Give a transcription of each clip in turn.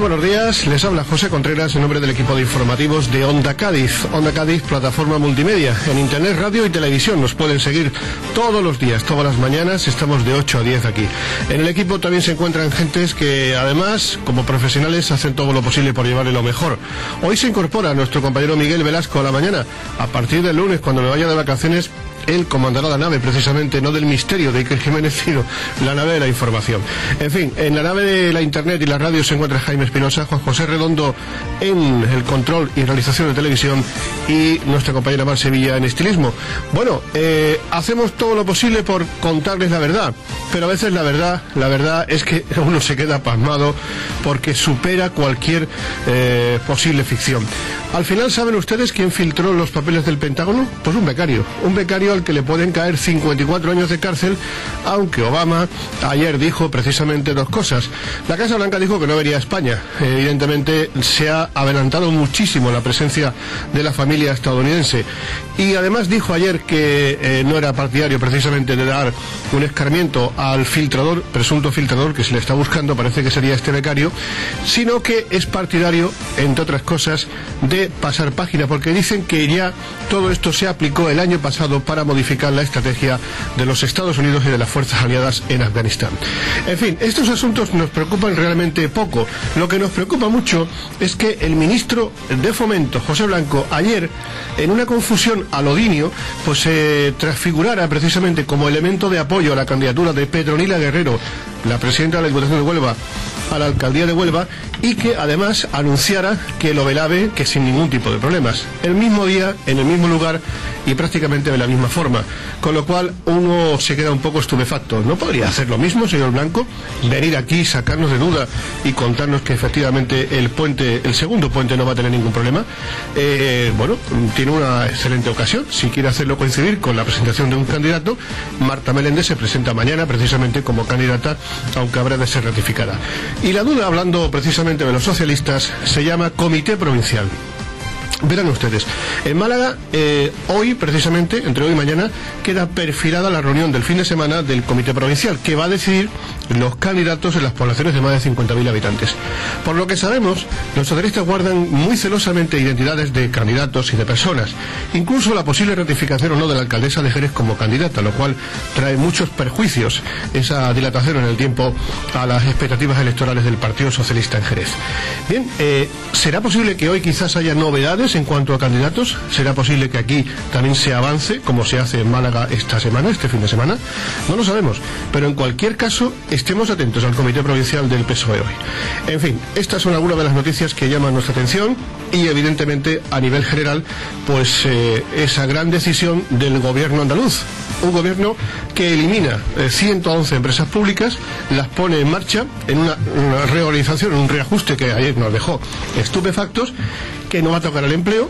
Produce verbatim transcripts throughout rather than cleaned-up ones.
buenos días, les habla José Contreras en nombre del equipo de informativos de Onda Cádiz. Onda Cádiz, plataforma multimedia, en internet, radio y televisión. Nos pueden seguir todos los días, todas las mañanas, estamos de ocho a diez aquí. En el equipo también se encuentran gentes que además, como profesionales, hacen todo lo posible por llevarle lo mejor. Hoy se incorpora nuestro compañero Miguel Velasco a la mañana. A partir del lunes, cuando me vaya de vacaciones, él comandará la nave, precisamente, no del misterio de Iker Jiménez, sino la nave de la información. En fin, en la nave de la internet y la radio se encuentra Jaime Espinosa, Juan José Redondo en el control y realización de televisión y nuestra compañera Mar Sevilla en estilismo. Bueno, eh, hacemos todo lo posible por contarles la verdad, pero a veces la verdad, la verdad es que uno se queda pasmado porque supera cualquier eh, posible ficción. Al final, ¿saben ustedes quién filtró los papeles del Pentágono? Pues un becario, un becario al que le pueden caer cincuenta y cuatro años de cárcel, aunque Obama ayer dijo precisamente dos cosas. La Casa Blanca dijo que no vería a España. Evidentemente se ha adelantado muchísimo la presencia de la familia estadounidense, y además dijo ayer que eh, no era partidario precisamente de dar un escarmiento al filtrador, presunto filtrador que se le está buscando, parece que sería este becario, sino que es partidario, entre otras cosas, de pasar página, porque dicen que ya todo esto se aplicó el año pasado para modificar la estrategia de los Estados Unidos y de las fuerzas aliadas en Afganistán. En fin, estos asuntos nos preocupan realmente poco. Lo que nos preocupa mucho es que el ministro de Fomento, José Blanco, ayer, en una confusión alodinio, pues se eh, transfigurara precisamente como elemento de apoyo a la candidatura de Petronila Guerrero, la presidenta de la Diputación de Huelva, a la alcaldía de Huelva, y que además anunciara que lo velaba, que sin ningún tipo de problemas, el mismo día, en el mismo lugar y prácticamente de la misma forma, con lo cual uno se queda un poco estupefacto. ¿No podría hacer lo mismo, señor Blanco? Venir aquí, sacarnos de duda y contarnos que efectivamente el puente, el segundo puente, no va a tener ningún problema. Eh, bueno, tiene una excelente ocasión, si quiere hacerlo coincidir con la presentación de un candidato. Marta Meléndez se presenta mañana precisamente como candidata, aunque habrá de ser ratificada. Y la duda, hablando precisamente de los socialistas, se llama Comité Provincial. Verán ustedes, en Málaga, eh, hoy precisamente, entre hoy y mañana, queda perfilada la reunión del fin de semana del Comité Provincial, que va a decidir los candidatos en las poblaciones de más de cincuenta mil habitantes. Por lo que sabemos, los socialistas guardan muy celosamente identidades de candidatos y de personas, incluso la posible ratificación o no de la alcaldesa de Jerez como candidata, lo cual trae muchos perjuicios, esa dilatación en el tiempo, a las expectativas electorales del Partido Socialista en Jerez. Bien, eh, ¿será posible que hoy quizás haya novedades en cuanto a candidatos? ¿Será posible que aquí también se avance, como se hace en Málaga esta semana, este fin de semana? No lo sabemos, pero en cualquier caso estemos atentos al Comité Provincial del P S O E hoy. En fin, estas son algunas de las noticias que llaman nuestra atención, y evidentemente a nivel general, pues eh, esa gran decisión del gobierno andaluz, un gobierno que elimina eh, ciento once empresas públicas, las pone en marcha en una, una reorganización, un reajuste que ayer nos dejó estupefactos, que no va a tocar el empleo.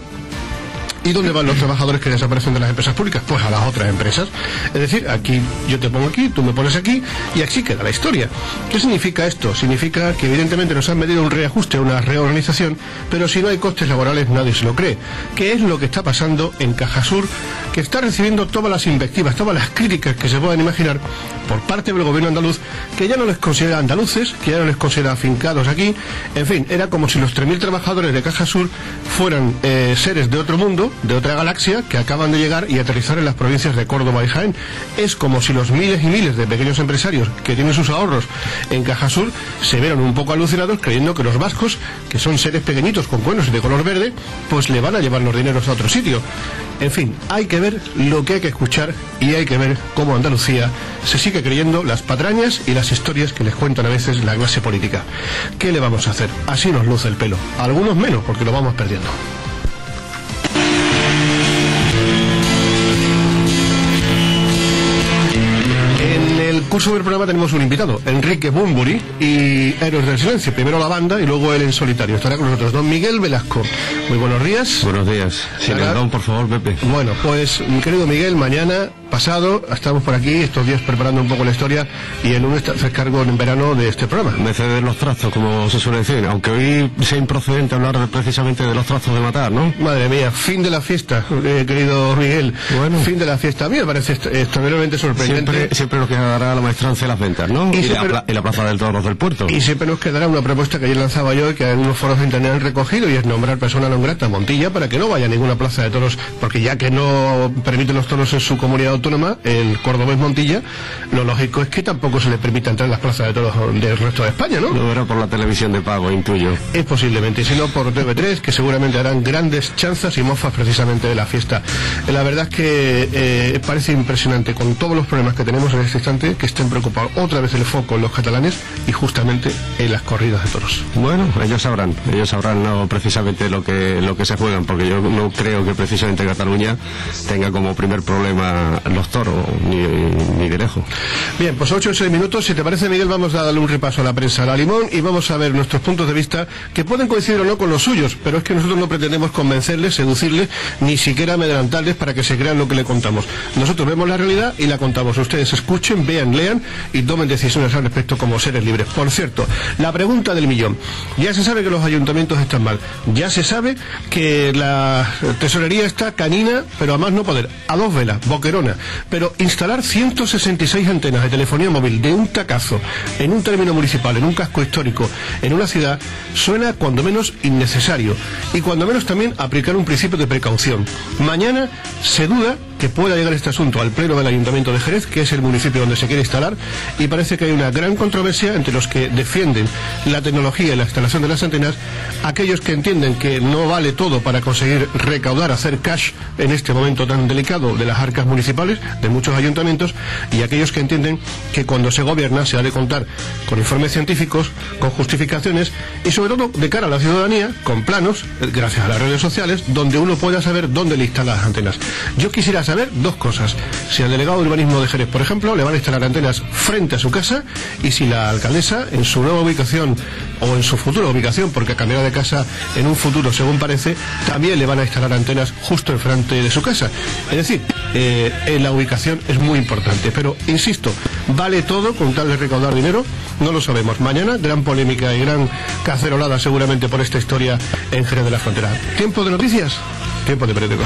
¿Y dónde van los trabajadores que desaparecen de las empresas públicas? Pues a las otras empresas. Es decir, aquí yo te pongo aquí, tú me pones aquí, y así queda la historia. ¿Qué significa esto? Significa que evidentemente nos han medido un reajuste, una reorganización, pero si no hay costes laborales nadie se lo cree. ¿Qué es lo que está pasando en Cajasur, que está recibiendo todas las invectivas, todas las críticas que se puedan imaginar por parte del gobierno andaluz, que ya no les considera andaluces, que ya no les considera afincados aquí? En fin, era como si los tres mil trabajadores de Cajasur fueran eh, seres de otro mundo, de otra galaxia, que acaban de llegar y aterrizar en las provincias de Córdoba y Jaén. Es como si los miles y miles de pequeños empresarios que tienen sus ahorros en Cajasur se vieron un poco alucinados creyendo que los vascos, que son seres pequeñitos con cuernos de color verde, pues le van a llevar los dineros a otro sitio. En fin, hay que ver lo que hay que escuchar, y hay que ver cómo Andalucía se sigue creyendo las patrañas y las historias que les cuentan a veces la clase política. ¿Qué le vamos a hacer? Así nos luce el pelo. Algunos menos, porque lo vamos perdiendo. Curso del programa tenemos un invitado, Enrique Bunbury y Héroes del Silencio. Primero la banda y luego él en solitario. Estará con nosotros don Miguel Velasco. Muy buenos días. Buenos días. Sin perdón, por favor, Pepe. Bueno, pues, mi querido Miguel, mañana pasado, estamos por aquí estos días preparando un poco la historia y el lunes te haces cargo en verano de este programa. Me ceden los trazos, como se suele decir, aunque hoy sea improcedente hablar de, precisamente de los trazos de matar, ¿no? Madre mía, fin de la fiesta, eh, querido Miguel. Bueno. Fin de la fiesta. A mí me parece est extraordinariamente sorprendente. Siempre, siempre nos quedará la maestranza de las ventas, ¿no? Y, y, siempre, la, y la Plaza del Toros del Puerto. Y siempre nos quedará una propuesta que ayer lanzaba yo y que algunos foros de internet han recogido, y es nombrar persona non grata a Montilla para que no vaya a ninguna plaza de toros, porque ya que no permiten los toros en su comunidad autónoma, el cordobés Montilla, lo lógico es que tampoco se le permita entrar en las plazas de toros del resto de España, ¿no? Lo verá por la televisión de pago, intuyo. Es posiblemente, y si no por T V tres, que seguramente harán grandes chanzas y mofas precisamente de la fiesta. La verdad es que eh, parece impresionante, con todos los problemas que tenemos en este instante, que estén preocupados otra vez el foco en los catalanes y justamente en las corridas de toros. Bueno, ellos sabrán, ellos sabrán no precisamente lo que lo que se juegan, porque yo no creo que precisamente Cataluña tenga como primer problema los toros, ni, ni de lejos. Bien, pues ocho o seis minutos, si te parece, Miguel, vamos a darle un repaso a la prensa, a la Limón, y vamos a ver nuestros puntos de vista, que pueden coincidir o no con los suyos, pero es que nosotros no pretendemos convencerles, seducirles, ni siquiera amedrentarles para que se crean lo que le contamos. Nosotros vemos la realidad y la contamos. Ustedes escuchen, vean, lean y tomen decisiones al respecto como seres libres. Por cierto, la pregunta del millón. Ya se sabe que los ayuntamientos están mal. Ya se sabe que la tesorería está canina, pero a más no poder. A dos velas, boquerona. Pero instalar ciento sesenta y seis antenas de telefonía móvil de un tacazo en un término municipal, en un casco histórico, en una ciudad, suena cuando menos innecesario. Y cuando menos también aplicar un principio de precaución. Mañana se duda que pueda llegar este asunto al pleno del Ayuntamiento de Jerez, que es el municipio donde se quiere instalar, y parece que hay una gran controversia entre los que defienden la tecnología y la instalación de las antenas, aquellos que entienden que no vale todo para conseguir recaudar, hacer cash en este momento tan delicado de las arcas municipales, de muchos ayuntamientos, y aquellos que entienden que cuando se gobierna se ha de contar con informes científicos, con justificaciones y sobre todo de cara a la ciudadanía, con planos, gracias a las redes sociales, donde uno pueda saber dónde le instalan las antenas. Yo quisiera saber dos cosas: si al delegado de urbanismo de Jerez, por ejemplo, le van a instalar antenas frente a su casa, y si la alcaldesa, en su nueva ubicación o en su futura ubicación, porque cambiará de casa en un futuro según parece, también le van a instalar antenas justo enfrente de su casa. Es decir, eh, en la ubicación es muy importante, pero insisto, ¿vale todo con tal de recaudar dinero? No lo sabemos. Mañana gran polémica y gran cacerolada seguramente por esta historia en Jerez de la Frontera. Tiempo de noticias, tiempo de periódicos.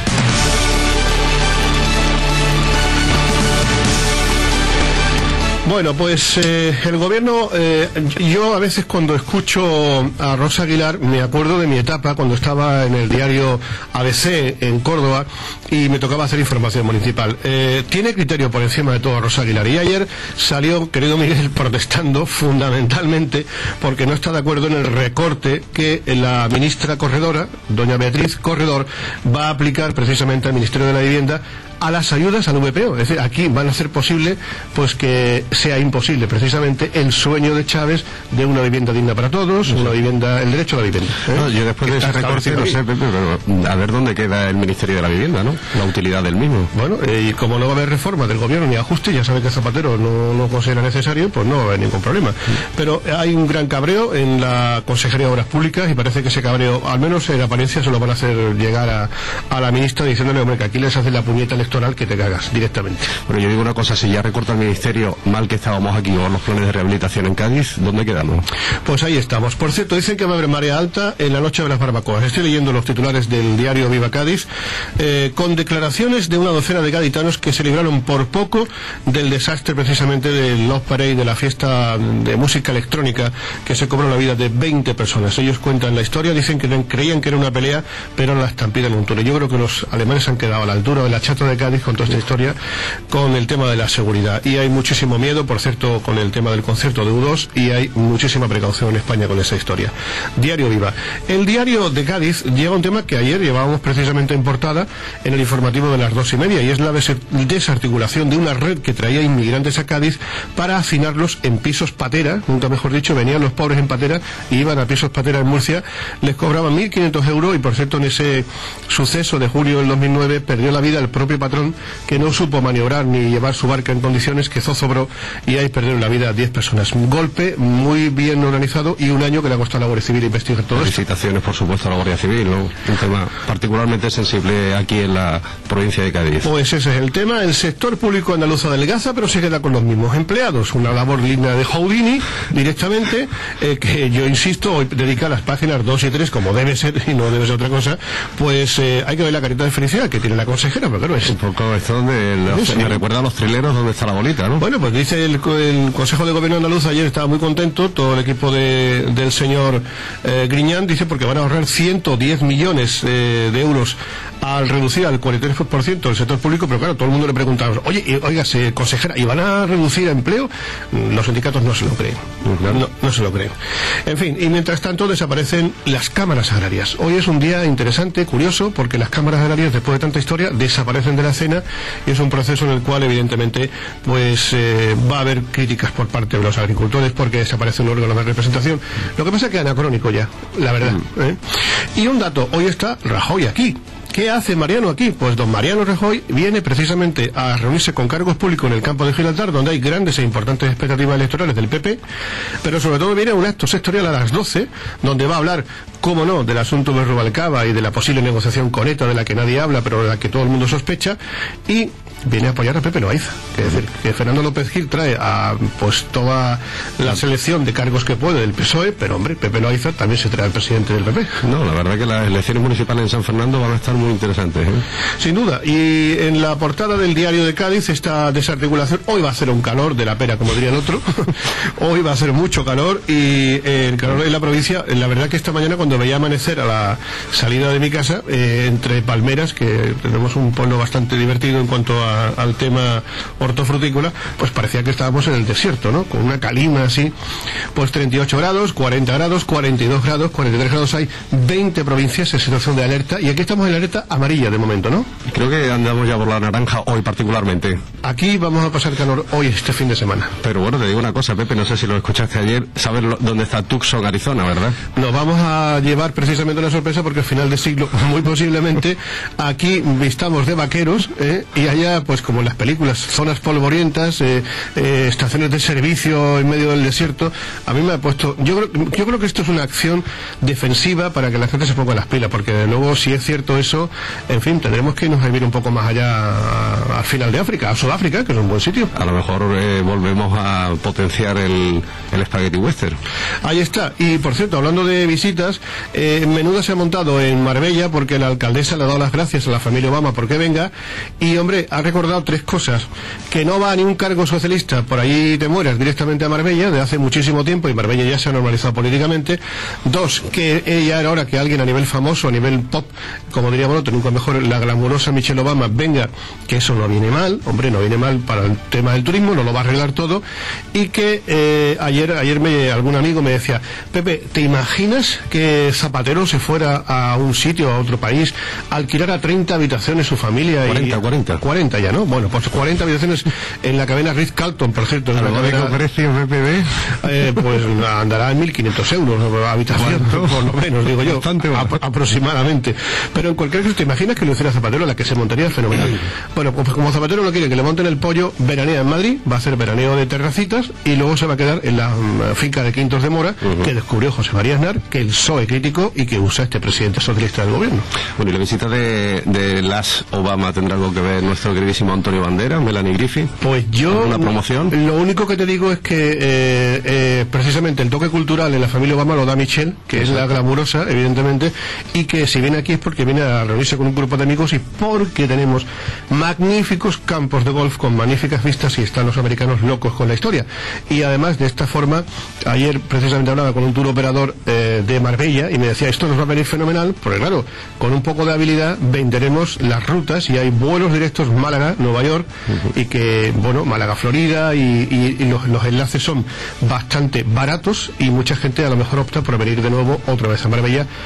Bueno, pues eh, el gobierno, eh, yo a veces cuando escucho a Rosa Aguilar me acuerdo de mi etapa cuando estaba en el diario A B C en Córdoba y me tocaba hacer información municipal. Eh, tiene criterio por encima de todo Rosa Aguilar, y ayer salió, querido Miguel, protestando fundamentalmente porque no está de acuerdo en el recorte que la ministra Corredora, doña Beatriz Corredor, va a aplicar precisamente al Ministerio de la Vivienda a las ayudas al V P O. Es decir, aquí van a hacer posible pues que sea imposible precisamente el sueño de Chávez de una vivienda digna para todos, sí, una vivienda, el derecho a la vivienda, ¿eh? No, yo después de ese recorte no sé, Pepe, pero a ver dónde queda el Ministerio de la Vivienda, ¿no? La utilidad del mismo. Bueno, eh, y como no va a haber reforma del gobierno ni ajuste, ya sabe que Zapatero no lo considera necesario, pues no va a haber ningún problema. Sí. Pero hay un gran cabreo en la Consejería de Obras Públicas, y parece que ese cabreo, al menos en apariencia, se lo van a hacer llegar a, a la ministra diciéndole, hombre, que aquí les hace la puñeta electoral que te cagas directamente. Bueno, yo digo una cosa, si ya recorta el ministerio, mal que estábamos aquí con los planes de rehabilitación en Cádiz, ¿dónde quedamos? Pues ahí estamos. Por cierto, dicen que va a haber marea alta en la noche de las barbacoas. Estoy leyendo los titulares del diario Viva Cádiz, eh, con declaraciones de una docena de gaditanos que se libraron por poco del desastre precisamente del Love Parade, de la fiesta de música electrónica que se cobró la vida de veinte personas. Ellos cuentan la historia, dicen que creían que era una pelea, pero la estampida en un túnel. Yo creo que los alemanes han quedado a la altura de la chata de Cádiz con toda esta historia, con el tema de la seguridad, y hay muchísimo miedo, por cierto, con el tema del concierto de U dos, y hay muchísima precaución en España con esa historia. Diario Viva. El diario de Cádiz lleva un tema que ayer llevábamos precisamente en portada en el informativo de las dos y media, y es la desarticulación de una red que traía inmigrantes a Cádiz para hacinarlos en pisos patera, nunca mejor dicho. Venían los pobres en patera y iban a pisos patera en Murcia, les cobraban mil quinientos euros, y por cierto en ese suceso de julio del dos mil nueve perdió la vida el propio patera patrón que no supo maniobrar ni llevar su barca en condiciones, que zozobró y ahí perdieron la vida diez personas. Un golpe muy bien organizado y un año que le ha costado a la Guardia Civil investigar todo esto. Felicitaciones, por supuesto, a la Guardia Civil, ¿no? Un tema particularmente sensible aquí en la provincia de Cádiz. Pues ese es el tema. El sector público andaluz adelgaza, pero se queda con los mismos empleados. Una labor digna de Houdini, directamente, eh, que yo insisto, hoy dedica a las páginas dos y tres, como debe ser, y no debe ser otra cosa, pues eh, hay que ver la carita de felicidad que tiene la consejera, pero claro, es... Un poco esto donde los, sí, sí. me recuerda a los trileros donde está la bolita, ¿no? Bueno, pues dice el, el Consejo de Gobierno andaluz, ayer estaba muy contento, todo el equipo de, del señor eh, Griñán, dice porque van a ahorrar ciento diez millones eh, de euros al reducir al cuarenta y tres por ciento el sector público, pero claro, todo el mundo le preguntaba, oye, oiga, consejera, ¿y van a reducir empleo? Los sindicatos no se lo creen, no, no se lo creen. En fin, y mientras tanto desaparecen las cámaras agrarias. Hoy es un día interesante, curioso, porque las cámaras agrarias, después de tanta historia, desaparecen de la escena, y es un proceso en el cual, evidentemente, pues eh, va a haber críticas por parte de los agricultores, porque desaparece un órgano de representación. Lo que pasa es que es anacrónico ya, la verdad. ¿eh? Y un dato, hoy está Rajoy aquí. ¿Qué hace Mariano aquí? Pues don Mariano Rajoy viene precisamente a reunirse con cargos públicos en el campo de Gibraltar, donde hay grandes e importantes expectativas electorales del P P, pero sobre todo viene a un acto sectorial a las doce, donde va a hablar, cómo no, del asunto de Rubalcaba y de la posible negociación con ETA, de la que nadie habla, pero de la que todo el mundo sospecha, y viene a apoyar a Pepe Loaiza. Es decir, que Fernando López Gil trae a pues toda la selección de cargos que puede del P S O E, pero hombre, Pepe Loaiza también se trae al presidente del P P. No, la verdad que las elecciones municipales en San Fernando van a estar muy interesantes, ¿eh? Sin duda. Y en la portada del Diario de Cádiz, esta desarticulación, hoy va a hacer un calor de la pera, como diría el otro. Hoy va a hacer mucho calor, y eh, el calor en la provincia, la verdad que esta mañana cuando veía amanecer a la salida de mi casa, eh, entre palmeras, que tenemos un pueblo bastante divertido en cuanto a al tema hortofrutícola, pues parecía que estábamos en el desierto, ¿no? Con una calima así, pues treinta y ocho grados, cuarenta grados, cuarenta y dos grados, cuarenta y tres grados, hay veinte provincias en situación de alerta, y aquí estamos en la alerta amarilla de momento, ¿no? Creo que andamos ya por la naranja hoy particularmente. Aquí vamos a pasar calor hoy, este fin de semana. Pero bueno, te digo una cosa, Pepe, no sé si lo escuchaste ayer, sabes lo, dónde está Tucson, Arizona, ¿verdad? Nos vamos a llevar precisamente una sorpresa, porque al final de siglo, muy posiblemente, aquí vistamos de vaqueros, ¿eh? Y allá, pues como en las películas, zonas polvorientas, eh, eh, estaciones de servicio en medio del desierto. A mí me ha puesto, yo creo, yo creo que esto es una acción defensiva para que la gente se ponga las pilas, porque de nuevo, si es cierto eso, en fin, tendremos que irnos a vivir un poco más allá, al final de África, a Sudáfrica, que es un buen sitio. A lo mejor eh, volvemos a potenciar el, el Spaghetti Western. Ahí está. Y por cierto, hablando de visitas, eh, Menuda se ha montado en Marbella porque la alcaldesa le ha dado las gracias a la familia Obama porque venga, y hombre, ha recordado tres cosas: que no va a ni un cargo socialista, por ahí te mueras, directamente a Marbella, de hace muchísimo tiempo, y Marbella ya se ha normalizado políticamente. Dos, que ella era hora que alguien a nivel famoso, a nivel pop, como diríamos nosotros, nunca mejor, la glamurosa Michelle Obama venga, que eso no viene mal, hombre, no viene mal para el tema del turismo, no lo va a arreglar todo. Y que eh, ayer ayer me, algún amigo me decía, Pepe, ¿te imaginas que Zapatero se fuera a un sitio, a otro país, alquilar a treinta habitaciones su familia? cuarenta, y, cuarenta. cuarenta ya, ¿no? Bueno, pues cuarenta habitaciones en la cadena Ritz-Carlton, por cierto. ¿A lo cadena, precio P P B? Eh, pues andará en mil quinientos euros la habitación, bueno, por lo menos, digo yo, ap aproximadamente. Pero en cualquier caso, ¿te imaginas que lo hiciera Zapatero? La que se montaría fenomenal. Bueno, pues como Zapatero no quiere que le monten el pollo, veranea en Madrid, va a hacer veraneo de terracitas, y luego se va a quedar en la um, finca de Quintos de Mora, uh-huh. que descubrió José María Aznar, que el P S O E criticó y que usa este presidente socialista del gobierno. Bueno, y la visita de, de las Obama tendrá algo que ver nuestro queridísimo Antonio Banderas, Melanie Griffith. Pues yo, ¿una promoción? Lo único que te digo es que eh, eh, precisamente el toque cultural en la familia Obama lo da Michelle, que es la glamurosa, evidentemente, y que si viene aquí es porque viene a reunirse con un grupo de amigos y porque tenemos magníficos campos de golf con magníficas vistas y están los americanos locos con la historia. Y además, de esta forma, ayer precisamente hablaba con un tour operador eh, de Marbella y me decía, esto nos va a venir fenomenal, porque claro, con un poco de habilidad venderemos las rutas y hay vuelos directos Málaga, Nueva York, uh-huh. y que, bueno, Málaga, Florida, y, y, y los, los enlaces son bastante baratos y mucha gente a lo mejor opta por venir de nuevo otra vez a Marbella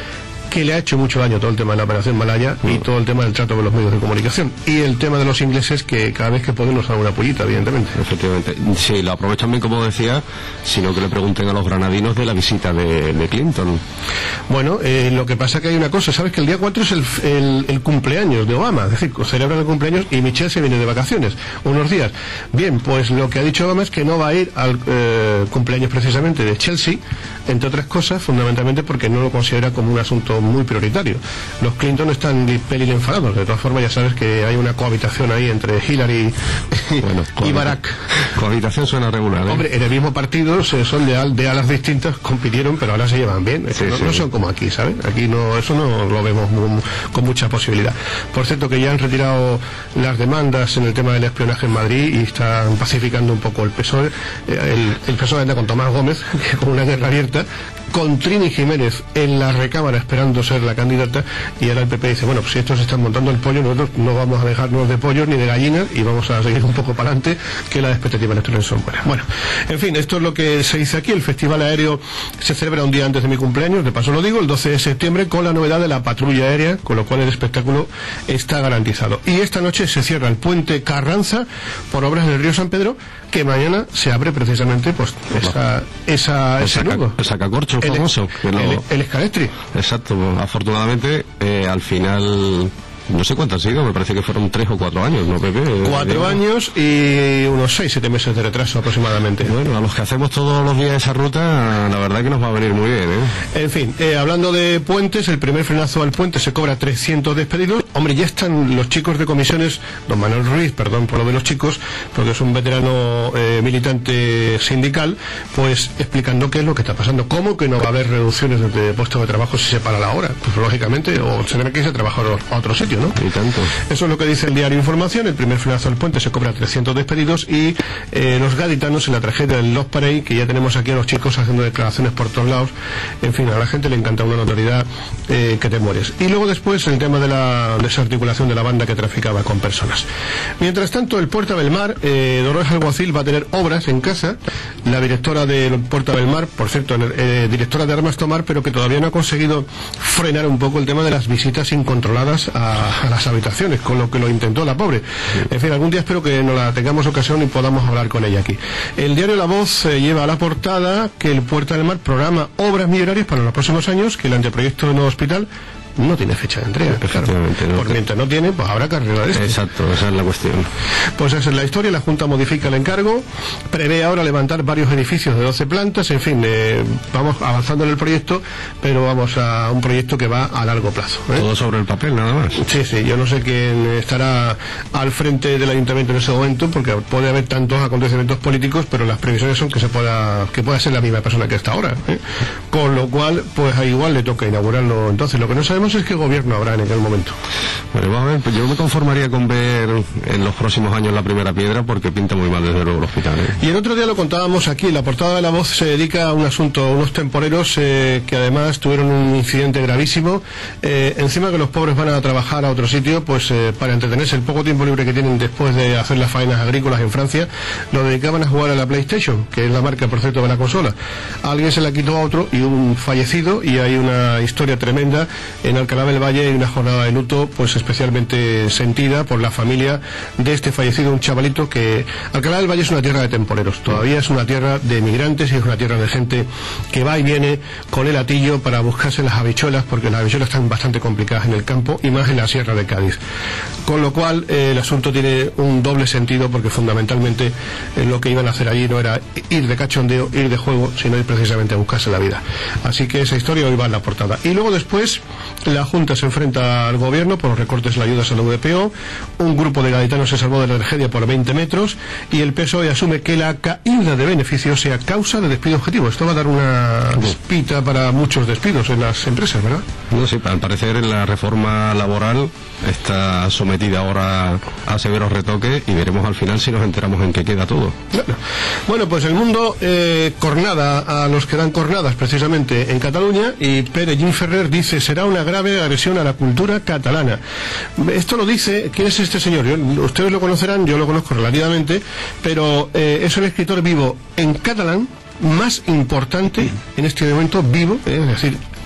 que le ha hecho mucho daño todo el tema de la operación Malaya mm. y todo el tema del trato con los medios de comunicación. Y el tema de los ingleses, que cada vez que pueden nos dan una pollita, evidentemente. Efectivamente. Sí, lo aprovechan bien, como decía, sino que le pregunten a los granadinos de la visita de, de Clinton. Bueno, eh, lo que pasa que hay una cosa, sabes que el día cuatro es el, el, el cumpleaños de Obama, es decir, celebran el cumpleaños y Michelle se viene de vacaciones unos días. Bien, pues lo que ha dicho Obama es que no va a ir al eh, cumpleaños precisamente de Chelsea, entre otras cosas, fundamentalmente porque no lo considera como un asunto muy prioritario. Los Clinton están pelín enfadados, de todas formas ya sabes que hay una cohabitación ahí entre Hillary y, bueno, y Barack. Cohabitación suena regular, ¿eh? Hombre, en el mismo partido son de, al, de alas distintas, compitieron, pero ahora se llevan bien. Sí, no, sí. no son como aquí, ¿sabes? Aquí no, eso no lo vemos muy, con mucha posibilidad. Por cierto, que ya han retirado las demandas en el tema del espionaje en Madrid y están pacificando un poco el P S O E. El, el P S O E anda con Tomás Gómez, que con una guerra abierta, con Trini Jiménez en la recámara esperando ser la candidata, y ahora el P P dice, bueno, pues si estos están montando el pollo, nosotros no vamos a dejarnos de pollos ni de gallinas y vamos a seguir un poco para adelante, que las expectativas electorales son buenas. Bueno, en fin, esto es lo que se dice aquí. El Festival Aéreo se celebra un día antes de mi cumpleaños, de paso lo digo, el doce de septiembre, con la novedad de la patrulla aérea, con lo cual el espectáculo está garantizado. Y esta noche se cierra el puente Carranza por obras del río San Pedro, que mañana se abre precisamente pues esa, esa, el ese saca, nudo. El sacacorcho famoso. El, lo, el, el escalestri. Exacto. Afortunadamente, eh, al final... No sé cuánto ha sido, me parece que fueron tres o cuatro años, ¿no, Pepe? Cuatro años y unos seis, siete meses de retraso aproximadamente. Bueno, a los que hacemos todos los días esa ruta, la verdad que nos va a venir muy bien, ¿eh? En fin, eh, hablando de puentes, el primer frenazo al puente se cobra trescientos despedidos. Hombre, ya están los chicos de comisiones, don Manuel Ruiz, perdón por lo de los chicos, porque es un veterano eh, militante sindical, pues explicando qué es lo que está pasando. ¿Cómo que no va a haber reducciones de puestos de trabajo si se para la hora? Pues lógicamente, o se tendrá que irse a trabajar a otro sitio, ¿no? Y tanto. Eso es lo que dice el diario Información. El primer frenazo al puente se cobra trescientos despedidos y eh, los gaditanos en la tragedia del Love Parade, que ya tenemos aquí a los chicos haciendo declaraciones por todos lados. En fin, a la gente le encanta una notoriedad eh, que te mueres. Y luego después el tema de la desarticulación de la banda que traficaba con personas. Mientras tanto, el Puerta del Mar, eh, Dolores Alguacil va a tener obras en casa. La directora del Puerta del Mar, por cierto, eh, directora de Armas Tomar, pero que todavía no ha conseguido frenar un poco el tema de las visitas incontroladas a, a las habitaciones, con lo que lo intentó la pobre. En fin, algún día espero que nos la tengamos ocasión y podamos hablar con ella aquí. El diario La Voz eh, lleva a la portada que el Puerta del Mar programa obras millonarias para los próximos años, que el anteproyecto de nuevo hospital no tiene fecha de entrega. Efectivamente, claro. No. Por mientras no tiene, pues habrá que arreglar esto. Exacto, esa es la cuestión. Pues esa es la historia. La Junta modifica el encargo, prevé ahora levantar varios edificios de doce plantas. En fin, eh, vamos avanzando en el proyecto, pero vamos a un proyecto que va a largo plazo, ¿eh? Todo sobre el papel, nada más. Sí, sí, yo no sé quién estará al frente del ayuntamiento en ese momento, porque puede haber tantos acontecimientos políticos, pero las previsiones son que se pueda que pueda ser la misma persona que está ahora, ¿eh? Con lo cual, pues a igual le toca inaugurarlo. Entonces, lo que no sabemos es qué gobierno habrá en aquel momento. Bueno, vamos a ver, pues yo me conformaría con ver en los próximos años la primera piedra, porque pinta muy mal desde luego el hospital, ¿eh? Y el otro día lo contábamos aquí, la portada de La Voz se dedica a un asunto, a unos temporeros eh, que además tuvieron un incidente gravísimo, eh, encima que los pobres van a trabajar a otro sitio, pues eh, para entretenerse, el poco tiempo libre que tienen después de hacer las faenas agrícolas en Francia, lo dedicaban a jugar a la PlayStation, que es la marca, por cierto, de la consola. A alguien se la quitó a otro y un fallecido, y hay una historia tremenda. En Alcalá del Valle hay una jornada de luto pues especialmente sentida por la familia de este fallecido, un chavalito que... Alcalá del Valle es una tierra de temporeros, todavía es una tierra de migrantes y es una tierra de gente que va y viene con el atillo para buscarse las habichuelas, porque las habichuelas están bastante complicadas en el campo y más en la sierra de Cádiz. Con lo cual eh, el asunto tiene un doble sentido, porque fundamentalmente eh, lo que iban a hacer allí no era ir de cachondeo, ir de juego, sino ir precisamente a buscarse la vida. Así que esa historia hoy va en la portada. Y luego después la Junta se enfrenta al gobierno por los recortes en la ayuda a la U D P O, un grupo de gaditanos se salvó de la tragedia por veinte metros y el P S O E asume que la caída de beneficios sea causa de despido objetivo. Esto va a dar una despita para muchos despidos en las empresas, ¿verdad? No, sí, al parecer la reforma laboral está sometida ahora a severos retoques y veremos al final si nos enteramos en qué queda todo. Bueno, pues el mundo eh, cornada a los que dan cornadas precisamente en Cataluña, y Pere Gimferrer dice será una grave agresión a la cultura catalana. Esto lo dice, ¿quién es este señor? Yo, ustedes lo conocerán, yo lo conozco relativamente, pero eh, es el escritor vivo en catalán más importante en este momento vivo, eh, es decir,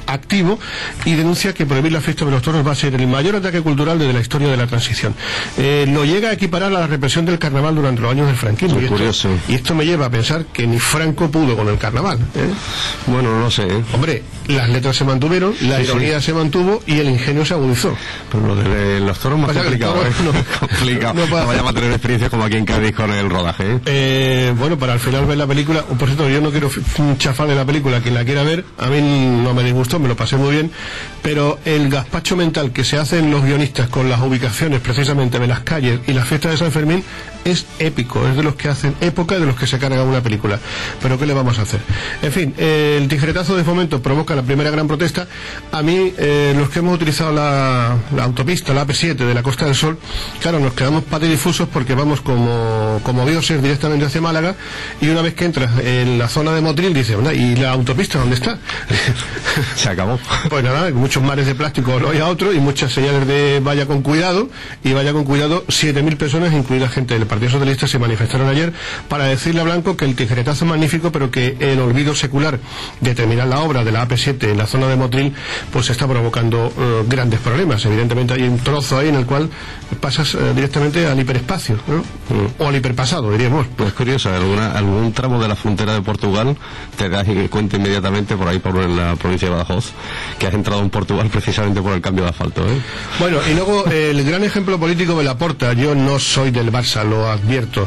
activo, y denuncia que prohibir la fiesta de los toros va a ser el mayor ataque cultural desde la historia de la transición. Eh, lo llega a equiparar a la represión del carnaval durante los años del franquismo. Muy y, curioso. esto, y esto me lleva a pensar que ni Franco pudo con el carnaval. ¿eh? Bueno, no lo sé. ¿eh? Hombre, las letras se mantuvieron, la Sí, ironía sí. se mantuvo y el ingenio se agudizó. Pero lo de los toros más Pasa que el complicado, toro ¿eh? no- complicado. no No, puede vayamos a hacer. tener experiencias como aquí en Cádiz con el rodaje, ¿eh? Eh, bueno, para al final ver la película, por cierto, yo no quiero f- chafar de la película, quien la quiera ver, a mí no me disgustó, me lo pasé muy bien, pero el gazpacho mental que se hacen los guionistas con las ubicaciones precisamente de las calles y las fiestas de San Fermín es épico, es de los que hacen época y de los que se cargan una película. Pero ¿qué le vamos a hacer? En fin, eh, el tijeretazo de Fomento provoca la primera gran protesta. A mí, eh, los que hemos utilizado la, la autopista, la A P siete de la Costa del Sol, claro, nos quedamos patidifusos porque vamos como, como dioses directamente hacia Málaga, y una vez que entras en la zona de Motril dices, "Onda, ¿y la autopista dónde está?" Se acabó. Pues nada, hay muchos mares de plástico no hay a otro, y muchas señales de vaya con cuidado, y vaya con cuidado. Siete mil personas, incluida gente del Partido Socialista, se manifestaron ayer para decirle a Blanco que el tijeretazo es magnífico, pero que el olvido secular de terminar la obra de la A P siete en la zona de Motril pues está provocando eh, grandes problemas. Evidentemente hay un trozo ahí en el cual pasas eh, directamente al hiperespacio, ¿no? Mm. O al hiperpasado, diríamos. Pues es curioso, alguna, algún tramo de la frontera de Portugal te das cuenta inmediatamente por ahí, por la provincia de Badajoz, que has entrado en Portugal precisamente por el cambio de asfalto, ¿eh? Bueno, y luego eh, el gran ejemplo político de Laporta. Yo no soy del Barça, lo advierto.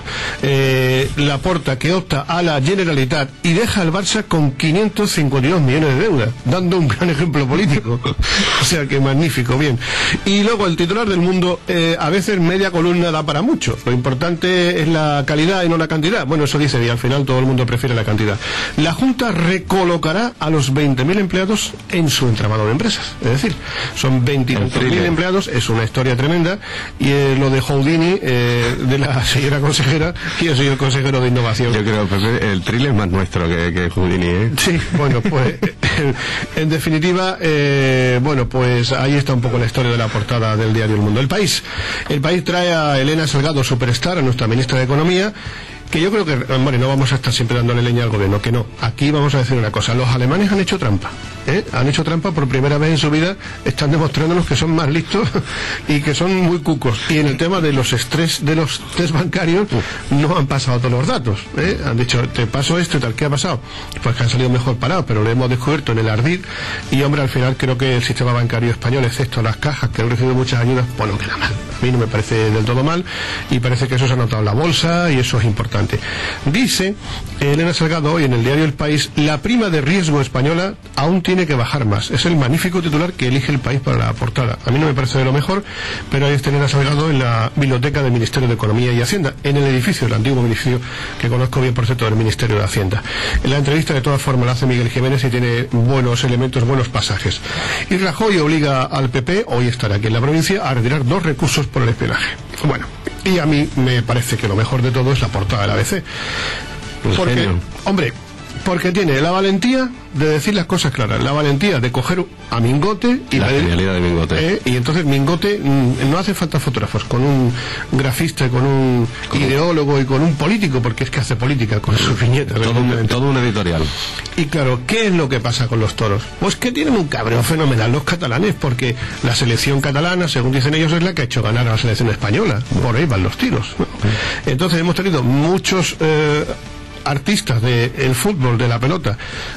Eh, Laporta, que opta a la Generalitat y deja al Barça con quinientos cincuenta y dos millones de deuda, dando un gran ejemplo político. O sea que magnífico, bien. Y luego el titular del Mundo, eh, a veces media columna da para mucho. Lo importante es la calidad y no la cantidad. Bueno, eso dice, y al final todo el mundo prefiere la cantidad. La Junta recolocará a los veinte mil empleados en su entramado de empresas. Es decir, son veinte mil empleados, es una historia tremenda. Y eh, lo de Houdini, eh, de la señora consejera, que yo soy el consejero de innovación. Yo creo que el thriller es más nuestro que, que Houdini, ¿eh? Sí, bueno, pues en, en definitiva, eh, bueno, pues ahí está un poco la historia de la portada del diario El Mundo. El País, el País trae a Elena Salgado, superstar, a nuestra ministra de Economía, que yo creo que, bueno, no vamos a estar siempre dándole leña al gobierno, que no. Aquí vamos a decir una cosa, los alemanes han hecho trampa, ¿eh? Han hecho trampa por primera vez en su vida, están demostrándonos que son más listos y que son muy cucos. Y en el tema de los estrés de los test bancarios, no han pasado todos los datos, ¿eh? Han dicho, te paso esto y tal, ¿qué ha pasado? Pues que han salido mejor parados, pero lo hemos descubierto en el ardid, y hombre, al final creo que el sistema bancario español, excepto las cajas que han recibido muchas ayudas, pues no queda mal. A mí no me parece del todo mal, y parece que eso se ha notado en la bolsa, y eso es importante. Dice Elena Salgado hoy en el diario El País, la prima de riesgo española aún tiene que bajar más. Es el magnífico titular que elige El País para la portada. A mí no me parece de lo mejor, pero ahí está Elena Salgado en la biblioteca del Ministerio de Economía y Hacienda, en el edificio, el antiguo edificio que conozco bien, por cierto, del Ministerio de Hacienda. En la entrevista, de todas formas, la hace Miguel Jiménez y tiene buenos elementos, buenos pasajes. Y Rajoy obliga al P P, hoy estará aquí en la provincia, a retirar dos recursos por el espionaje. Bueno, y a mí me parece que lo mejor de todo es la portada de la A B C. Porque, genio. hombre, porque tiene la valentía de decir las cosas claras, la valentía de coger a Mingote y La pedir- genialidad de Mingote. ¿eh? Y entonces Mingote, mm, no hace falta fotógrafos, con un grafista, con un ideólogo y con un político, porque es que hace política con sus viñetas. Todo un, evidentemente. todo un editorial. Y claro, ¿qué es lo que pasa con los toros? Pues que tienen un cabreo fenomenal los catalanes, porque la selección catalana, según dicen ellos, es la que ha hecho ganar a la selección española. Por ahí van los tiros, ¿no? Entonces hemos tenido muchos eh, artistas del fútbol, de la pelota,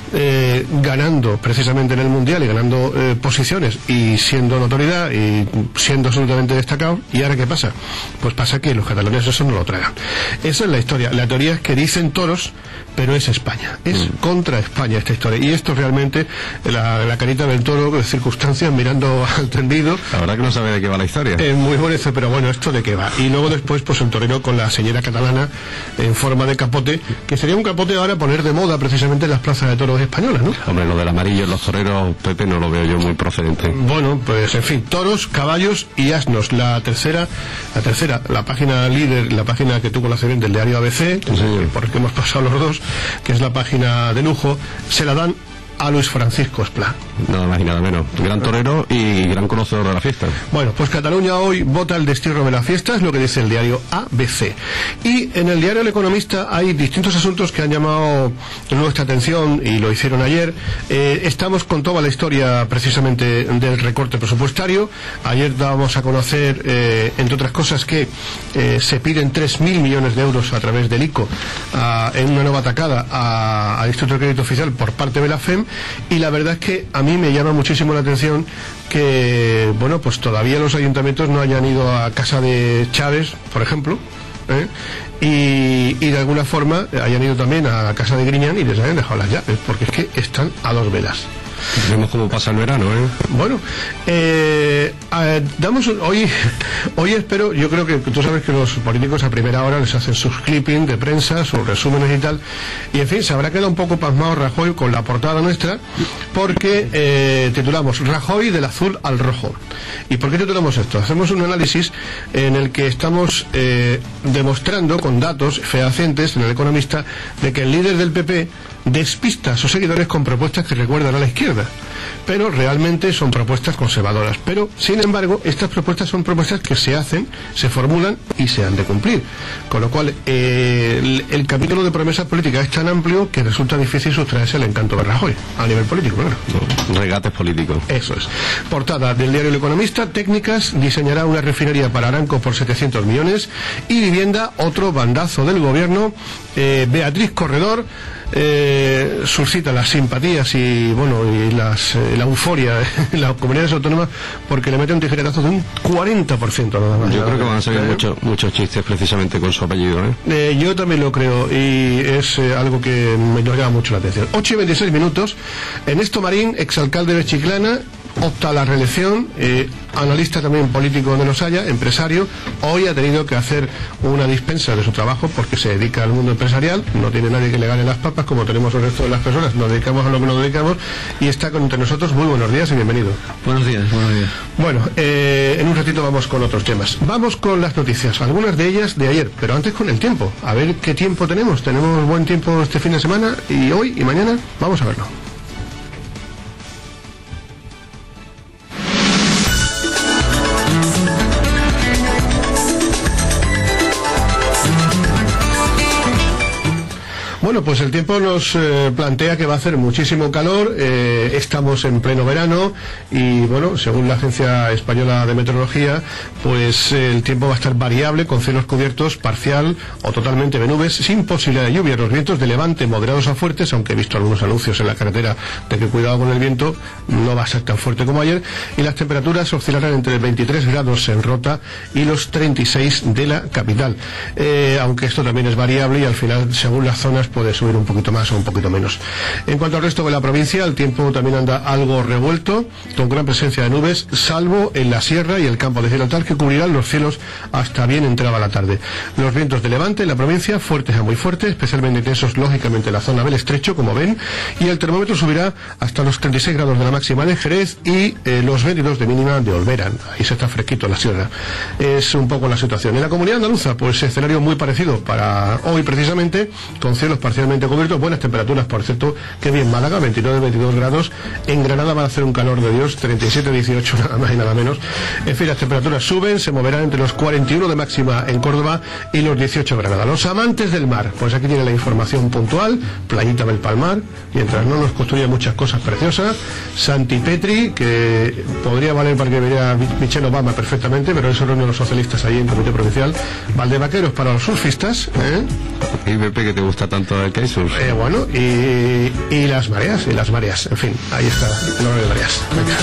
eh, ganando precisamente en el Mundial y ganando eh, posiciones y siendo notoriedad y siendo absolutamente destacados. ¿Y ahora qué pasa? Pues pasa que los catalanes eso no lo tragan. Esa es la historia. La teoría es que dicen toros, pero es España. Es mm. contra España esta historia. Y esto realmente, la, la carita del toro de circunstancias mirando al tendido. La verdad que no sabe de qué va la historia. Es muy bonito, pero bueno, ¿esto de qué va? Y luego después, pues el torero con la señora catalana en forma de capote, que sería un capote ahora poner de moda precisamente en las plazas de toros españolas, ¿no? Hombre, lo del amarillo en los toreros, Pepe, no lo veo yo muy procedente. Bueno, pues en fin, toros, caballos y asnos. La tercera, la tercera, la página líder, la página que tú conoces bien del diario A B C, sí, porque hemos pasado los dos, que es la página de lujo, se la dan a Luis Francisco Esplá. Nada más y nada menos. Gran torero y gran conocedor de la fiesta. Bueno, pues Cataluña hoy vota el destierro de la fiesta, es lo que dice el diario A B C. Y en el diario El Economista hay distintos asuntos que han llamado nuestra atención y lo hicieron ayer. Eh, estamos con toda la historia precisamente del recorte presupuestario. Ayer dábamos a conocer, eh, entre otras cosas, que eh, se piden tres mil millones de euros a través del I C O a, en una nueva atacada al Instituto de Crédito Oficial por parte de la F E M, y la verdad es que a mí me llama muchísimo la atención que, bueno, pues todavía los ayuntamientos no hayan ido a casa de Chávez, por ejemplo, ¿eh? y, y de alguna forma hayan ido también a la casa de Griñán y les hayan dejado las llaves, porque es que están a dos velas. Vemos cómo pasa el verano, ¿eh? Bueno, eh, eh, damos un, hoy, hoy espero, yo creo que tú sabes que los políticos a primera hora les hacen sus clippings de prensa, sus resúmenes y tal, y en fin, se habrá quedado un poco pasmado Rajoy con la portada nuestra, porque eh, titulamos Rajoy del azul al rojo. ¿Y por qué titulamos esto? Hacemos un análisis en el que estamos eh, demostrando con datos fehacientes en El Economista de que el líder del P P despista a sus seguidores con propuestas que recuerdan a la izquierda, pero realmente son propuestas conservadoras. Pero, sin embargo, estas propuestas son propuestas que se hacen, se formulan y se han de cumplir. Con lo cual, eh, el, el capítulo de promesas políticas es tan amplio que resulta difícil sustraerse al encanto de Rajoy, a nivel político, claro. No, regates políticos. Eso es. Portada del diario El Economista: Técnicas diseñará una refinería para Aramco por setecientos millones, y vivienda, otro bandazo del gobierno. eh, Beatriz Corredor Eh, suscita las simpatías y bueno y las, eh, la euforia en las comunidades autónomas porque le mete un tijeretazo de un cuarenta por ciento nada más. Yo creo que van a salir ¿Eh? muchos muchos chistes precisamente con su apellido, ¿eh? Eh, yo también lo creo y es eh, algo que me llama mucho la atención. Ocho y veintiséis minutos. Ernesto Marín, exalcalde de Chiclana, opta a la reelección, eh, analista también político donde los haya, empresario. Hoy ha tenido que hacer una dispensa de su trabajo porque se dedica al mundo empresarial, no tiene nadie que le gane las papas como tenemos el resto de las personas, nos dedicamos a lo que nos dedicamos, y está con entre nosotros. Muy buenos días y bienvenido. Buenos días, buenos días. Bueno, eh, en un ratito vamos con otros temas. Vamos con las noticias, algunas de ellas de ayer, pero antes con el tiempo. A ver qué tiempo tenemos. Tenemos buen tiempo este fin de semana y hoy y mañana. Vamos a verlo. Bueno, pues el tiempo nos eh, plantea que va a hacer muchísimo calor, eh, estamos en pleno verano y bueno, según la Agencia Española de Meteorología, pues eh, el tiempo va a estar variable, con cielos cubiertos parcial o totalmente de nubes, sin posibilidad de lluvia. Los vientos de levante moderados a fuertes, aunque he visto algunos anuncios en la carretera de que cuidado con el viento, no va a ser tan fuerte como ayer, y las temperaturas oscilarán entre veintitrés grados en Rota y los treinta y seis de la capital, eh, aunque esto también es variable y al final, según las zonas, puede subir un poquito más o un poquito menos. En cuanto al resto de la provincia, el tiempo también anda algo revuelto, con gran presencia de nubes, salvo en la sierra y el campo de Gibraltar, que cubrirán los cielos hasta bien entrada la tarde. Los vientos de levante en la provincia, fuertes a muy fuertes, especialmente intensos, lógicamente, en la zona del estrecho, como ven, y el termómetro subirá hasta los treinta y seis grados de la máxima de Jerez y eh, los veintidós de mínima de Olvera. Ahí se está fresquito en la sierra. Es un poco la situación. En la comunidad andaluza, pues escenario muy parecido para hoy precisamente, con cielos parcialmente cubiertos, buenas temperaturas, por cierto, que bien Málaga, veintinueve veintidós grados, en Granada va a hacer un calor de Dios, treinta y siete dieciocho nada más y nada menos. En fin, las temperaturas suben, se moverán entre los cuarenta y uno de máxima en Córdoba y los dieciocho en Granada. Los amantes del mar, pues aquí tienen la información puntual, Playita del Palmar, mientras no nos construya muchas cosas preciosas, Santi Petri, que podría valer para que viniera Michelle Obama perfectamente, pero eso reúne a los socialistas ahí en Comité Provincial, Valdevaqueros para los surfistas, ¿eh? Y Pepe, que te gusta tanto el kitesurf. Eh, bueno, y, y las mareas, y las mareas, en fin, ahí está, el nombre de mareas. Venga.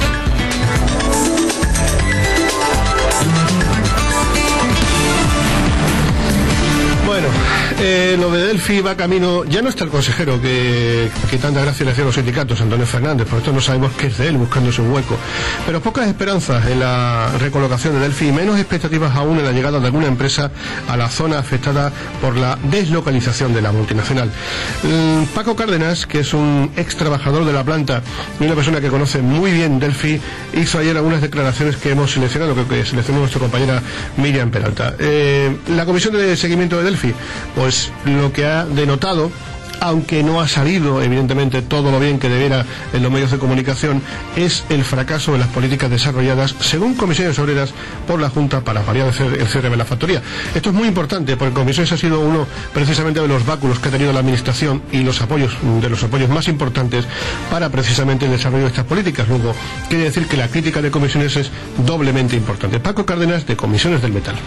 Bueno, eh, lo de Delphi va camino, ya no está el consejero que, que tanta gracia le hacía a los sindicatos, Antonio Fernández, por esto no sabemos qué es de él, buscándose un hueco, pero pocas esperanzas en la recolocación de Delphi y menos expectativas aún en la llegada de alguna empresa a la zona afectada por la deslocalización de la multinacional. Mm, Paco Cárdenas, que es un ex trabajador de la planta y una persona que conoce muy bien Delphi, hizo ayer algunas declaraciones que hemos seleccionado, que, que seleccionó nuestra compañera Miriam Peralta. Eh, la comisión de seguimiento de Delphi, pues lo que ha denotado aunque no ha salido evidentemente todo lo bien que debiera en los medios de comunicación, es el fracaso de las políticas desarrolladas, según Comisiones Obreras, por la Junta para paliar el cierre de la factoría. Esto es muy importante porque Comisiones ha sido uno precisamente de los báculos que ha tenido la Administración y los apoyos, de los apoyos más importantes para precisamente el desarrollo de estas políticas. Luego, quiere decir que la crítica de Comisiones es doblemente importante. Paco Cárdenas, de Comisiones del Metal.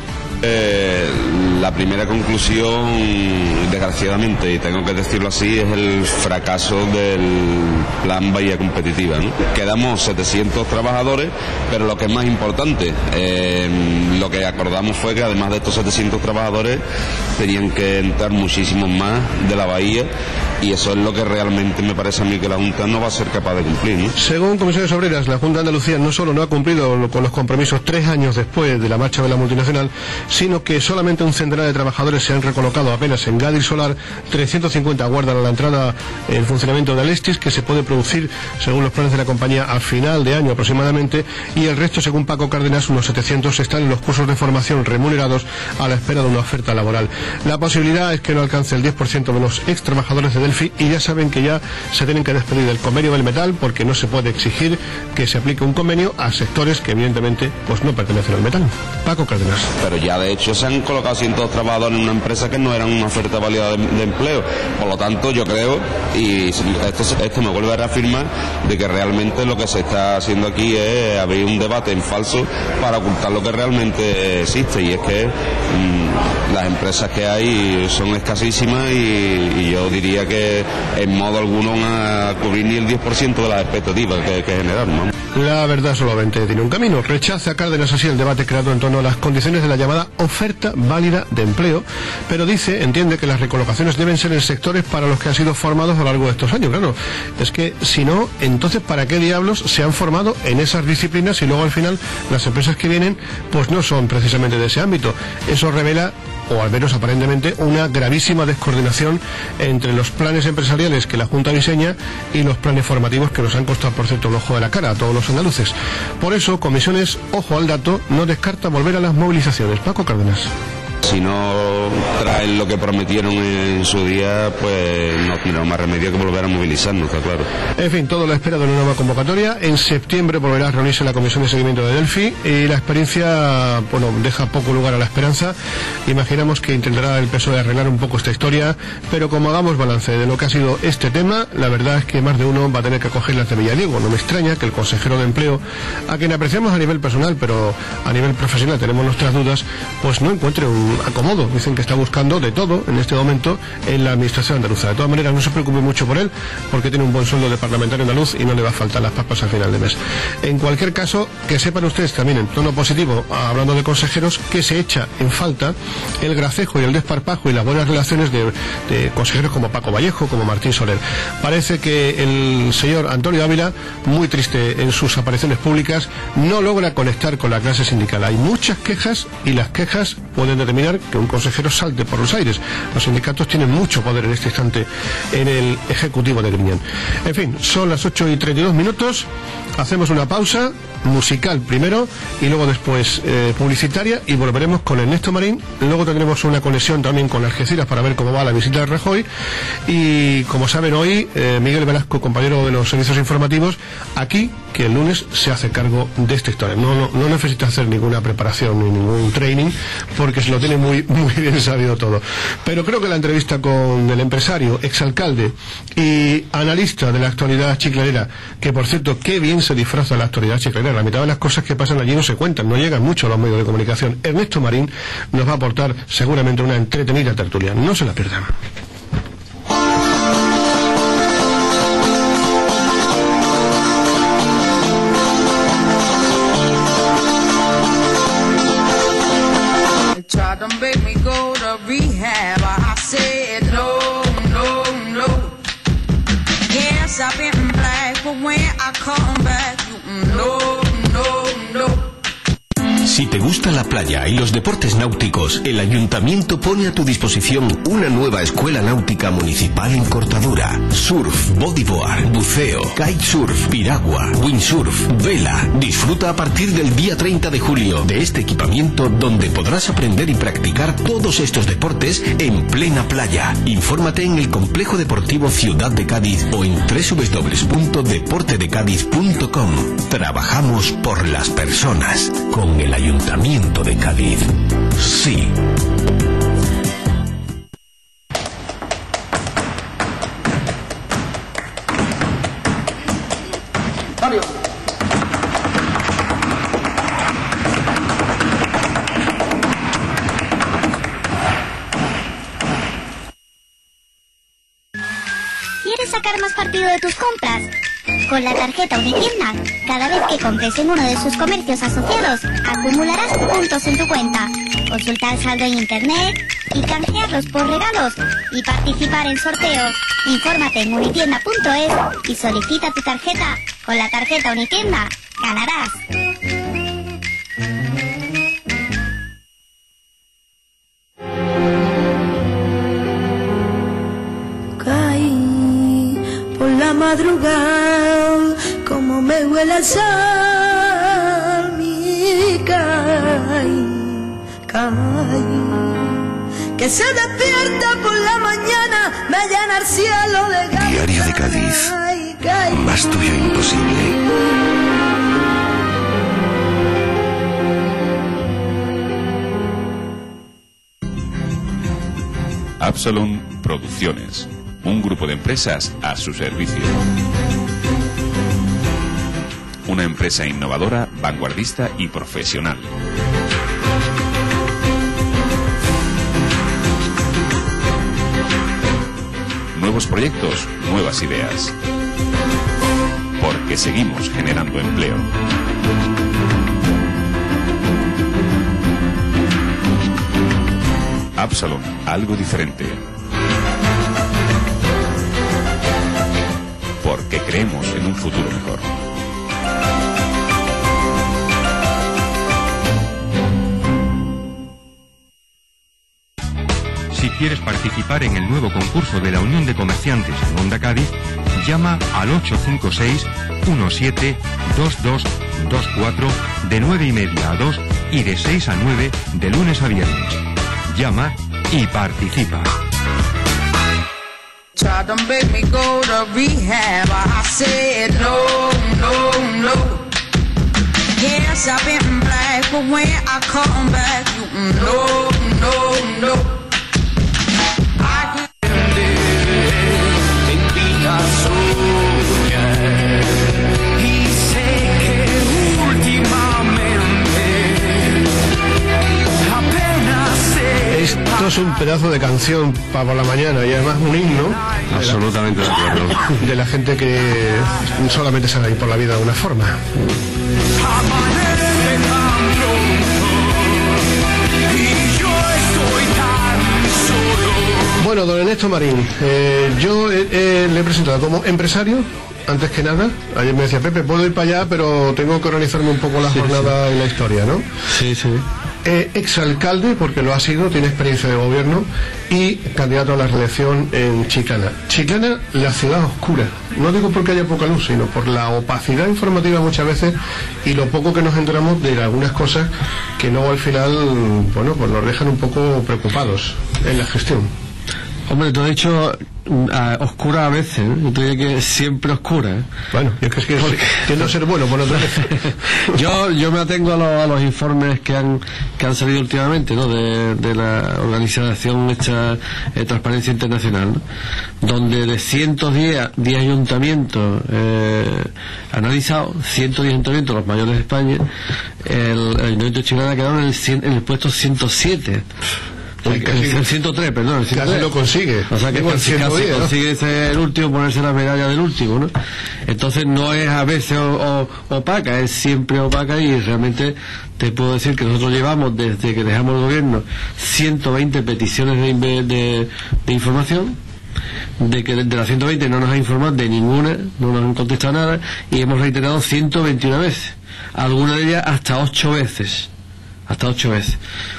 Eh, la primera conclusión, desgraciadamente, y tengo que decirlo así, es el fracaso del plan Bahía Competitiva, ¿no? Quedamos setecientos trabajadores, pero lo que es más importante, eh, lo que acordamos fue que además de estos setecientos trabajadores tenían que entrar muchísimos más de la bahía, y eso es lo que realmente me parece a mí que la Junta no va a ser capaz de cumplir, ¿no? Según Comisiones Obreras, la Junta de Andalucía no solo no ha cumplido con los compromisos tres años después de la marcha de la multinacional, sino que solamente un centenar de trabajadores se han recolocado apenas en Gadis Solar, trescientos cincuenta aguardan a la entrada el funcionamiento de Alestis, que se puede producir según los planes de la compañía a final de año aproximadamente, y el resto, según Paco Cárdenas, unos setecientos están en los cursos de formación remunerados a la espera de una oferta laboral. La posibilidad es que no alcance el diez por ciento de los ex trabajadores de Delphi, y ya saben que ya se tienen que despedir del convenio del metal, porque no se puede exigir que se aplique un convenio a sectores que evidentemente pues no pertenecen al metal. Paco Cárdenas. Pero ya de hecho se han colocado cientos trabajadores en una empresa que no era una oferta válida de, de empleo. Por lo tanto, yo creo, y esto, esto me vuelve a reafirmar, de que realmente lo que se está haciendo aquí es abrir un debate en falso para ocultar lo que realmente existe, y es que mmm, las empresas que hay son escasísimas, y, y yo diría que en modo alguno van a cubrir ni el diez por ciento de las expectativas que, que generaron, ¿no? La verdad solamente tiene un camino. Rechaza Cárdenas así el debate creado en torno a las condiciones de la llamada oferta válida de empleo, pero dice, entiende que las recolocaciones deben ser en sectores para los que han sido formados a lo largo de estos años. Claro, es que si no, entonces ¿para qué diablos se han formado en esas disciplinas y luego al final las empresas que vienen pues no son precisamente de ese ámbito? Eso revela, o al menos aparentemente, una gravísima descoordinación entre los planes empresariales que la Junta diseña y los planes formativos que nos han costado, por cierto, el ojo de la cara a todos los andaluces. Por eso, Comisiones, ojo al dato, no descarta volver a las movilizaciones. Paco Cárdenas. Si no traen lo que prometieron en su día, pues no tiene más remedio que volver a movilizarnos, está claro. En fin, todo la espera de una nueva convocatoria. En septiembre volverá a reunirse la Comisión de Seguimiento de Delphi, y la experiencia, bueno, deja poco lugar a la esperanza. Imaginamos que intentará el P S O E arreglar un poco esta historia, pero como hagamos balance de lo que ha sido este tema, la verdad es que más de uno va a tener que coger la de Villadiego. No me extraña que el consejero de Empleo, a quien apreciamos a nivel personal, pero a nivel profesional tenemos nuestras dudas, pues no encuentre un acomodo. Dicen que está buscando de todo en este momento en la administración andaluza. De todas maneras, no se preocupe mucho por él, porque tiene un buen sueldo de parlamentario andaluz y no le va a faltar las papas al final de mes. En cualquier caso, que sepan ustedes también en tono positivo, hablando de consejeros, que se echa en falta el gracejo y el desparpajo y las buenas relaciones de, de consejeros como Paco Vallejo, como Martín Soler. Parece que el señor Antonio Ávila, muy triste en sus apariciones públicas, no logra conectar con la clase sindical. Hay muchas quejas, y las quejas pueden determinar que un consejero salte por los aires. Los sindicatos tienen mucho poder en este instante en el ejecutivo de Griñán. En fin, son las ocho y treinta y dos minutos. Hacemos una pausa musical primero y luego después eh, publicitaria, y volveremos con Ernesto Marín. Luego tendremos una conexión también con Algeciras para ver cómo va la visita de Rajoy, y como saben hoy eh, Miguel Velasco, compañero de los servicios informativos, aquí, que el lunes se hace cargo de esta historia. No, no, no necesita hacer ninguna preparación ni ningún training, porque se lo tiene muy, muy bien sabido todo. Pero creo que la entrevista con el empresario, exalcalde y analista de la actualidad chiclanera, que por cierto, qué bien se disfraza la actualidad chiclanera. La mitad de las cosas que pasan allí no se cuentan, no llegan mucho a los medios de comunicación. Ernesto Marín nos va a aportar seguramente una entretenida tertulia. No se la pierdan. Tried to make me go to rehab. I said no, no, no. Yes, I've been black, but when I come back, you no, no, no. Si te gusta la playa y los deportes náuticos, el Ayuntamiento pone a tu disposición una nueva escuela náutica municipal en Cortadura. Surf, bodyboard, buceo, kitesurf, piragua, windsurf, vela. Disfruta a partir del día treinta de julio de este equipamiento donde podrás aprender y practicar todos estos deportes en plena playa. Infórmate en el Complejo Deportivo Ciudad de Cádiz o en doble u doble u doble u punto deporte de cádiz punto com. Trabajamos por las personas con el Ayuntamiento de Cádiz. Sí. Fabio. ¿Quieres sacar más partido de tus compras? Con la tarjeta Unitienda, cada vez que compres en uno de sus comercios asociados, acumularás puntos en tu cuenta. Consultar saldo en internet y canjearlos por regalos y participar en sorteos. Infórmate en unitienda punto es y solicita tu tarjeta. Con la tarjeta Unitienda, ganarás. Caí por la madrugada, como me huele el sol, mi caí, caí, que se despierta por la mañana, me llena el cielo de ganas. Diario de Cádiz, más tuyo imposible. Absalom Producciones, un grupo de empresas a su servicio. Una empresa innovadora, vanguardista y profesional. Nuevos proyectos, nuevas ideas. Porque seguimos generando empleo. Absalom, algo diferente. Porque creemos en un futuro mejor. Si quieres participar en el nuevo concurso de la Unión de Comerciantes en Onda Cádiz, llama al ocho cinco seis, uno siete, dos dos dos cuatro de nueve y media a dos y de seis a nueve de lunes a viernes. Llama y participa. Tried to make me go to rehab. I said no, no, no. Yes, I've been black, but when I come back, you no, no, no. I Y sé que últimamente apenas sé. Esto es un pedazo de canción para por la mañana y además un himno. Absolutamente de acuerdo. De la gente que solamente sabe ir por la vida de una forma. Amanece tan pronto y yo estoy tan solo. Bueno, don Ernesto Marín, eh, yo eh, eh, le he presentado como empresario, antes que nada. Ayer me decía, Pepe, puedo ir para allá, pero tengo que organizarme un poco la Sí, jornada sí. y la historia, ¿no? Sí, sí. Eh, exalcalde, porque lo ha sido, tiene experiencia de gobierno, y candidato a la reelección en Chiclana. Chiclana, la ciudad oscura. No digo porque haya poca luz, sino por la opacidad informativa muchas veces y lo poco que nos enteramos de algunas cosas que luego al final, bueno, pues nos dejan un poco preocupados en la gestión. Hombre, tú has dicho uh, oscura a veces, ¿eh? Yo te diría que siempre oscura, ¿eh? Bueno, yo es que, es que tiendo a ser bueno por otra vez. yo yo me atengo a, lo, a los informes que han que han salido últimamente, ¿no? de, de la organización esta eh, Transparencia Internacional, ¿no? Donde de ciento diez ayuntamientos eh, analizados, ciento diez ayuntamientos, los mayores de España, el, el ayuntamiento de Chiclana ha quedado en el, cien, en el puesto ciento siete. Uy, casi, el ciento tres, perdón, el ciento tres. Casi lo consigue. O sea que casi, casi ¿no? consigue ser el último, ponerse la medalla del último, ¿no? Entonces no es a veces o, o, opaca, es siempre opaca, y realmente te puedo decir que nosotros llevamos desde que dejamos el gobierno ciento veinte peticiones de, de, de información, de que de las ciento veinte no nos ha informado de ninguna, no nos han contestado nada, y hemos reiterado ciento veintiuna veces, algunas de ellas hasta ocho veces. hasta ocho veces.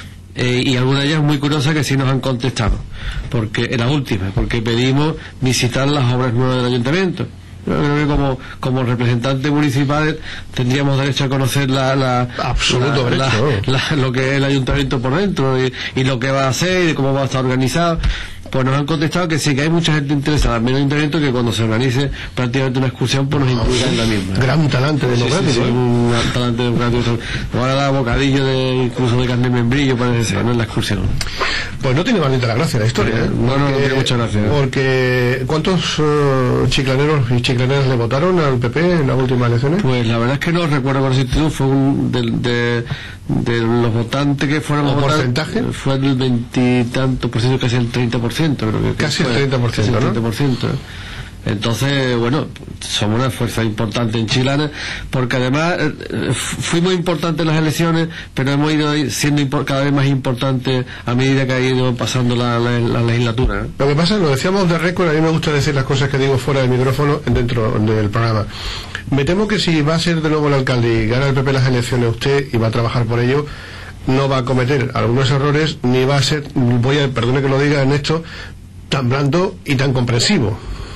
Eh, y algunas de ellas muy curiosas que sí nos han contestado, porque en las últimas, porque pedimos visitar las obras nuevas del ayuntamiento. Yo creo que como, como representantes municipales tendríamos derecho a conocer la, la, Absoluto la, derecho. la, la, lo que es el ayuntamiento por dentro y, y lo que va a hacer y cómo va a estar organizado. Pues nos han contestado que sí, que hay mucha gente interesada en el ayuntamiento, que cuando se organice prácticamente una excursión pues nos incluya en la misma. Gran talante democrático. Sí, sí, sí, un talante democrático. Ahora da bocadillo de, incluso de carne de membrillo, parece ser, ¿no? En la excursión. Pues no tiene malita la gracia la historia, ¿eh? No, no, no tiene mucha gracia. Porque, ¿cuántos uh, chiclaneros y chiclaneras le votaron al P P en las últimas elecciones? Pues la verdad es que no recuerdo con exactitud, fue un, de, de, de los votantes que fueron a votar. ¿Porcentaje? Fue el veintitantos por ciento, casi el treinta por ciento. Creo que casi fue, el treinta por ciento, casi el ¿no? treinta por ciento. Entonces, bueno, somos una fuerza importante en Chiclana, porque además eh, fuimos importantes en las elecciones, pero hemos ido siendo cada vez más importantes a medida que ha ido pasando la, la, la legislatura, ¿eh? Lo que pasa, lo decíamos de récord, a mí me gusta decir las cosas que digo fuera del micrófono dentro del programa. Me temo que si va a ser de nuevo el alcalde y gana el P P las elecciones usted y va a trabajar por ello, no va a cometer algunos errores, ni va a ser, voy a, perdone que lo diga en esto, tan blando y tan comprensivo.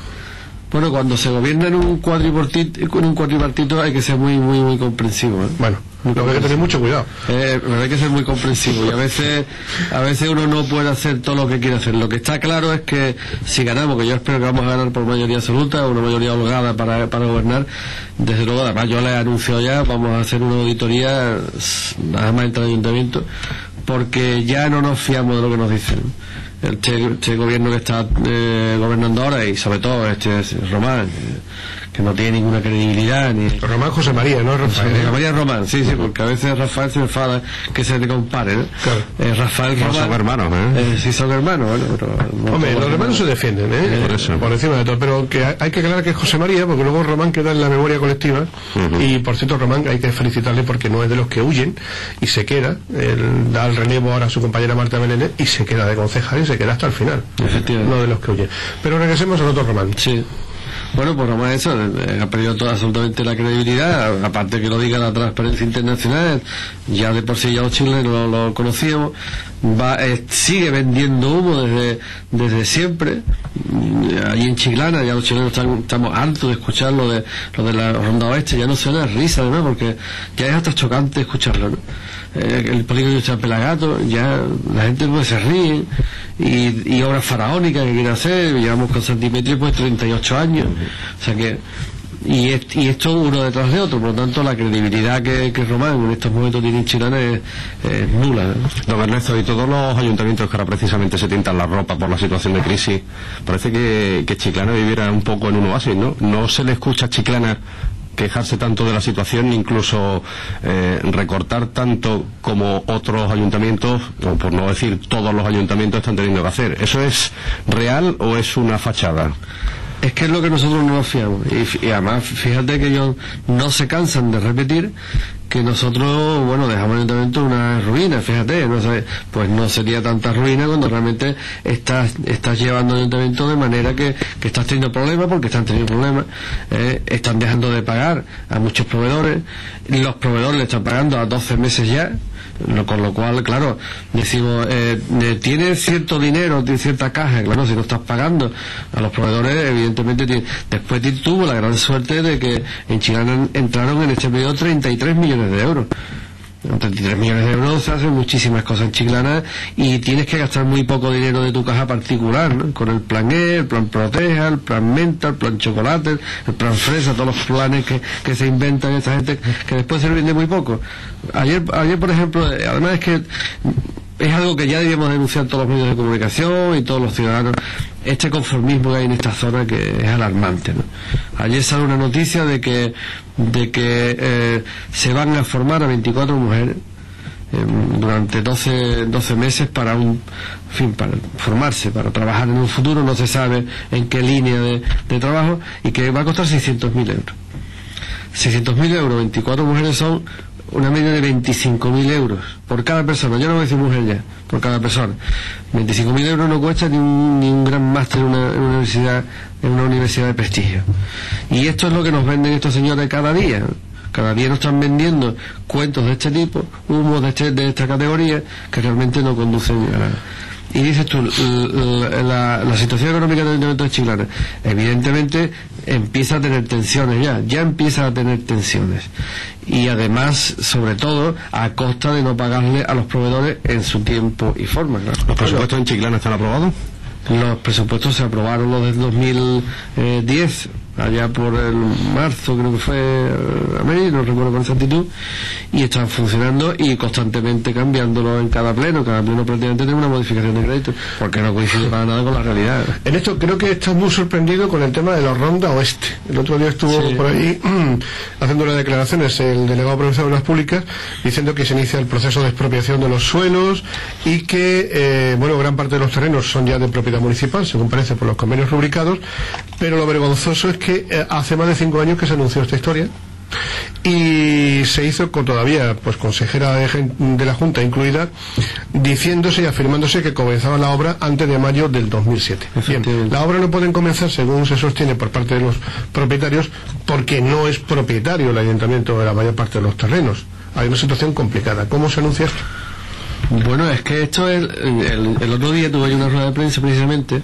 Bueno, cuando se gobierna en un cuadripartito, en un cuadripartito hay que ser muy, muy, muy comprensivo, ¿eh? Bueno, lo que hay que tener mucho cuidado. Eh, pero hay que ser muy comprensivo y a veces, a veces uno no puede hacer todo lo que quiere hacer. Lo que está claro es que si ganamos, que yo espero que vamos a ganar por mayoría absoluta, una mayoría holgada para, para gobernar, desde luego, además yo les anuncio ya, vamos a hacer una auditoría nada más entre el ayuntamiento, porque ya no nos fiamos de lo que nos dicen. Este, este gobierno que está eh, gobernando ahora, y sobre todo este Román, eh, que no tiene ninguna credibilidad ni Román José María, ¿no? Rafael. José María Román, sí, sí, porque a veces Rafael se me enfada que se le compare, ¿no? Claro. Eh, Rafael no Román, son hermanos, ¿eh? eh sí son hermanos, bueno, pero no Hombre, los hermanos. hermanos se defienden, ¿eh? Eh, por eso, por encima de todo, pero que hay que aclarar que es José María, porque luego Román queda en la memoria colectiva. Uh-huh. Y por cierto, Román hay que felicitarle porque no es de los que huyen y se queda, él da el relevo ahora a su compañera Marta Meléndez y se queda de concejal y se queda hasta el final. Efectivamente. No de los que huyen. Pero regresemos al otro Román. Sí. Bueno, pues Román eso, eh, ha perdido toda, absolutamente la credibilidad, aparte que lo diga la Transparencia Internacional, ya de por sí ya los chilenos lo, lo conocíamos, va, eh, sigue vendiendo humo desde, desde siempre, allí en Chiclana, ya los chilenos están, estamos hartos de escuchar lo de, lo de la Ronda Oeste, ya no suena risa, ¿no? Porque ya es hasta chocante escucharlo, ¿no? Eh, el polígono de San Pelagato, ya la gente pues se ríe, y, y obras faraónicas que quiere hacer, llevamos con Santimetri pues treinta y ocho años, o sea que y, est, y esto uno detrás de otro, por lo tanto la credibilidad que, que Román en estos momentos tiene en Chiclana es, es nula, ¿no? Don Ernesto, y todos los ayuntamientos que ahora precisamente se tientan la ropa por la situación de crisis, parece que, que Chiclana viviera un poco en un oasis, ¿no? No se le escucha a Chiclana quejarse tanto de la situación, incluso eh, recortar tanto como otros ayuntamientos, o por no decir todos los ayuntamientos, están teniendo que hacer. ¿Eso es real o es una fachada? Es que es lo que nosotros no nos fiamos, y, y además fíjate que ellos no se cansan de repetir que nosotros, bueno, dejamos el ayuntamiento una ruina, fíjate, no sé, pues no sería tanta ruina cuando realmente estás, estás llevando el ayuntamiento de manera que, que estás teniendo problemas, porque están teniendo problemas, eh, están dejando de pagar a muchos proveedores, los proveedores le están pagando a doce meses ya, lo, con lo cual, claro, decimos, eh, tiene cierto dinero, tiene cierta caja, claro, si no estás pagando a los proveedores, evidentemente tiene, después tuvo la gran suerte de que en Chiclana entraron en este periodo treinta y tres millones de euros. treinta y tres millones de euros se hacen muchísimas cosas en Chiclana y tienes que gastar muy poco dinero de tu caja particular, ¿no? Con el plan E, el plan Proteja, el plan Menta, el plan Chocolate, el plan Fresa, todos los planes que, que se inventan esta gente que después se vende muy poco. Ayer, ayer por ejemplo, además es que es algo que ya debíamos denunciar todos los medios de comunicación y todos los ciudadanos, este conformismo que hay en esta zona, que es alarmante, ¿no? Ayer sale una noticia de que de que eh, se van a formar a veinticuatro mujeres eh, durante doce meses para un en fin, para formarse, para trabajar en un futuro, no se sabe en qué línea de, de trabajo, y que va a costar seiscientos mil euros. seiscientos mil euros, veinticuatro mujeres son una media de veinticinco mil euros por cada persona. Yo no voy a decir mujer ya, por cada persona. veinticinco mil euros no cuesta ni un, ni un gran máster en una, en una universidad en una universidad de prestigio. Y esto es lo que nos venden estos señores cada día. Cada día nos están vendiendo cuentos de este tipo, humos de, este, de esta categoría, que realmente no conducen a nada. Y dices tú, la, la, la situación económica del Ayuntamiento de Chiclana, evidentemente empieza a tener tensiones ya, ya empieza a tener tensiones. Y además, sobre todo, a costa de no pagarle a los proveedores en su tiempo y forma. Claro. ¿Los presupuestos en Chiclana están aprobados? Los presupuestos se aprobaron los del dos mil diez, allá por el marzo creo que fue a mí, no recuerdo con exactitud, y están funcionando y constantemente cambiándolo en cada pleno. Cada pleno prácticamente tiene una modificación de crédito, porque no coincide para nada con la realidad. En esto creo que estás muy sorprendido con el tema de la Ronda Oeste. El otro día estuvo sí. por ahí haciendo unas declaraciones el delegado provincial de Obras Públicas, diciendo que se inicia el proceso de expropiación de los suelos y que eh, bueno, gran parte de los terrenos son ya de propiedad municipal, según parece por los convenios rubricados, pero lo vergonzoso es que eh, hace más de cinco años que se anunció esta historia y se hizo con todavía pues consejera de, de la Junta incluida, diciéndose y afirmándose que comenzaba la obra antes de mayo del dos mil siete. Bien, la obra no puede comenzar, según se sostiene por parte de los propietarios, porque no es propietario el ayuntamiento de la mayor parte de los terrenos. Hay una situación complicada. ¿Cómo se anuncia esto? Bueno, es que esto es el, el otro día tuve una rueda de prensa precisamente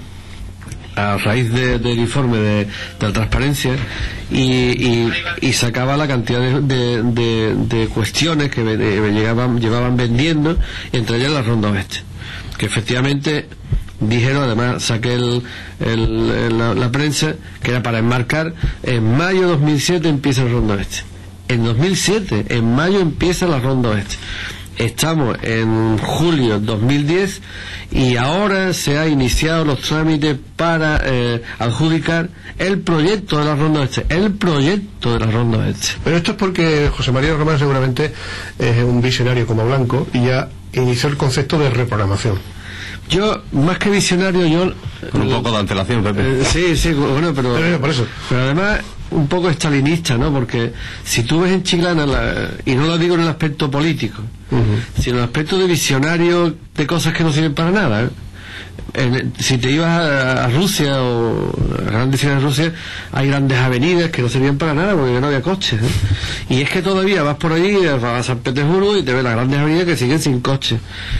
a raíz de, del informe de, de la transparencia y, y, y sacaba la cantidad de, de, de, de cuestiones que me, de, me llegaban, llevaban vendiendo, entre ellas la Ronda Oeste, que efectivamente dijeron, además saqué el, el, el, la, la prensa, que era para enmarcar: en mayo de dos mil siete empieza la Ronda Oeste. En dos mil siete, en mayo empieza la Ronda Oeste. Estamos en julio dos mil diez y ahora se han iniciado los trámites para eh, adjudicar el proyecto de la Ronda Oeste, el proyecto de la Ronda Oeste. Pero esto es porque José María Román seguramente es un visionario como Blanco y ya inició el concepto de reprogramación. Yo, más que visionario, yo... Con un poco de antelación, Pepe. Eh, sí, sí, bueno, pero... Pero, por eso. Pero además, un poco estalinista, ¿no? Porque si tú ves en Chiclana, la, y no lo digo en el aspecto político, uh-huh. sino en el aspecto de visionario de cosas que no sirven para nada, ¿eh? En, si te ibas a, a Rusia o a grandes ciudades de Rusia, hay grandes avenidas que no servían para nada porque no había coches, ¿eh? Y es que todavía vas por allí, vas a San Petersburgo y te ves las grandes avenidas que siguen sin coches.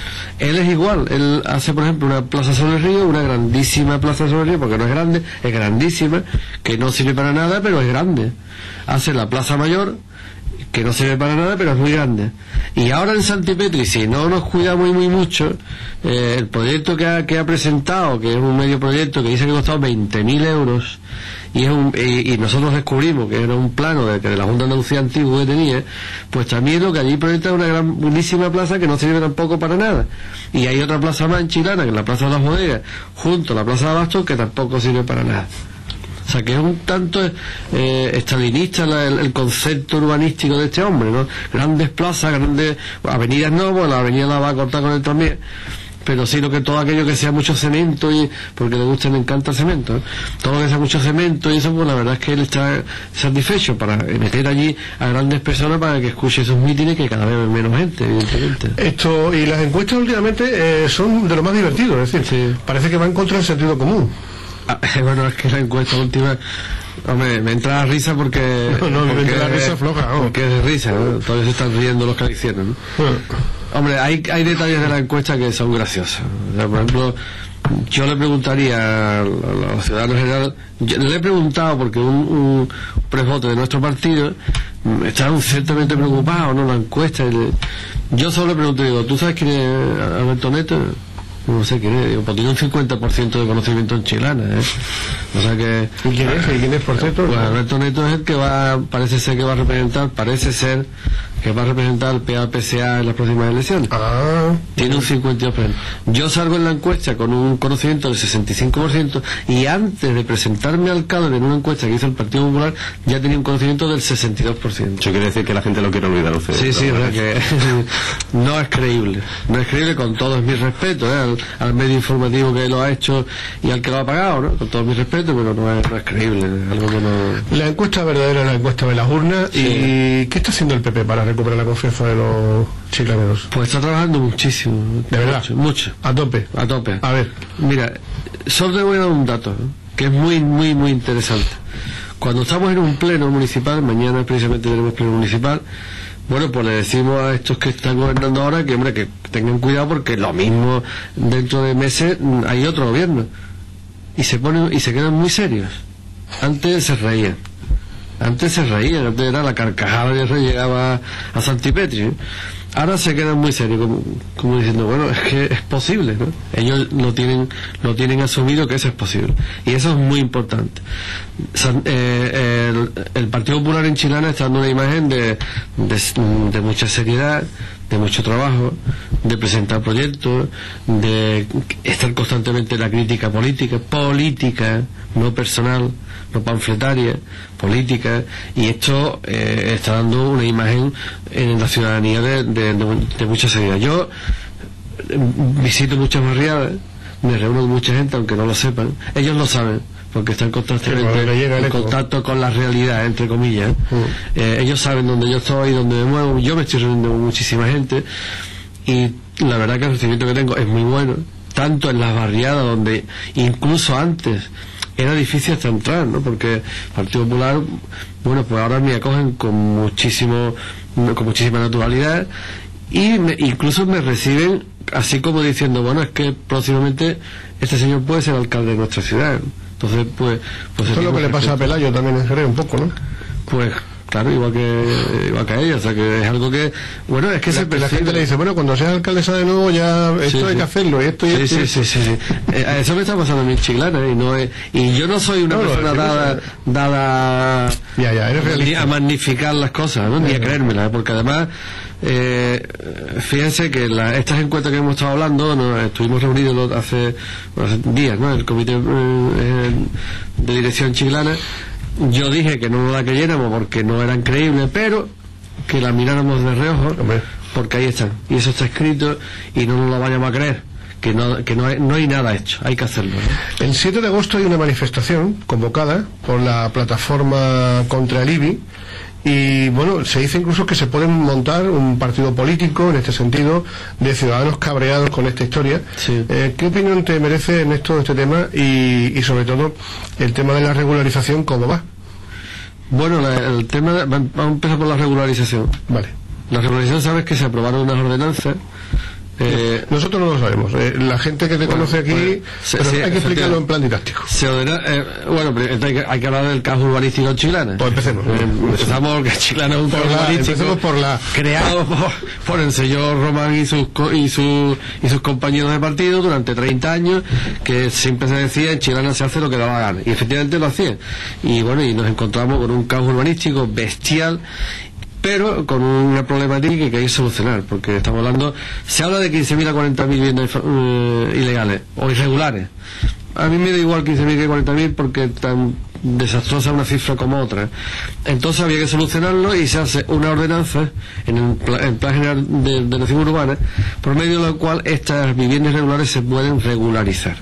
Él es igual, él hace por ejemplo una plaza sobre el río, una grandísima plaza sobre el río, porque no es grande, es grandísima, que no sirve para nada, pero es grande. Hace la plaza mayor, que no sirve para nada, pero es muy grande. Y ahora en Santipetri, si no nos cuidamos muy, muy mucho, eh, el proyecto que ha, que ha presentado, que es un medio proyecto que dice que ha costado veinte mil euros, y, es un, y, y nosotros descubrimos que era un plano de, de la Junta de Andalucía antigua que tenía, pues también lo que allí proyecta es una gran, buenísima plaza que no sirve tampoco para nada. Y hay otra plaza más en Chiclana, que es la Plaza de las Bodegas, junto a la Plaza de Abastos, que tampoco sirve para nada. O sea, que es un tanto eh, estalinista la, el, el concepto urbanístico de este hombre, ¿no? Grandes plazas, grandes avenidas, no, bueno, la avenida la va a cortar con él también, pero sí lo que todo aquello que sea mucho cemento, y porque le gusta, le encanta el cemento, ¿eh? Todo lo que sea mucho cemento y eso, pues la verdad es que él está satisfecho para meter allí a grandes personas para que escuche sus mítines, que cada vez hay menos gente, evidentemente. Esto, y las encuestas últimamente eh, son de lo más divertido, es decir, sí. Parece que van contra el sentido común. Ah, bueno, es que la encuesta última, hombre, me entra la risa porque... No, no, porque, me entra la risa floja, ¿no? Porque es de risa, ¿no? Todavía se están riendo los que la hicieron, ¿no? Bueno. Hombre, hay, hay detalles de la encuesta que son graciosos. O sea, por ejemplo, yo le preguntaría a los ciudadanos en general, yo le he preguntado porque un, un prevoto de nuestro partido estaba ciertamente preocupado, ¿no? La encuesta, y le, yo solo le pregunto, digo, ¿tú sabes quién es Alberto Neto? No sé quién es, digo, pues tiene un cincuenta por ciento de conocimiento en Chiclana, ¿eh? O sea que... ¿Y quién es? ¿Y quién es, por cierto? Pues Alberto Neto es el que va, parece ser que va a representar, parece ser que va a representar al P A P C A en las próximas elecciones. Ah. Tiene un cincuenta y dos por ciento. Yo salgo en la encuesta con un conocimiento del sesenta y cinco por ciento y antes de presentarme al alcalde en una encuesta que hizo el Partido Popular ya tenía un conocimiento del sesenta y dos por ciento. Eso quiere decir que la gente lo quiere olvidar, usted. Sí, sí, o sea que no es creíble. No es creíble, con todos mis respetos, ¿eh? al, al medio informativo que lo ha hecho y al que lo ha pagado, ¿no? Con todos mis respetos, pero no es, no es creíble. Algo que no... La encuesta verdadera es la encuesta de las urnas. Sí. ¿Y qué está haciendo el P P para recuperar la confianza de los chiclaneros? Pues está trabajando muchísimo. ¿De verdad? Mucho, mucho. A tope. A tope. A ver. Mira, solo te voy a dar un dato, ¿no? Que es muy, muy, muy interesante. cuando estamos en un pleno municipal, mañana precisamente tenemos pleno municipal, bueno, pues le decimos a estos que están gobernando ahora que, hombre, que tengan cuidado porque lo mismo dentro de meses hay otro gobierno. Y se ponen y se quedan muy serios. Antes se reían. Antes se reían, antes era la carcajada de rey llegaba a Santipetri, ¿eh? Ahora se quedan muy serios, como, como diciendo, bueno, es que es posible, ¿no? Ellos lo tienen, lo tienen asumido que eso es posible. Y eso es muy importante. San, eh, el, el Partido Popular en Chiclana está dando una imagen de, de, de mucha seriedad, de mucho trabajo, de presentar proyectos, de estar constantemente en la crítica política, política, no personal, no panfletaria, política, y esto eh, está dando una imagen en la ciudadanía de, de, de, de mucha seriedad. Yo visito muchas barriadas, me reúno con mucha gente, aunque no lo sepan, ellos lo saben, porque están constantemente en contacto con la realidad, entre comillas. Uh. Eh, ellos saben dónde yo estoy, dónde me muevo. Yo me estoy reuniendo con muchísima gente y la verdad que el recibimiento que tengo es muy bueno, tanto en las barriadas donde incluso antes era difícil hasta entrar, ¿no? Porque el Partido Popular, bueno, pues ahora me acogen con muchísimo, con muchísima naturalidad y me, incluso me reciben así como diciendo, bueno, es que próximamente este señor puede ser alcalde de nuestra ciudad. Entonces, pues... pues esto es lo que le pasa a Pelayo también en Jerez un poco, ¿no? Pues... Claro, igual que igual que a ella, o sea que es algo que, bueno, es que la, se percibe. La gente le dice, bueno, cuando seas alcaldesa de nuevo ya esto sí, hay sí. que hacerlo, y esto y sí, esto. Sí, sí, sí, sí. eh, eso me está pasando a mí en Chiclana, y no es, y yo no soy una no, persona no, dada, dada ya, ya, eres realista. A magnificar las cosas, ¿no? Ni a creérmelas, porque además, eh, fíjense que la, estas encuestas que hemos estado hablando, nos estuvimos reunidos hace, bueno, hace días, ¿no? El comité eh, de dirección chiclana. Yo dije que no la creyéramos porque no eran creíbles, pero que la miráramos de reojo, porque ahí están, y eso está escrito, y no nos lo vayamos a creer, que no, que no, hay, no hay nada hecho, hay que hacerlo, ¿no? El siete de agosto hay una manifestación convocada por la plataforma contra el I B I, y bueno, se dice incluso que se puede montar un partido político en este sentido, de ciudadanos cabreados con esta historia. Sí. Eh, ¿qué opinión te merece en esto este tema y, y sobre todo el tema de la regularización, cómo va? Bueno, la, el tema de, vamos a empezar por la regularización. Vale. La regularización, sabes que se aprobaron unas ordenanzas. Eh, nosotros no lo sabemos, eh, la gente que te bueno, conoce aquí, pues, se, pero sí, hay que explicarlo en plan didáctico. Se ordena, eh, bueno, hay que, hay que hablar del caso urbanístico en Chiclana. Pues empecemos. Eh, empezamos porque Chiclana es un caso urbanístico por la... creado por, por el señor Román y sus, y, su, y sus compañeros de partido durante treinta años, que siempre se decía en Chiclana se hace lo que da la gana, y efectivamente lo hacían. Y bueno, y nos encontramos con un caos urbanístico bestial, pero con una problemática que hay que solucionar, porque estamos hablando, se habla de quince mil a cuarenta mil viviendas uh, ilegales o irregulares. A mí me da igual quince mil que cuarenta mil porque tan desastrosa una cifra como otra. Entonces había que solucionarlo y se hace una ordenanza en el plan, en plan general de, de nación urbana, por medio de la cual estas viviendas irregulares se pueden regularizar.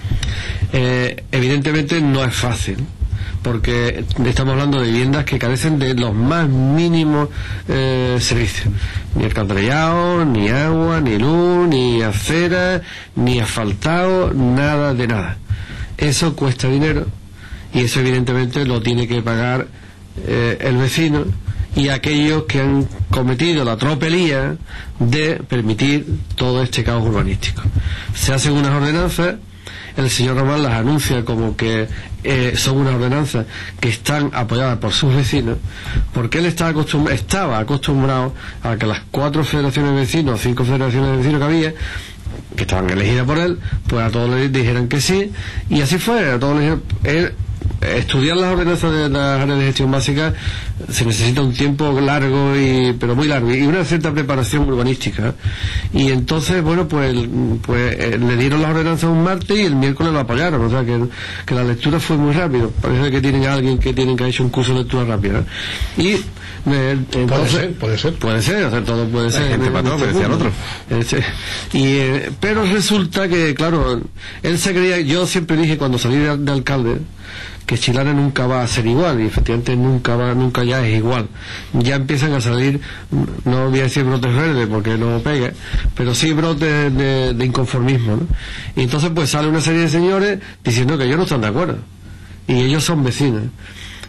Eh, evidentemente no es fácil, porque estamos hablando de viviendas que carecen de los más mínimos eh, servicios, ni alcantarillado, ni agua, ni luz, ni acera, ni asfaltado, nada de nada. Eso cuesta dinero y eso evidentemente lo tiene que pagar eh, el vecino y aquellos que han cometido la tropelía de permitir todo este caos urbanístico. Se hacen unas ordenanzas. El señor Román las anuncia como que eh, son unas ordenanzas que están apoyadas por sus vecinos, porque él estaba acostumbrado, estaba acostumbrado a que las cuatro federaciones de vecinos, cinco federaciones de vecinos que había, que estaban elegidas por él, pues a todos les dijeran que sí, y así fue, a todos les dijeron, él, estudiar las ordenanzas de las áreas de gestión básica se necesita un tiempo largo y pero muy largo y una cierta preparación urbanística, y entonces bueno pues pues eh, le dieron las ordenanzas un martes y el miércoles lo apoyaron, o sea que, que la lectura fue muy rápido. Parece que tienen a alguien que tienen que haber hecho un curso de lectura rápida, ¿no? Y eh, entonces, puede ser puede ser puede ser, o sea, todo puede ser, gente en, patrón, en este decía el otro eh, y eh, pero resulta que claro, él se creía, yo siempre dije cuando salí de, de alcalde que Chiclana nunca va a ser igual, y efectivamente nunca va, nunca ya es igual. Ya empiezan a salir, no voy a decir brotes verdes porque no pega, pero sí brotes de, de inconformismo, ¿no? Y entonces pues sale una serie de señores diciendo que ellos no están de acuerdo, y ellos son vecinos.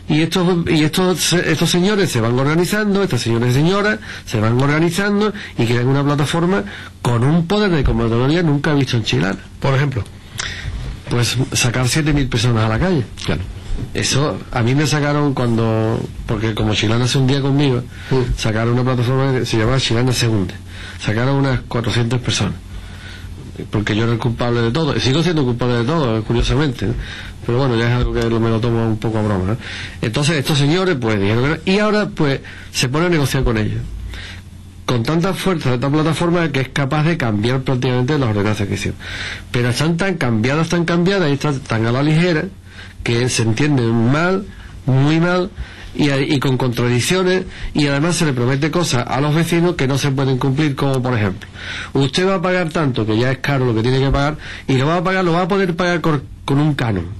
Y estos y estos estos señores se van organizando, estas señores y señoras se van organizando y crean una plataforma con un poder de convocatoria nunca visto en Chilana. Por ejemplo, pues sacar siete mil personas a la calle. Claro. Eso a mí me sacaron cuando, porque como Chilana hace un día conmigo, mm. sacaron una plataforma que se llamaba Chilana se hunde. Sacaron unas cuatrocientas personas, porque yo era el culpable de todo, sigo siendo culpable de todo, curiosamente, ¿no? Pero bueno, ya es algo que me lo tomo un poco a broma, ¿no? Entonces estos señores pues dijeron que no, y ahora pues se pone a negociar con ellos con tanta fuerza de esta plataforma que es capaz de cambiar prácticamente las ordenanzas que hicieron, pero están tan cambiadas, tan cambiadas y están tan a la ligera que se entienden mal, muy mal, y, y con contradicciones, y además se le promete cosas a los vecinos que no se pueden cumplir, como por ejemplo, usted va a pagar tanto, que ya es caro lo que tiene que pagar, y lo va a pagar, lo va a poder pagar con, con un canon.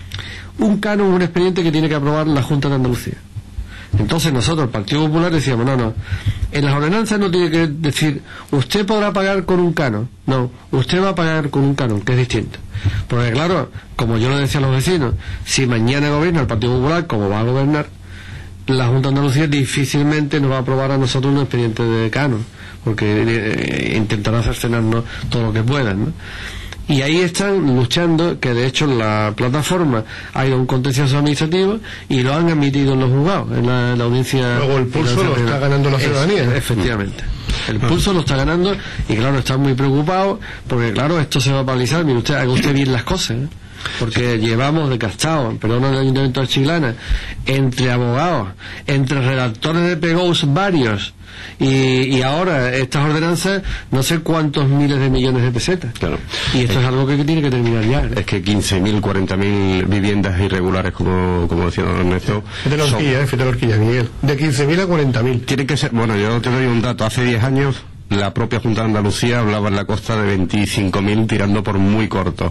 Un canon es un expediente que tiene que aprobar la Junta de Andalucía. Entonces nosotros, el Partido Popular, decíamos, no, no, en las ordenanzas no tiene que decir, usted podrá pagar con un canon, no, usted va a pagar con un canon, que es distinto. Porque claro, como yo le decía a los vecinos, si mañana gobierna el Partido Popular, como va a gobernar, la Junta de Andalucía difícilmente nos va a aprobar a nosotros un expediente de canon, porque eh, intentará cercenarnos todo lo que puedan, ¿no? Y ahí están luchando, que de hecho la plataforma ha ido a un contencioso administrativo y lo han admitido en los juzgados, en la, en la audiencia. Luego el pulso lo está ganando la ciudadanía. Es, efectivamente. El pulso lo está ganando y claro, están muy preocupados porque claro, esto se va a paralizar. Mire usted, haga usted bien las cosas, ¿eh? Porque llevamos de Castao, perdón, el Ayuntamiento de Chiclana, entre abogados, entre redactores de P G O S varios, y, y ahora estas ordenanzas, no sé cuántos miles de millones de pesetas. Claro. Y esto es, es algo que tiene que terminar ya, ¿eh? Es que quince mil, cuarenta mil viviendas irregulares, como, como decía don Ernesto. Fíjate la horquilla, eh, fíjate la horquilla, Miguel. De quince mil a cuarenta mil. Tiene que ser, bueno, yo te doy un dato. Hace diez años, la propia Junta de Andalucía hablaba en la costa de veinticinco mil, tirando por muy corto.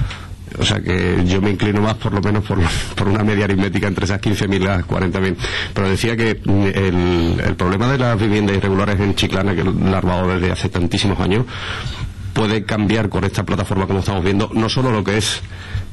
O sea que yo me inclino más por lo menos por, por una media aritmética entre esas quince mil y las cuarenta mil. Pero decía que el, el problema de las viviendas irregulares en Chiclana, que lo ha larvado desde hace tantísimos años, puede cambiar con esta plataforma, como estamos viendo, no solo lo que es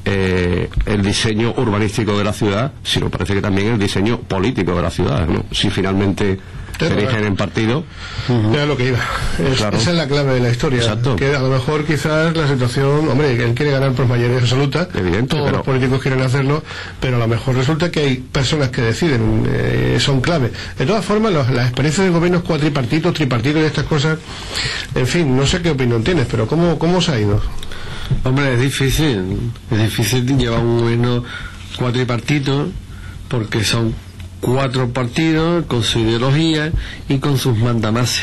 eh, el diseño urbanístico de la ciudad, sino parece que también el diseño político de la ciudad, ¿no? Si finalmente se eligen en partido. Uh-huh. Era lo que iba. Es, claro. Esa es la clave de la historia. Exacto. Que a lo mejor quizás la situación, hombre, él quiere ganar por mayoría absoluta. Evidente, todos pero... los políticos quieren hacerlo, pero a lo mejor resulta que hay personas que deciden, eh, son clave. De todas formas, los, las experiencias de gobiernos cuatripartitos, tripartitos y estas cosas, en fin, no sé qué opinión tienes, pero ¿cómo, cómo se ha ido? Hombre, es difícil. Es difícil llevar un gobierno cuatripartito porque son cuatro partidos con su ideología y con sus mandamases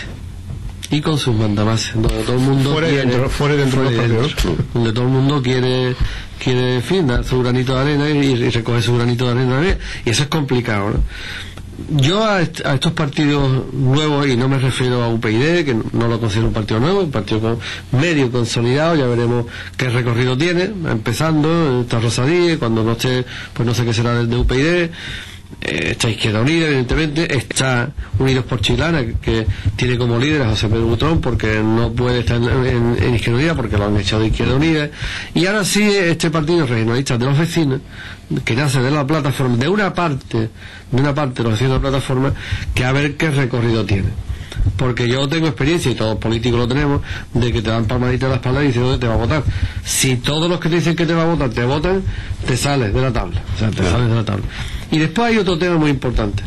y con sus mandamases donde todo el mundo fuera quiere, dentro, fuera dentro fuera de los dentro, donde todo el mundo quiere quiere en fin, dar su granito de arena y, y recoger su granito de arena, y eso es complicado, ¿no? Yo a, est- a estos partidos nuevos, y no me refiero a U P yD, que no, no lo considero un partido nuevo, un partido con, medio consolidado, ya veremos qué recorrido tiene, empezando, está Rosa Díez, cuando no esté, pues no sé qué será de, de U P yD. Eh, está Izquierda Unida, evidentemente, está Unidos por Chiclana, que, que tiene como líder a José Pedro Butrón, porque no puede estar en, en, en Izquierda Unida, porque lo han echado de Izquierda Unida, y ahora sí este partido regionalista de los vecinos, que nace de la plataforma, de una parte, de una parte de los vecinos de la plataforma, que a ver qué recorrido tiene. Porque yo tengo experiencia, y todos los políticos lo tenemos, de que te dan palmadita en la espalda y dicen dónde te va a votar. Si todos los que te dicen que te va a votar te votan, te sales de la tabla. O sea, te claro. sales de la tabla. Y después hay otro tema muy importante.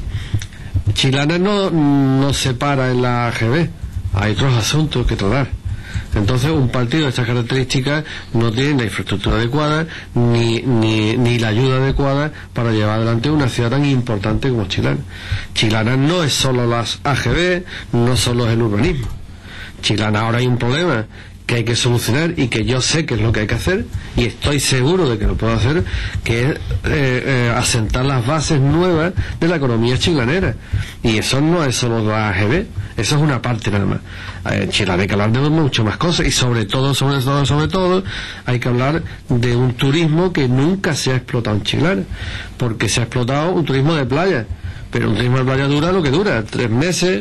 Chiclana no, no se para en la A G B. Hay otros asuntos que tratar. Entonces un partido de estas características no tiene la infraestructura adecuada ni, ni, ni la ayuda adecuada para llevar adelante una ciudad tan importante como Chiclana. Chiclana no es solo las A G B, no solo es el urbanismo. Chiclana ahora hay un problema que hay que solucionar y que yo sé que es lo que hay que hacer y estoy seguro de que lo puedo hacer, que es eh, eh, asentar las bases nuevas de la economía chiclanera, y eso no es solo la A G B, eso es una parte nada más. Eh, Chiclana hay que hablar de mucho más cosas, y sobre todo, sobre todo, sobre todo hay que hablar de un turismo que nunca se ha explotado en Chiclana, porque se ha explotado un turismo de playa, pero un turismo de playa dura lo que dura, tres meses,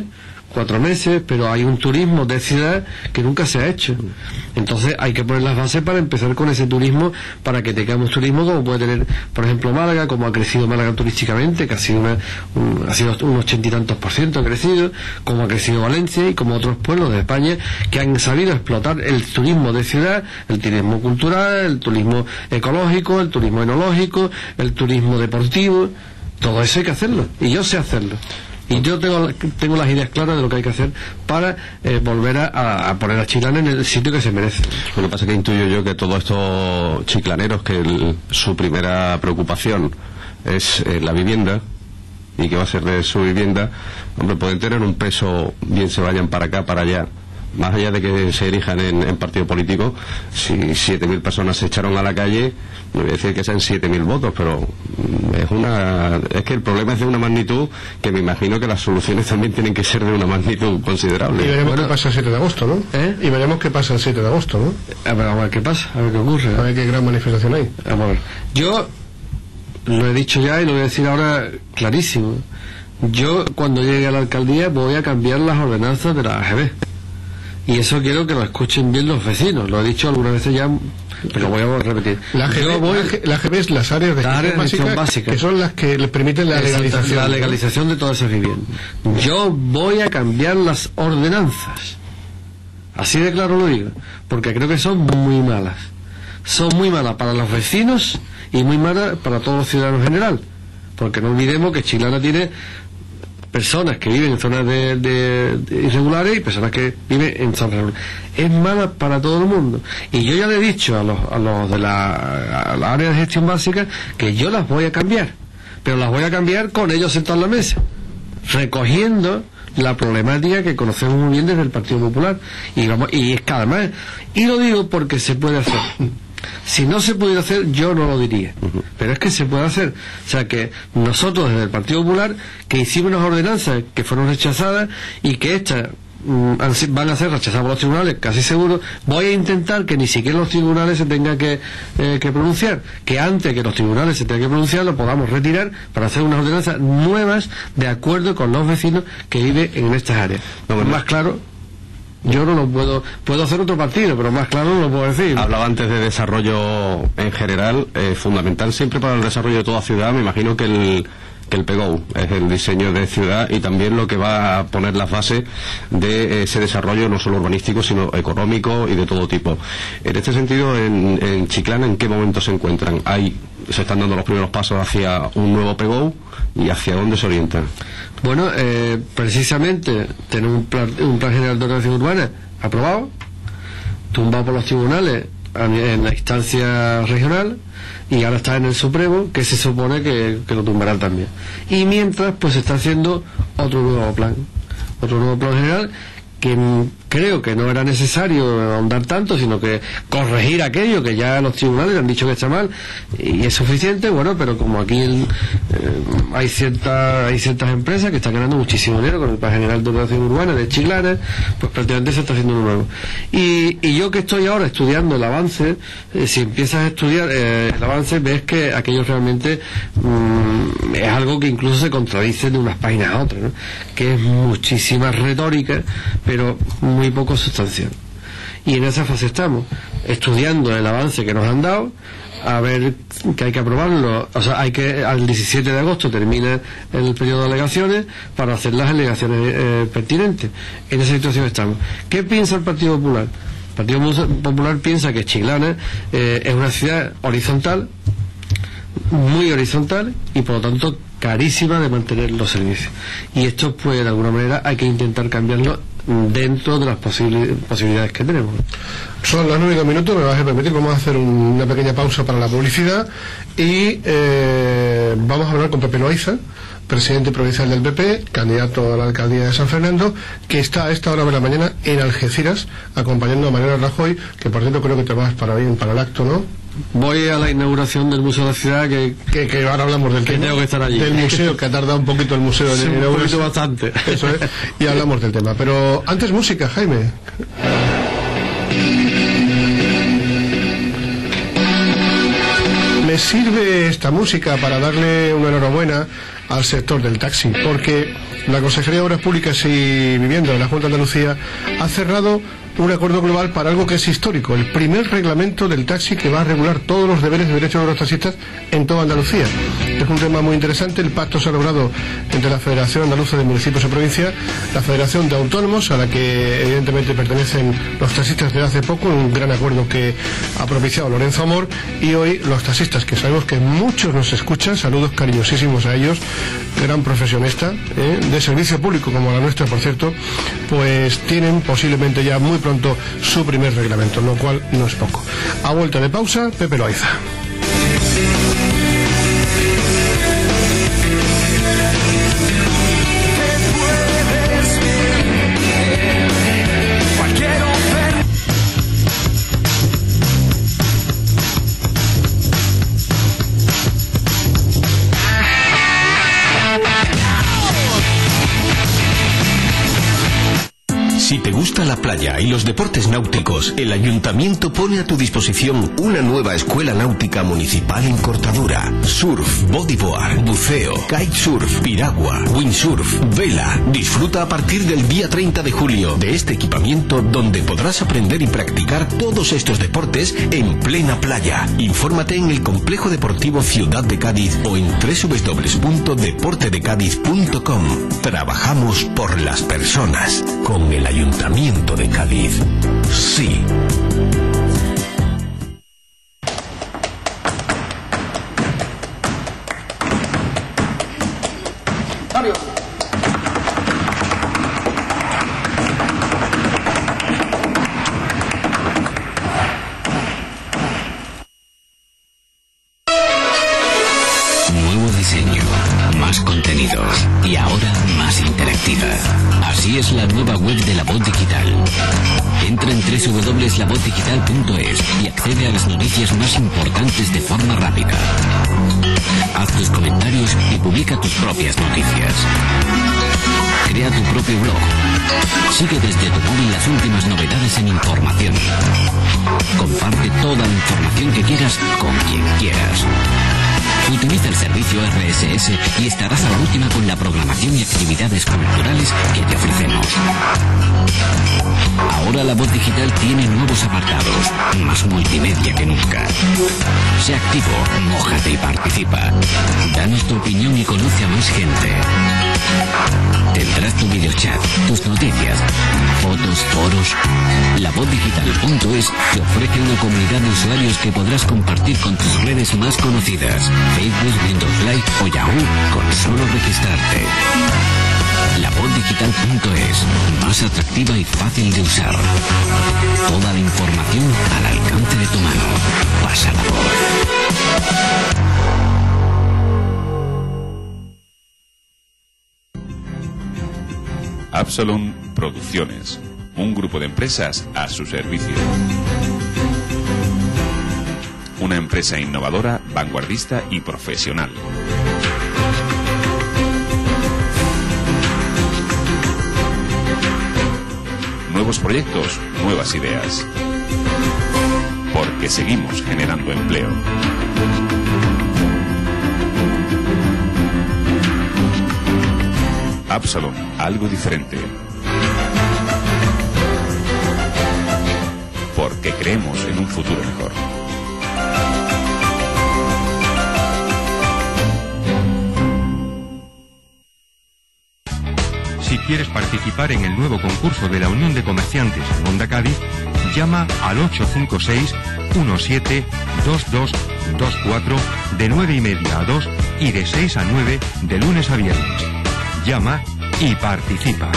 cuatro meses, pero hay un turismo de ciudad que nunca se ha hecho. Entonces hay que poner las bases para empezar con ese turismo, para que tengamos turismo como puede tener, por ejemplo, Málaga, como ha crecido Málaga turísticamente, que ha sido, una, un, ha sido un ochenta y tantos por ciento ha crecido, como ha crecido Valencia y como otros pueblos de España que han sabido explotar el turismo de ciudad, el turismo cultural, el turismo ecológico, el turismo enológico, el turismo deportivo. Todo eso hay que hacerlo, y yo sé hacerlo. Y yo tengo, tengo las ideas claras de lo que hay que hacer para eh, volver a, a poner a Chiclana en el sitio que se merece. Lo que pasa es que intuyo yo que todos estos chiclaneros, que el, su primera preocupación es eh, la vivienda, y que va a ser de su vivienda, hombre, pueden tener un peso, bien se vayan para acá, para allá. Más allá de que se erijan en, en partido político, si siete mil personas se echaron a la calle, no voy a decir que sean siete mil votos, pero es una es que el problema es de una magnitud que me imagino que las soluciones también tienen que ser de una magnitud considerable. Y veremos bueno, qué pasa el siete de agosto, ¿no? ¿Eh? Y veremos qué pasa el siete de agosto, ¿no? A ver, a ver qué pasa, a ver qué ocurre. A ver qué gran manifestación hay. Vamos a ver. Yo lo he dicho ya y lo voy a decir ahora clarísimo. Yo, cuando llegue a la alcaldía, voy a cambiar las ordenanzas de la A G B. Y eso quiero que lo escuchen bien los vecinos. Lo he dicho algunas veces ya, pero voy a repetir. La A G B, voy... la A G B es las áreas de la gestión básica, básica, que son las que le permiten la legalización. La legalización de todas esas viviendas. Yo voy a cambiar las ordenanzas. Así de claro lo digo. Porque creo que son muy malas. Son muy malas para los vecinos y muy malas para todos los ciudadanos en general. Porque no olvidemos que Chiclana tiene personas que viven en zonas de, de, de irregulares y personas que viven en zonas regulares. Es mala para todo el mundo. Y yo ya le he dicho a los, a los de la, a la área de gestión básica que yo las voy a cambiar, pero las voy a cambiar con ellos sentados en la mesa, recogiendo la problemática que conocemos muy bien desde el Partido Popular. Y, vamos, y es que además, y lo digo porque se puede hacer. Si no se pudiera hacer, yo no lo diría. Uh-huh. Pero es que se puede hacer. O sea que nosotros desde el Partido Popular, que hicimos unas ordenanzas que fueron rechazadas y que estas mm, van a ser rechazadas por los tribunales, casi seguro, voy a intentar que ni siquiera los tribunales se tengan que, eh, que pronunciar. Que antes que los tribunales se tengan que pronunciar, lo podamos retirar para hacer unas ordenanzas nuevas de acuerdo con los vecinos que viven en estas áreas. No, bueno, más claro, yo no lo puedo, puedo hacer otro partido, pero más claro no lo puedo decir. Hablaba antes de desarrollo en general, eh, fundamental siempre para el desarrollo de toda ciudad. Me imagino que el que el P G O es el diseño de ciudad y también lo que va a poner las bases de ese desarrollo no solo urbanístico sino económico y de todo tipo. En este sentido, en, en Chiclana, ¿en qué momento se encuentran? Hay, se están dando los primeros pasos hacia un nuevo P G O y hacia dónde se orientan. Bueno, eh, precisamente tenemos un plan, un plan general de ordenación urbana aprobado, tumbado por los tribunales en la instancia regional, y ahora está en el Supremo, que se supone que, que lo tumbarán también. Y mientras, pues se está haciendo otro nuevo plan, otro nuevo plan general, que creo que no era necesario ahondar tanto, sino que corregir aquello que ya los tribunales han dicho que está mal, y es suficiente. Bueno, pero como aquí el, eh, hay ciertas hay ciertas empresas que están ganando muchísimo dinero con el Plan General de Ordenación Urbana de Chiclana, pues prácticamente se está haciendo uno nuevo. Y, y yo que estoy ahora estudiando el avance, eh, si empiezas a estudiar eh, el avance, ves que aquello realmente mmm, es algo que incluso se contradice de unas páginas a otras, ¿no? Que es muchísima retórica, pero muy poco sustancial. Y en esa fase estamos, estudiando el avance que nos han dado, a ver que hay que aprobarlo. O sea, hay que, al diecisiete de agosto termina el periodo de alegaciones para hacer las alegaciones eh, pertinentes. En esa situación estamos. ¿Qué piensa el Partido Popular? El Partido Popular piensa que Chiclana eh, es una ciudad horizontal, muy horizontal, y por lo tanto carísima de mantener los servicios. Y esto, pues, de alguna manera hay que intentar cambiarlo dentro de las posibil posibilidades que tenemos. Son las nueve y dos minutos, me vas a permitir, vamos a hacer un, una pequeña pausa para la publicidad y eh, vamos a hablar con Pepe Loaiza, presidente provincial del P P, candidato a la alcaldía de San Fernando, que está a esta hora de la mañana en Algeciras acompañando a Mariano Rajoy, que por cierto creo que te vas para bien para el acto, ¿no? Voy a la inauguración del Museo de la Ciudad, que, que, que ahora hablamos del que tema, tengo que estar allí. Del museo, que ha tardado un poquito el museo en sí, inauguración. un poquito bastante. Eso es, y hablamos del tema. Pero antes música, Jaime. Me sirve esta música para darle una enhorabuena al sector del taxi, porque la Consejería de Obras Públicas y Vivienda de la Junta de Andalucía ha cerrado un acuerdo global para algo que es histórico, el primer reglamento del taxi que va a regular todos los deberes y derechos de los taxistas en toda Andalucía. Es un tema muy interesante. El pacto se ha logrado entre la Federación Andaluza de Municipios y Provincias, la Federación de Autónomos, a la que evidentemente pertenecen los taxistas de hace poco, un gran acuerdo que ha propiciado Lorenzo Amor, y hoy los taxistas, que sabemos que muchos nos escuchan, saludos cariñosísimos a ellos, gran profesión esta, ¿eh? de servicio público como la nuestra, por cierto, pues tienen posiblemente ya muy pronto su primer reglamento, lo cual no es poco. A vuelta de pausa, Pepe Loaiza. Si te gusta la playa y los deportes náuticos, el Ayuntamiento pone a tu disposición una nueva escuela náutica municipal en Cortadura. Surf, bodyboard, buceo, kitesurf, piragua, windsurf, vela. Disfruta a partir del día treinta de julio de este equipamiento, donde podrás aprender y practicar todos estos deportes en plena playa. Infórmate en el Complejo Deportivo Ciudad de Cádiz o en doble u doble u doble u punto deporte de cádiz punto com. Trabajamos por las personas con el Ayuntamiento. Ayuntamiento de Cádiz. Sí. Mario. Nuevo diseño, más contenidos y ahora más interactiva. Así es la nueva web de La Voz Digital. Entra en doble u doble u doble u punto la voz digital punto es y accede a las noticias más importantes de forma rápida. Haz tus comentarios y publica tus propias noticias. Crea tu propio blog. Sigue desde tu móvil las últimas novedades en información. Comparte toda la información que quieras con quien quieras. Utiliza el servicio R S S y estarás a la última con la programación y actividades culturales que te ofrecemos. Ahora La Voz Digital tiene nuevos apartados, más multimedia que nunca. Sé activo, mójate y participa. Danos tu opinión y conoce a más gente. Tendrás tu videochat, tus noticias, fotos, foros. La voz digital punto es te ofrece una comunidad de usuarios que podrás compartir con tus redes más conocidas. Facebook, Windows Live o Yahoo, con solo registrarte. La voz digital punto es, más atractiva y fácil de usar. Toda la información al alcance de tu mano. Pasa la voz. Absalom Producciones, un grupo de empresas a su servicio. Una empresa innovadora, vanguardista y profesional. Nuevos proyectos, nuevas ideas. Porque seguimos generando empleo. Absalom, algo diferente. Porque creemos en un futuro mejor. Si quieres participar en el nuevo concurso de la Unión de Comerciantes en Onda Cádiz, llama al ocho cinco seis, uno siete, dos dos dos cuatro de nueve y media a dos y de seis a nueve de lunes a viernes. Llama y participa.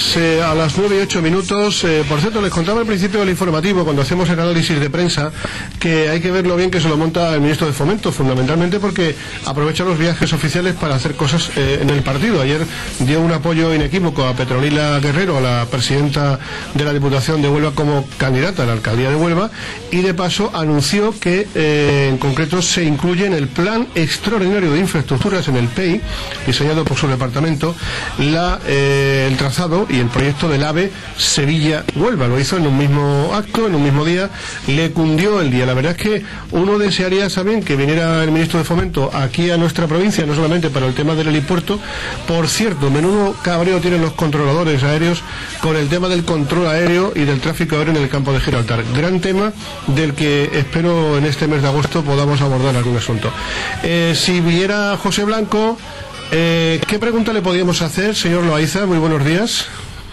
días, eh, a las nueve y ocho minutos. Eh, por cierto, les contaba al principio del informativo, cuando hacemos el análisis de prensa, que hay que ver lo bien que se lo monta el ministro de Fomento, fundamentalmente porque aprovecha los viajes oficiales para hacer cosas eh, en el partido. Ayer dio un apoyo inequívoco a Petronila Guerrero, a la presidenta de la Diputación de Huelva, como candidata a la alcaldía de Huelva, y de paso anunció que eh, en concreto se incluye en el Plan Extraordinario de Infraestructuras, en el P E I, diseñado por su departamento, la, eh, el trazado y el proyecto del AVE Sevilla-Huelva. Lo hizo en un mismo acto, en un mismo día, le cundió el día. La verdad es que uno desearía, saben, que viniera el ministro de Fomento aquí a nuestra provincia, no solamente para el tema del helipuerto. Por cierto, menudo cabreo tienen los controladores aéreos con el tema del control aéreo y del tráfico aéreo en el campo de Gibraltar. Gran tema del que espero en este mes de agosto podamos abordar algún asunto. Eh, si viera José Blanco, eh, ¿qué pregunta le podríamos hacer, señor Loaiza? Muy buenos días.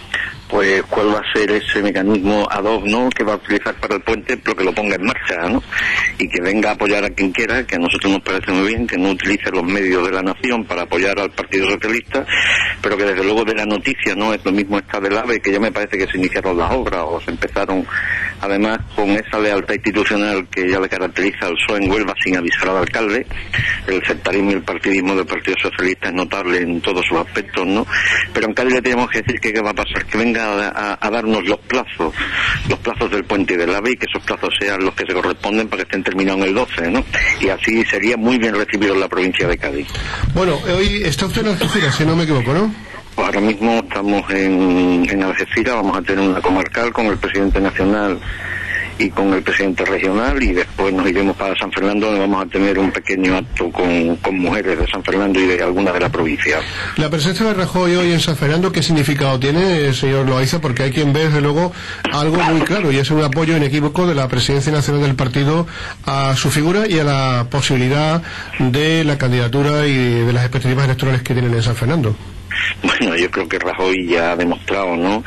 Pues cuál va a ser ese mecanismo ad hoc, ¿no?, que va a utilizar para el puente, pero que lo ponga en marcha, ¿no?, y que venga a apoyar a quien quiera, que a nosotros nos parece muy bien, que no utilice los medios de la nación para apoyar al Partido Socialista, pero que desde luego de la noticia no es lo mismo esta del AVE, que ya me parece que se iniciaron las obras o se empezaron, además con esa lealtad institucional que ya le caracteriza al P S O E en Huelva sin avisar al alcalde. El sectarismo y el partidismo del Partido Socialista es notable en todos sus aspectos, ¿no?, pero en Cádiz le tenemos que decir que qué va a pasar, que venga A, a, a darnos los plazos, los plazos del puente y del AVE, y que esos plazos sean los que se corresponden para que estén terminados en el doce, ¿no? Y así sería muy bien recibido en la provincia de Cádiz. Bueno, hoy está usted en Algeciras, si no me equivoco, ¿no? Pues ahora mismo estamos en, en Algeciras, vamos a tener una comarcal con el presidente nacional y con el presidente regional, y después nos iremos para San Fernando, donde vamos a tener un pequeño acto con, con mujeres de San Fernando y de algunas de la provincia. La presencia de Rajoy hoy en San Fernando, ¿qué significado tiene, señor Loaiza? Porque hay quien ve, desde luego, algo muy claro, y es un apoyo inequívoco de la presidencia nacional del partido a su figura y a la posibilidad de la candidatura y de las expectativas electorales que tienen en San Fernando. Bueno, yo creo que Rajoy ya ha demostrado, ¿no?,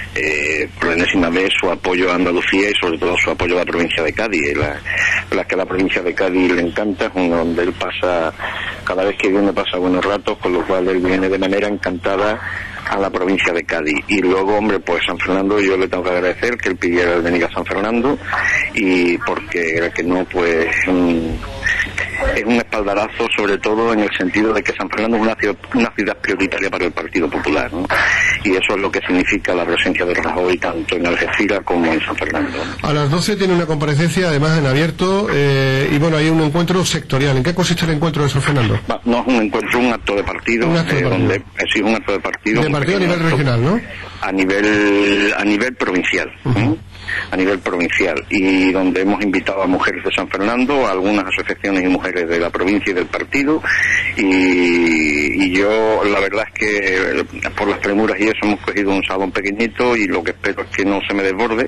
eh, por enésima vez su apoyo a Andalucía y sobre todo su apoyo a la provincia de Cádiz. La, la que a la provincia de Cádiz le encanta, donde él pasa, cada vez que viene pasa buenos ratos, con lo cual él viene de manera encantada a la provincia de Cádiz. Y luego, hombre, pues San Fernando, yo le tengo que agradecer que él pidiera el venir a San Fernando, y porque que no, pues um, es un espaldarazo, sobre todo en el sentido de que San Fernando es una ciudad, una ciudad prioritaria para el Partido Popular, ¿no?, y eso es lo que significa la presencia de Rajoy tanto en Algeciras como en San Fernando. A las doce tiene una comparecencia, además en abierto, eh, y bueno, hay un encuentro sectorial. ¿En qué consiste el encuentro de San Fernando? No es un encuentro, un acto de partido, un acto de eh, partido. donde eh, sí, un acto de partido. De partido a nivel regional, ¿no? A nivel, a nivel provincial. Uh-huh. ¿eh? A nivel provincial, y donde hemos invitado a mujeres de San Fernando, a algunas asociaciones y mujeres de la provincia y del partido, y, y yo la verdad es que por las premuras y eso hemos cogido un salón pequeñito, y lo que espero es que no se me desborde,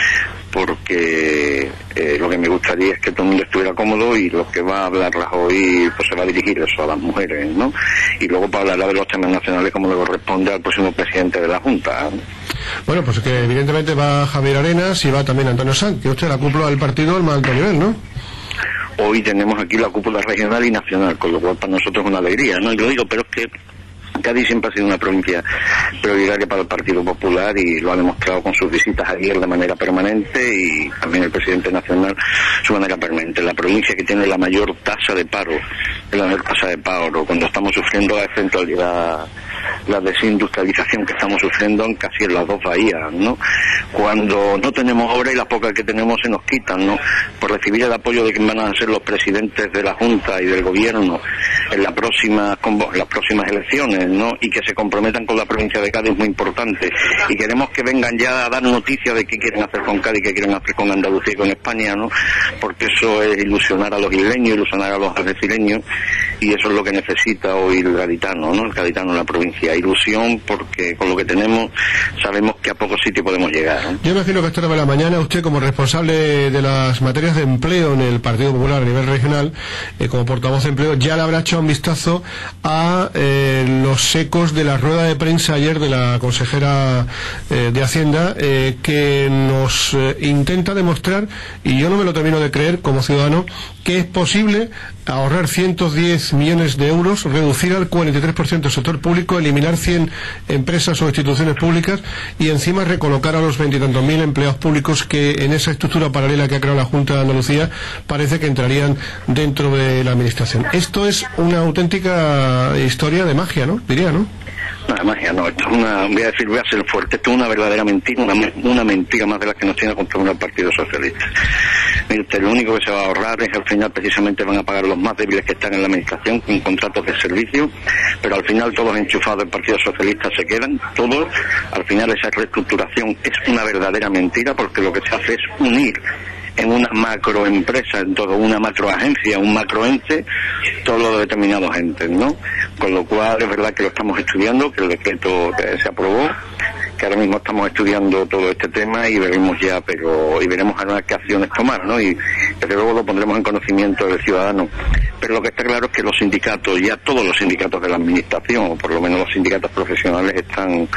porque eh, lo que me gustaría es que todo el mundo estuviera cómodo, y lo que va a hablar Rajoy pues se va a dirigir eso a las mujeres, ¿no? Y luego para hablar de los temas nacionales como le corresponde al próximo presidente de la Junta. Bueno, pues que evidentemente va Javier Arenas y va también Antonio Sanz, que usted la cúpula del partido al más alto nivel, ¿no? Hoy tenemos aquí la cúpula regional y nacional, con lo cual para nosotros es una alegría, ¿no? Y lo digo, pero es que Cádiz siempre ha sido una provincia prioritaria para el Partido Popular, y lo ha demostrado con sus visitas ayer de manera permanente, y también el presidente nacional su manera permanente. La provincia que tiene la mayor tasa de paro, la mayor tasa de paro, cuando estamos sufriendo la descentralidad, la desindustrialización que estamos sufriendo en casi en las dos bahías, ¿no? Cuando no tenemos obra y las pocas que tenemos se nos quitan, ¿no?, por recibir el apoyo de quien van a ser los presidentes de la Junta y del Gobierno en la próxima, en las próximas elecciones, ¿no?, y que se comprometan con la provincia de Cádiz es muy importante, y queremos que vengan ya a dar noticias de qué quieren hacer con Cádiz, qué quieren hacer con Andalucía y con España, ¿no?, porque eso es ilusionar a los isleños, ilusionar a los algecireños, y eso es lo que necesita hoy el gaditano, ¿no?, el gaditano en la provincia, ilusión, porque con lo que tenemos sabemos que a pocos sitios podemos llegar, ¿no? Yo imagino que a esta hora de la mañana usted, como responsable de las materias de empleo en el Partido Popular a nivel regional, eh, como portavoz de empleo, ya le habrá echado un vistazo a eh, los ecos de la rueda de prensa ayer de la consejera eh, de Hacienda, eh, que nos eh, intenta demostrar, y yo no me lo termino de creer como ciudadano, que es posible ahorrar ciento diez millones de euros, reducir al cuarenta y tres por ciento el sector público, eliminar cien empresas o instituciones públicas y encima recolocar a los veintitantos mil empleados públicos que en esa estructura paralela que ha creado la Junta de Andalucía parece que entrarían dentro de la administración. Esto es una auténtica historia de magia, ¿no? Diría, ¿no? No, magia no, esto es una, voy a decir, voy a ser fuerte, esto es una verdadera mentira, una, una mentira más de las que nos tiene acostumbrado el Partido Socialista. Mire usted, lo único que se va a ahorrar es que al final precisamente van a pagar los más débiles que están en la administración con contratos de servicio, pero al final todos los enchufados del Partido Socialista se quedan, todos, al final esa reestructuración es una verdadera mentira porque lo que se hace es unir en una macroempresa, en todo, una macroagencia, un macroente, todos los determinados entes, ¿no? Con lo cual es verdad que lo estamos estudiando, que el decreto que se aprobó, que ahora mismo estamos estudiando todo este tema y veremos ya, pero y veremos ahora qué acciones tomar, ¿no? Y desde luego lo pondremos en conocimiento del ciudadano. Pero lo que está claro es que los sindicatos, ya todos los sindicatos de la administración, o por lo menos los sindicatos profesionales, están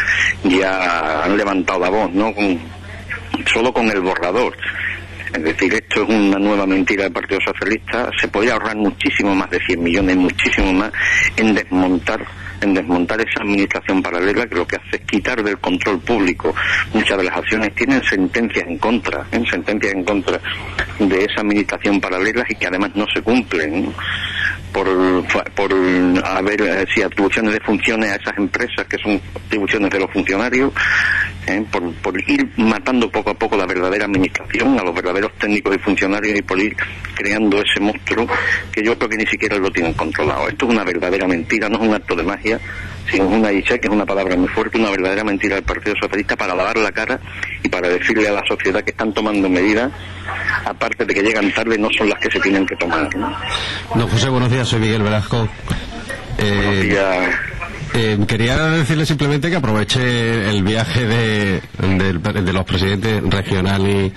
ya han levantado la voz, ¿no? Con, solo con el borrador. Es decir, esto es una nueva mentira del Partido Socialista. Se podría ahorrar muchísimo más de cien millones, muchísimo más, en desmontar en desmontar esa administración paralela que lo que hace es quitar del control público. Muchas de las acciones tienen sentencias en contra, ¿eh? sentencias en contra de esa administración paralela y que además no se cumplen, ¿no? por por haber si atribuciones de funciones a esas empresas que son atribuciones de los funcionarios, ¿eh? por, por ir matando poco a poco la verdadera administración, a los verdaderos técnicos y funcionarios y por ir creando ese monstruo que yo creo que ni siquiera lo tienen controlado. Esto es una verdadera mentira, no es un acto de magia, sino es una, y sé que es una palabra muy fuerte, una verdadera mentira del Partido Socialista para lavar la cara y para decirle a la sociedad que están tomando medidas, aparte de que llegan tarde, no son las que se tienen que tomar, ¿no? Don José, buenos días, soy Miguel Velasco. Eh, buenos días. Eh, quería decirle simplemente que aproveche el viaje de, de, de los presidentes regional y,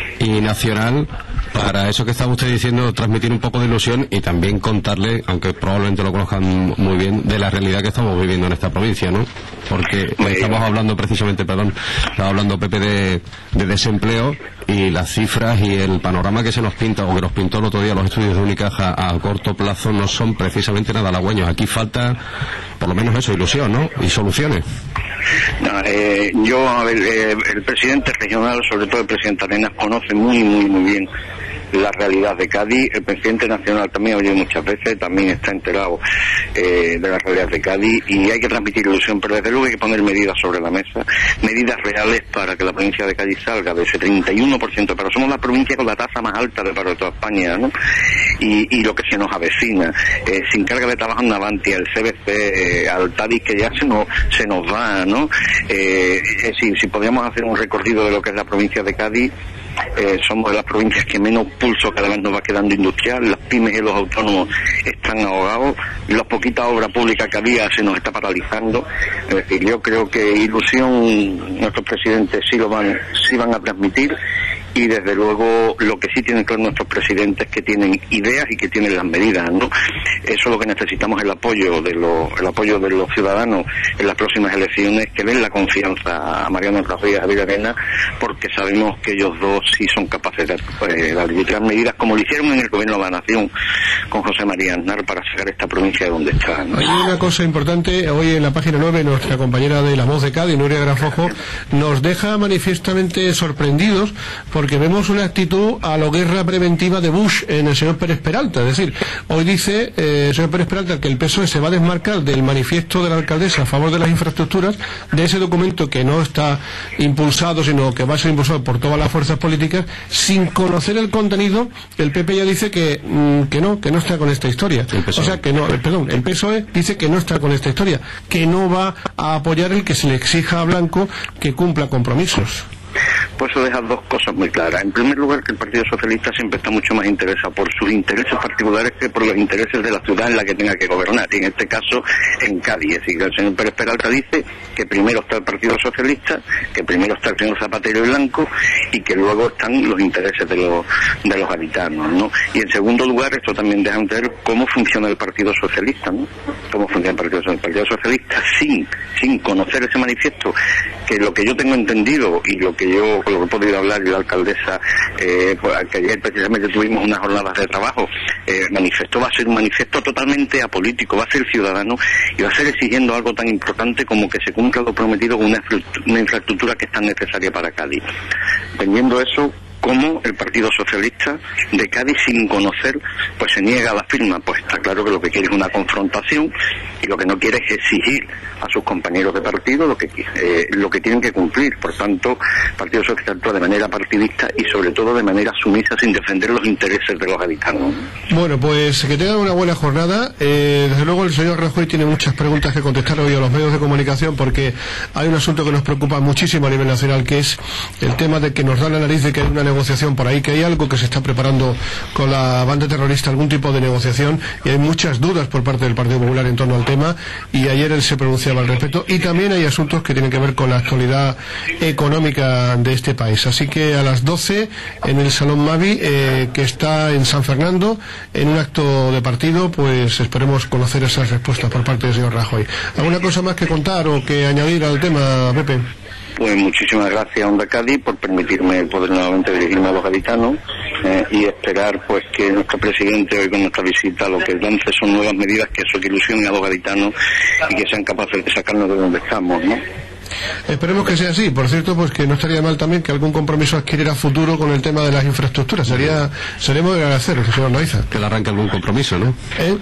y nacional para eso que estaba usted diciendo, transmitir un poco de ilusión y también contarle, aunque probablemente lo conozcan muy bien, de la realidad que estamos viviendo en esta provincia, ¿no? Porque estamos hablando precisamente, perdón, estaba hablando Pepe de, de desempleo y las cifras y el panorama que se nos pinta o que nos pintó el otro día los estudios de Unicaja a corto plazo no son precisamente nada halagüeños. Aquí falta, por lo menos eso, ilusión, ¿no? Y soluciones. No, eh, yo, a ver, eh, el presidente regional, sobre todo el presidente Arenas, conoce muy, muy, muy bien la realidad de Cádiz. El presidente nacional también ha venido muchas veces, también está enterado eh, de la realidad de Cádiz y hay que transmitir ilusión, pero desde luego hay que poner medidas sobre la mesa, medidas reales para que la provincia de Cádiz salga de ese treinta y uno por ciento, pero somos la provincia con la tasa más alta de paro de toda España, ¿no? Y, y lo que se nos avecina, eh, sin carga de trabajo en Navantia, el C B C, eh, al Tadis que ya se nos, se nos va, ¿no? Eh, eh, si, si podríamos hacer un recorrido de lo que es la provincia de Cádiz, Eh, somos de las provincias que menos pulso cada vez nos va quedando industrial, las pymes y los autónomos están ahogados, la poquita obra pública que había se nos está paralizando. Es decir, yo creo que ilusión nuestros presidentes sí lo van, sí van a transmitir y desde luego lo que sí tienen claro nuestros presidentes es que tienen ideas y que tienen las medidas, ¿no? Eso es lo que necesitamos, el apoyo de los, el apoyo de los ciudadanos en las próximas elecciones, que den la confianza a Mariano Rajoy y a Javier Arenas, porque sabemos que ellos dos sí son capaces de, pues, de arbitrar medidas como lo hicieron en el gobierno de la nación con José María Aznar para sacar esta provincia de donde está, ¿no? Hay una cosa importante, hoy en la página nueve nuestra compañera de La Voz de Cádiz, Nuria Grafojo, nos deja manifiestamente sorprendidos porque vemos una actitud a la guerra preventiva de Bush en el señor Pérez Peralta. Es decir, hoy dice eh, el señor Pérez Peralta que el P S O E se va a desmarcar del manifiesto de la alcaldesa a favor de las infraestructuras, de ese documento que no está impulsado, sino que va a ser impulsado por todas las fuerzas políticas, sin conocer el contenido. El P P ya dice que, mm, que no, que no está con esta historia. O sea, que no, eh, perdón, el P S O E dice que no está con esta historia, que no va a apoyar el que se le exija a Blanco que cumpla compromisos. Pues eso deja dos cosas muy claras. En primer lugar, que el Partido Socialista siempre está mucho más interesado por sus intereses particulares que por los intereses de la ciudad en la que tenga que gobernar, y en este caso en Cádiz. Es decir, el señor Pérez Peralta dice que primero está el Partido Socialista, que primero está el señor Zapatero y Blanco, y que luego están los intereses de los, de los habitanos, ¿no? Y en segundo lugar, esto también deja entender cómo funciona el Partido Socialista, ¿no? Cómo funciona el Partido Socialista. El Partido Socialista sin, sin conocer ese manifiesto, que lo que yo tengo entendido y lo que yo por lo que he podido hablar, y la alcaldesa, eh, pues, que ayer precisamente tuvimos unas jornadas de trabajo, eh, manifestó, va a ser un manifiesto totalmente apolítico, va a ser ciudadano y va a ser exigiendo algo tan importante como que se cumpla lo prometido con una, una infraestructura que es tan necesaria para Cádiz. Teniendo eso, como el Partido Socialista de Cádiz, sin conocer, pues se niega a la firma. Pues está claro que lo que quiere es una confrontación y lo que no quiere es exigir a sus compañeros de partido lo que eh, lo que tienen que cumplir. Por tanto, el Partido Socialista actúa de manera partidista y sobre todo de manera sumisa, sin defender los intereses de los gaditanos. Bueno, pues que tengan una buena jornada. Eh, desde luego el señor Rajoy tiene muchas preguntas que contestar hoy a los medios de comunicación, porque hay un asunto que nos preocupa muchísimo a nivel nacional, que es el tema de que nos da la nariz de que hay una negociación por ahí, que hay algo que se está preparando con la banda terrorista, algún tipo de negociación, y hay muchas dudas por parte del Partido Popular en torno al tema, y ayer él se pronunciaba al respecto, y también hay asuntos que tienen que ver con la actualidad económica de este país. Así que a las doce en el Salón Mavi, eh, que está en San Fernando, en un acto de partido, pues esperemos conocer esas respuestas por parte del señor Rajoy. ¿Alguna cosa más que contar o que añadir al tema, Pepe? Pues muchísimas gracias a Onda Cádiz por permitirme poder nuevamente dirigirme a los gaditanos, eh, y esperar pues que nuestro presidente hoy con nuestra visita lo que lance son nuevas medidas que eso que ilusionen a los gaditanos y que sean capaces de sacarnos de donde estamos, ¿no? Esperemos que sea así. Por cierto, pues que no estaría mal también que algún compromiso adquiriera futuro con el tema de las infraestructuras. Sería, sería de agradecer, señor Loaiza. Que le arranque algún compromiso, ¿no? ¿Eh?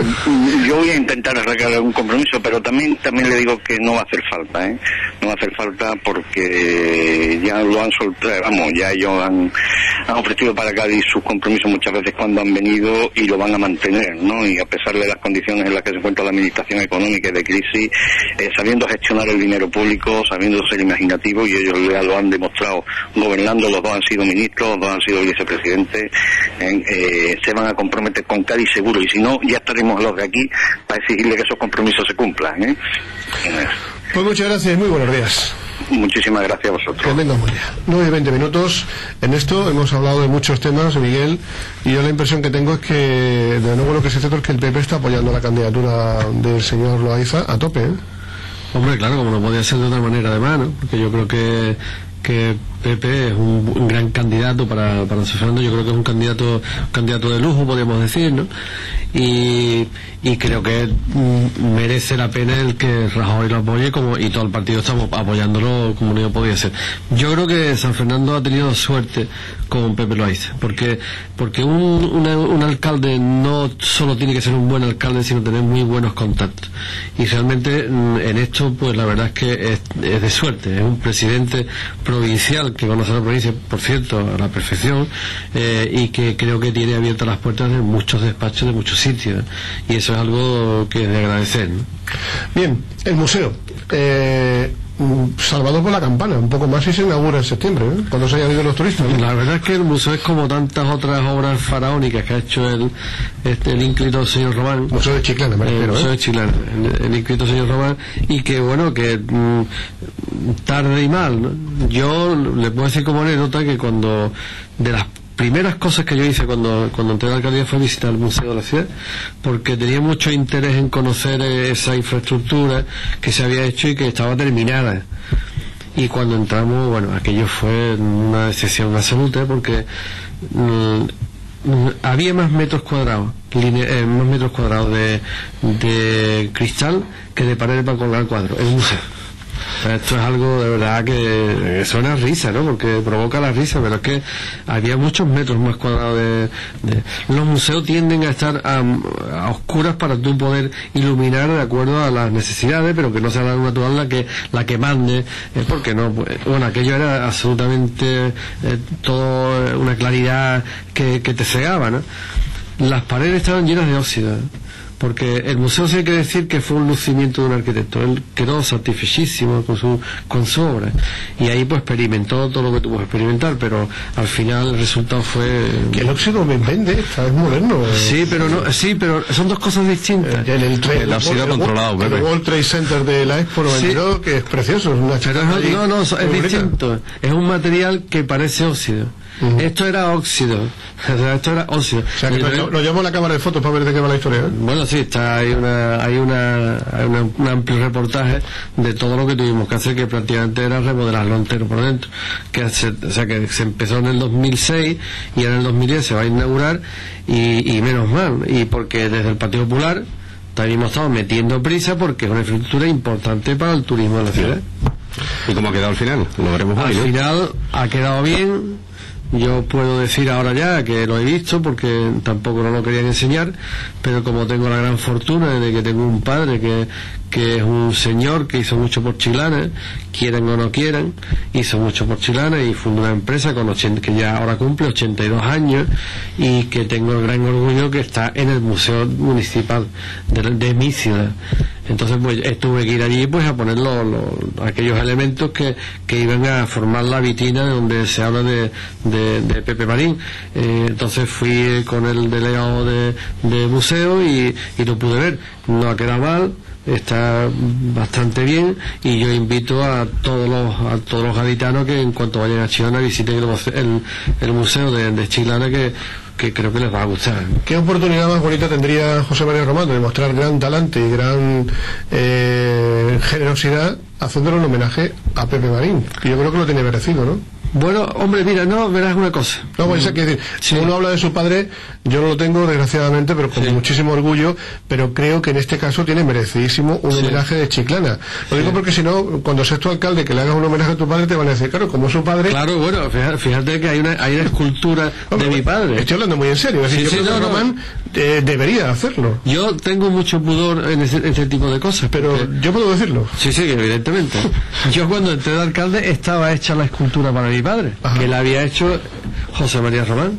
Yo voy a intentar arrancar algún compromiso, pero también también le digo que no va a hacer falta, ¿eh? No va a hacer falta porque ya lo han soltado, vamos, ya ellos han, han ofrecido para Cádiz sus compromisos muchas veces cuando han venido y lo van a mantener, ¿no? Y a pesar de las condiciones en las que se encuentra la administración económica y de crisis, eh, sabiendo gestionar el dinero público, sabiendo ser imaginativos, y ellos ya lo han demostrado gobernando. Los dos han sido ministros, los dos han sido vicepresidentes, eh, eh, se van a comprometer con Cádiz seguro, y si no, ya estaremos los de aquí para exigirle que esos compromisos se cumplan, ¿eh? Pues muchas gracias y muy buenos días. Muchísimas gracias a vosotros. Que tengan buen día. nueve y veinte minutos. En esto hemos hablado de muchos temas, Miguel, y yo la impresión que tengo es que, de nuevo, lo que es cierto es que el P P está apoyando la candidatura del señor Loaiza a tope, ¿eh? Hombre, claro, como no podía ser de otra manera, además, ¿no? Porque yo creo que que Pepe es un, un gran candidato para, para San Fernando. Yo creo que es un candidato un candidato de lujo, podríamos decir, ¿no? Y, y creo que mm, merece la pena el que Rajoy lo apoye, como y todo el partido estamos apoyándolo como no podía ser. Yo creo que San Fernando ha tenido suerte con Pepe Loaiza, porque porque un, una, un alcalde no solo tiene que ser un buen alcalde, sino tener muy buenos contactos. Y realmente mm, en esto, pues la verdad es que es, es de suerte. Es un presidente provincial que conoce la provincia, por cierto, a la perfección, eh, y que creo que tiene abiertas las puertas de muchos despachos, de muchos sitios, y eso es algo que es de agradecer, ¿no? Bien, el museo, eh, salvado por la campana, un poco más, y se inaugura en septiembre, ¿eh? Cuando se hayan ido los turistas, ¿no? La verdad es que el museo es como tantas otras obras faraónicas que ha hecho el este, el ínclito señor Román. Museo de Chiclana, me refiero, el Museo ¿eh? de Chiclana, el, el ínclito señor Román, y que bueno, que mm, tarde y mal, ¿no? Yo le puedo decir como anécdota que cuando de las primeras cosas que yo hice cuando cuando entré a la alcaldía fue visitar el museo de la ciudad, porque tenía mucho interés en conocer esa infraestructura que se había hecho y que estaba terminada. Y cuando entramos, bueno, aquello fue una decepción absoluta, porque mmm, había más metros cuadrados linea, eh, más metros cuadrados de, de cristal que de paredes para colgar cuadros en el museo. Esto es algo de verdad que suena a risa, ¿no? Porque provoca la risa, pero es que había muchos metros más cuadrados de... de... Los museos tienden a estar a, a oscuras para tú poder iluminar de acuerdo a las necesidades, pero que no sea la luz natural la que la que mande, eh, porque no, pues, bueno, aquello era absolutamente eh, todo una claridad que, que te cegaba, ¿no? Las paredes estaban llenas de óxido, ¿eh? Porque el museo, sí hay que decir que fue un lucimiento de un arquitecto. Él quedó satisfechísimo con su con su obra, y ahí pues experimentó todo lo que tuvo que experimentar, pero al final el resultado fue que el óxido me vende, es moderno. Sí, pero no, sí, pero son dos cosas distintas. En el, el, el óxido controlado, el, el World Trade Center de la Expo noventa y dos, sí, que es precioso, es una pero es, no, no, es distinto. Es un material que parece óxido. Uh-huh. Esto era óxido. O sea, esto era óxido. O sea, que lo, lo, lo llamo a la cámara de fotos para ver de qué va la historia, ¿eh? Bueno, sí, está, hay una, hay una, hay una, un amplio reportaje de todo lo que tuvimos que hacer, que prácticamente era remodelarlo entero por dentro. Que se, o sea, que se empezó en el dos mil seis y ahora en el dos mil diez se va a inaugurar, y, y menos mal, y porque desde el Partido Popular también hemos estado metiendo prisa porque es una infraestructura importante para el turismo de la ciudad. ¿Y cómo ha quedado al final? Lo veremos hoy, Al ¿no? final ha quedado bien. Yo puedo decir ahora ya que lo he visto, porque tampoco no lo querían enseñar, pero como tengo la gran fortuna de que tengo un padre que, que es un señor que hizo mucho por Chiclana, quieran o no quieran, hizo mucho por Chiclana y fundó una empresa con ochenta, que ya ahora cumple ochenta y dos años, y que tengo el gran orgullo que está en el Museo Municipal de, de mi ciudad. Entonces pues tuve que ir allí pues a poner los, los, aquellos elementos que, que iban a formar la vitrina donde se habla de, de, de Pepe Marín. Eh, entonces fui con el delegado de, de museo y, y lo pude ver. No ha quedado mal, está bastante bien, y yo invito a todos los a todos los gaditanos que en cuanto vayan a Chiclana visiten el, el, el museo de, de Chiclana, que que creo que les va a gustar. ¿Qué oportunidad más bonita tendría José María Román de mostrar gran talante y gran eh, generosidad haciéndole un homenaje a Pepe Marín? Que yo creo que lo tiene merecido, ¿no? Bueno, hombre, mira, no, verás una cosa. No, pues, que decir, sí. Si uno habla de su padre, yo no lo tengo, desgraciadamente, pero con sí. muchísimo orgullo, pero creo que en este caso tiene merecidísimo un sí. homenaje de Chiclana. Lo sí. digo porque si no, cuando seas tu alcalde que le hagas un homenaje a tu padre, te van a decir, claro, como su padre... Claro, bueno, fíjate, fíjate que hay una, hay una escultura de mi padre. Estoy hablando muy en serio, así sí, yo sí, creo no, que Román no. eh, debería hacerlo. Yo tengo mucho pudor en ese, ese tipo de cosas. Pero porque... yo puedo decirlo. Sí, sí, evidentemente. Yo cuando entré de alcalde estaba hecha la escultura para mi padre, Ajá. que la había hecho José María Román.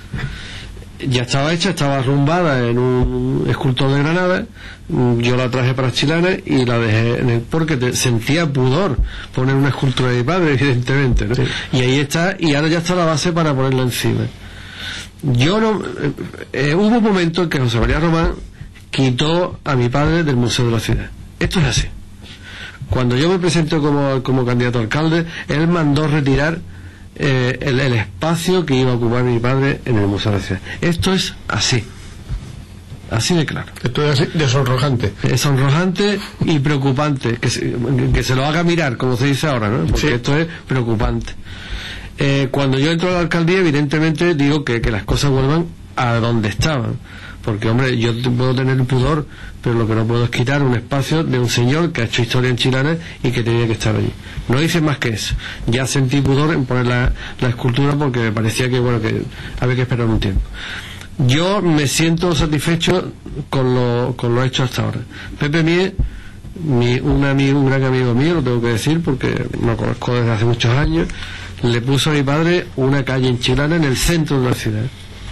Ya estaba hecha, estaba arrumbada en un escultor de Granada. Yo la traje para Chiclana y la dejé en el, porque te, sentía pudor poner una escultura de mi padre, evidentemente, ¿no? Sí. Y ahí está, y ahora ya está la base para ponerla encima. Yo no eh, eh, hubo un momento en que José María Román quitó a mi padre del Museo de la Ciudad. Esto es así. Cuando yo me presento como, como candidato a alcalde, él mandó retirar Eh, el, el espacio que iba a ocupar mi padre en el Museo de la Ciudad. Esto es así, así de claro. Esto es así de sonrojante. Es sonrojante y preocupante, que se, que se lo haga mirar, como se dice ahora, ¿no? Porque sí. esto es preocupante. Eh, cuando yo entro a la alcaldía, evidentemente digo que, que las cosas vuelvan a donde estaban, porque hombre, yo puedo tener pudor, pero lo que no puedo es quitar un espacio de un señor que ha hecho historia en Chiclana y que tenía que estar allí. No hice más que eso. Ya sentí pudor en poner la, la escultura porque me parecía que bueno que había que esperar un tiempo. Yo me siento satisfecho con lo, con lo hecho hasta ahora. Pepe Mie, mi, un amigo, un gran amigo mío, lo tengo que decir porque lo conozco desde hace muchos años, le puso a mi padre una calle en Chiclana en el centro de la ciudad.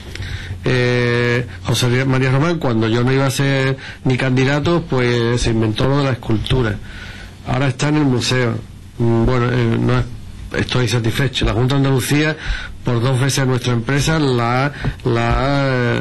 Eh, José María Román, cuando yo no iba a ser ni candidato, pues se inventó lo de la escultura. Ahora está en el museo. Bueno, eh, no es, estoy satisfecho. La Junta de Andalucía, por dos veces nuestra empresa, la, la,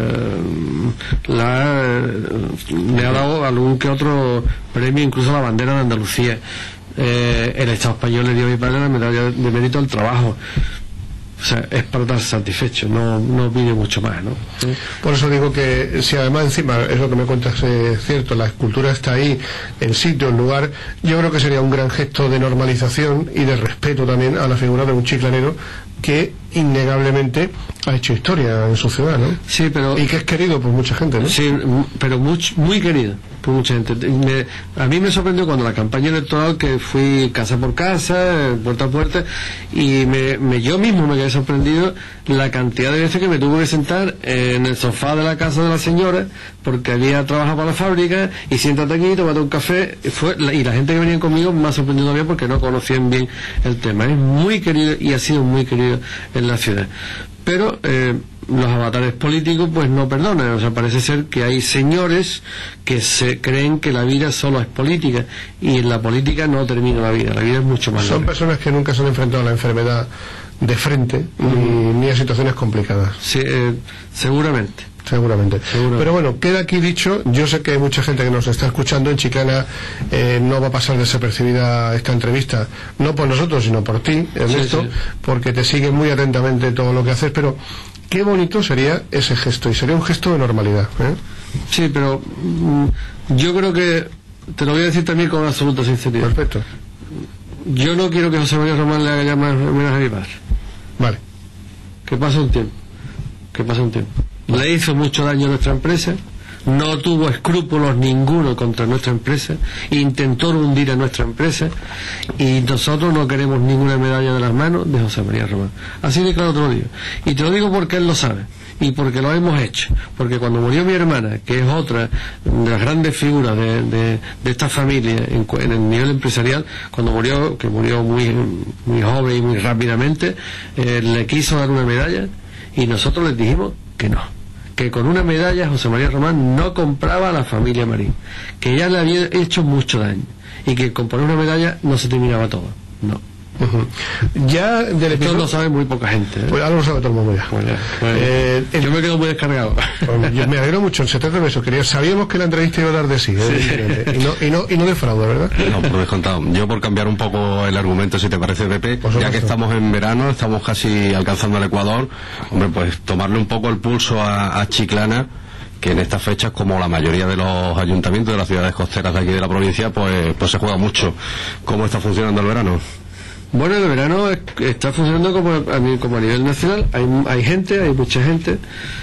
la le ha dado algún que otro premio, incluso la bandera de Andalucía. Eh, el Estado español le dio a mi padre la medalla de mérito al trabajo. O sea, es para estar satisfecho, no, no pide mucho más, ¿no? Por eso digo que si además encima, es lo que me cuentas, es cierto, la escultura está ahí, en sitio, en lugar, yo creo que sería un gran gesto de normalización y de respeto también a la figura de un chiclanero que innegablemente ha hecho historia en su ciudad, ¿no? Sí, pero... Y que es querido por mucha gente, ¿no? Sí, pero muy, muy querido por mucha gente. Me, a mí me sorprendió cuando la campaña electoral, que fui casa por casa, puerta a puerta, y me, me, yo mismo me quedé sorprendido la cantidad de veces que me tuve que sentar en el sofá de la casa de la señora, porque había trabajado para la fábrica, y siéntate aquí, tómate un café. Fue, y la gente que venía conmigo me ha sorprendido todavía porque no conocían bien el tema. Es muy querido y ha sido muy querido en la ciudad. Pero eh, los avatares políticos pues no perdonan. O sea, parece ser que hay señores que se creen que la vida solo es política, y en la política no termina la vida, la vida es mucho más larga. Son personas que nunca se han enfrentado a la enfermedad de frente, uh-huh. ni, ni a situaciones complicadas. Sí, eh, seguramente. Seguramente. Seguramente. Pero bueno, queda aquí dicho, yo sé que hay mucha gente que nos está escuchando en Chiclana, eh, no va a pasar desapercibida esta entrevista, no por nosotros, sino por ti, Ernesto, sí, sí. porque te sigue muy atentamente todo lo que haces, pero qué bonito sería ese gesto, y sería un gesto de normalidad, ¿eh? Sí, pero mm, yo creo que, te lo voy a decir también con absoluta sinceridad. Perfecto. Yo no quiero que José María Román le haga llamar homenaje a mi padre. Vale. Que pase un tiempo, que pase un tiempo. Le hizo mucho daño a nuestra empresa, no tuvo escrúpulos ninguno contra nuestra empresa, intentó hundir a nuestra empresa, y nosotros no queremos ninguna medalla de las manos de José María Román. Así de claro te lo digo. Y te lo digo porque él lo sabe, y porque lo hemos hecho. Porque cuando murió mi hermana, que es otra de las grandes figuras de, de, de esta familia en, en el nivel empresarial, cuando murió, que murió muy, muy joven y muy rápidamente, eh, le quiso dar una medalla, y nosotros les dijimos que no, que con una medalla José María Román no compraba a la familia Marín, que ya le había hecho mucho daño, y que con poner una medalla no se terminaba todo. No. Uh-huh. Ya del episodio... Esto lo sabe muy poca gente, ¿eh? Pues ahora lo sabe todo el mundo ya. Bueno, bueno. Eh, el... Yo me quedo muy descargado. Pues yo me alegro mucho, se trata de eso. Quería... Sabíamos que la entrevista iba a dar de sí, ¿eh? sí. Y, no, y, no, y no de fraude, ¿verdad? No, por descontado. Yo, por cambiar un poco el argumento, si te parece, Pepe, ya que estamos en verano, estamos casi alcanzando el Ecuador, hombre, pues tomarle un poco el pulso a, a Chiclana, que en estas fechas, como la mayoría de los ayuntamientos de las ciudades costeras de aquí de la provincia, pues, pues se juega mucho. ¿Cómo está funcionando el verano? Bueno, el verano está funcionando como a, como a nivel nacional. Hay, hay gente, hay mucha gente.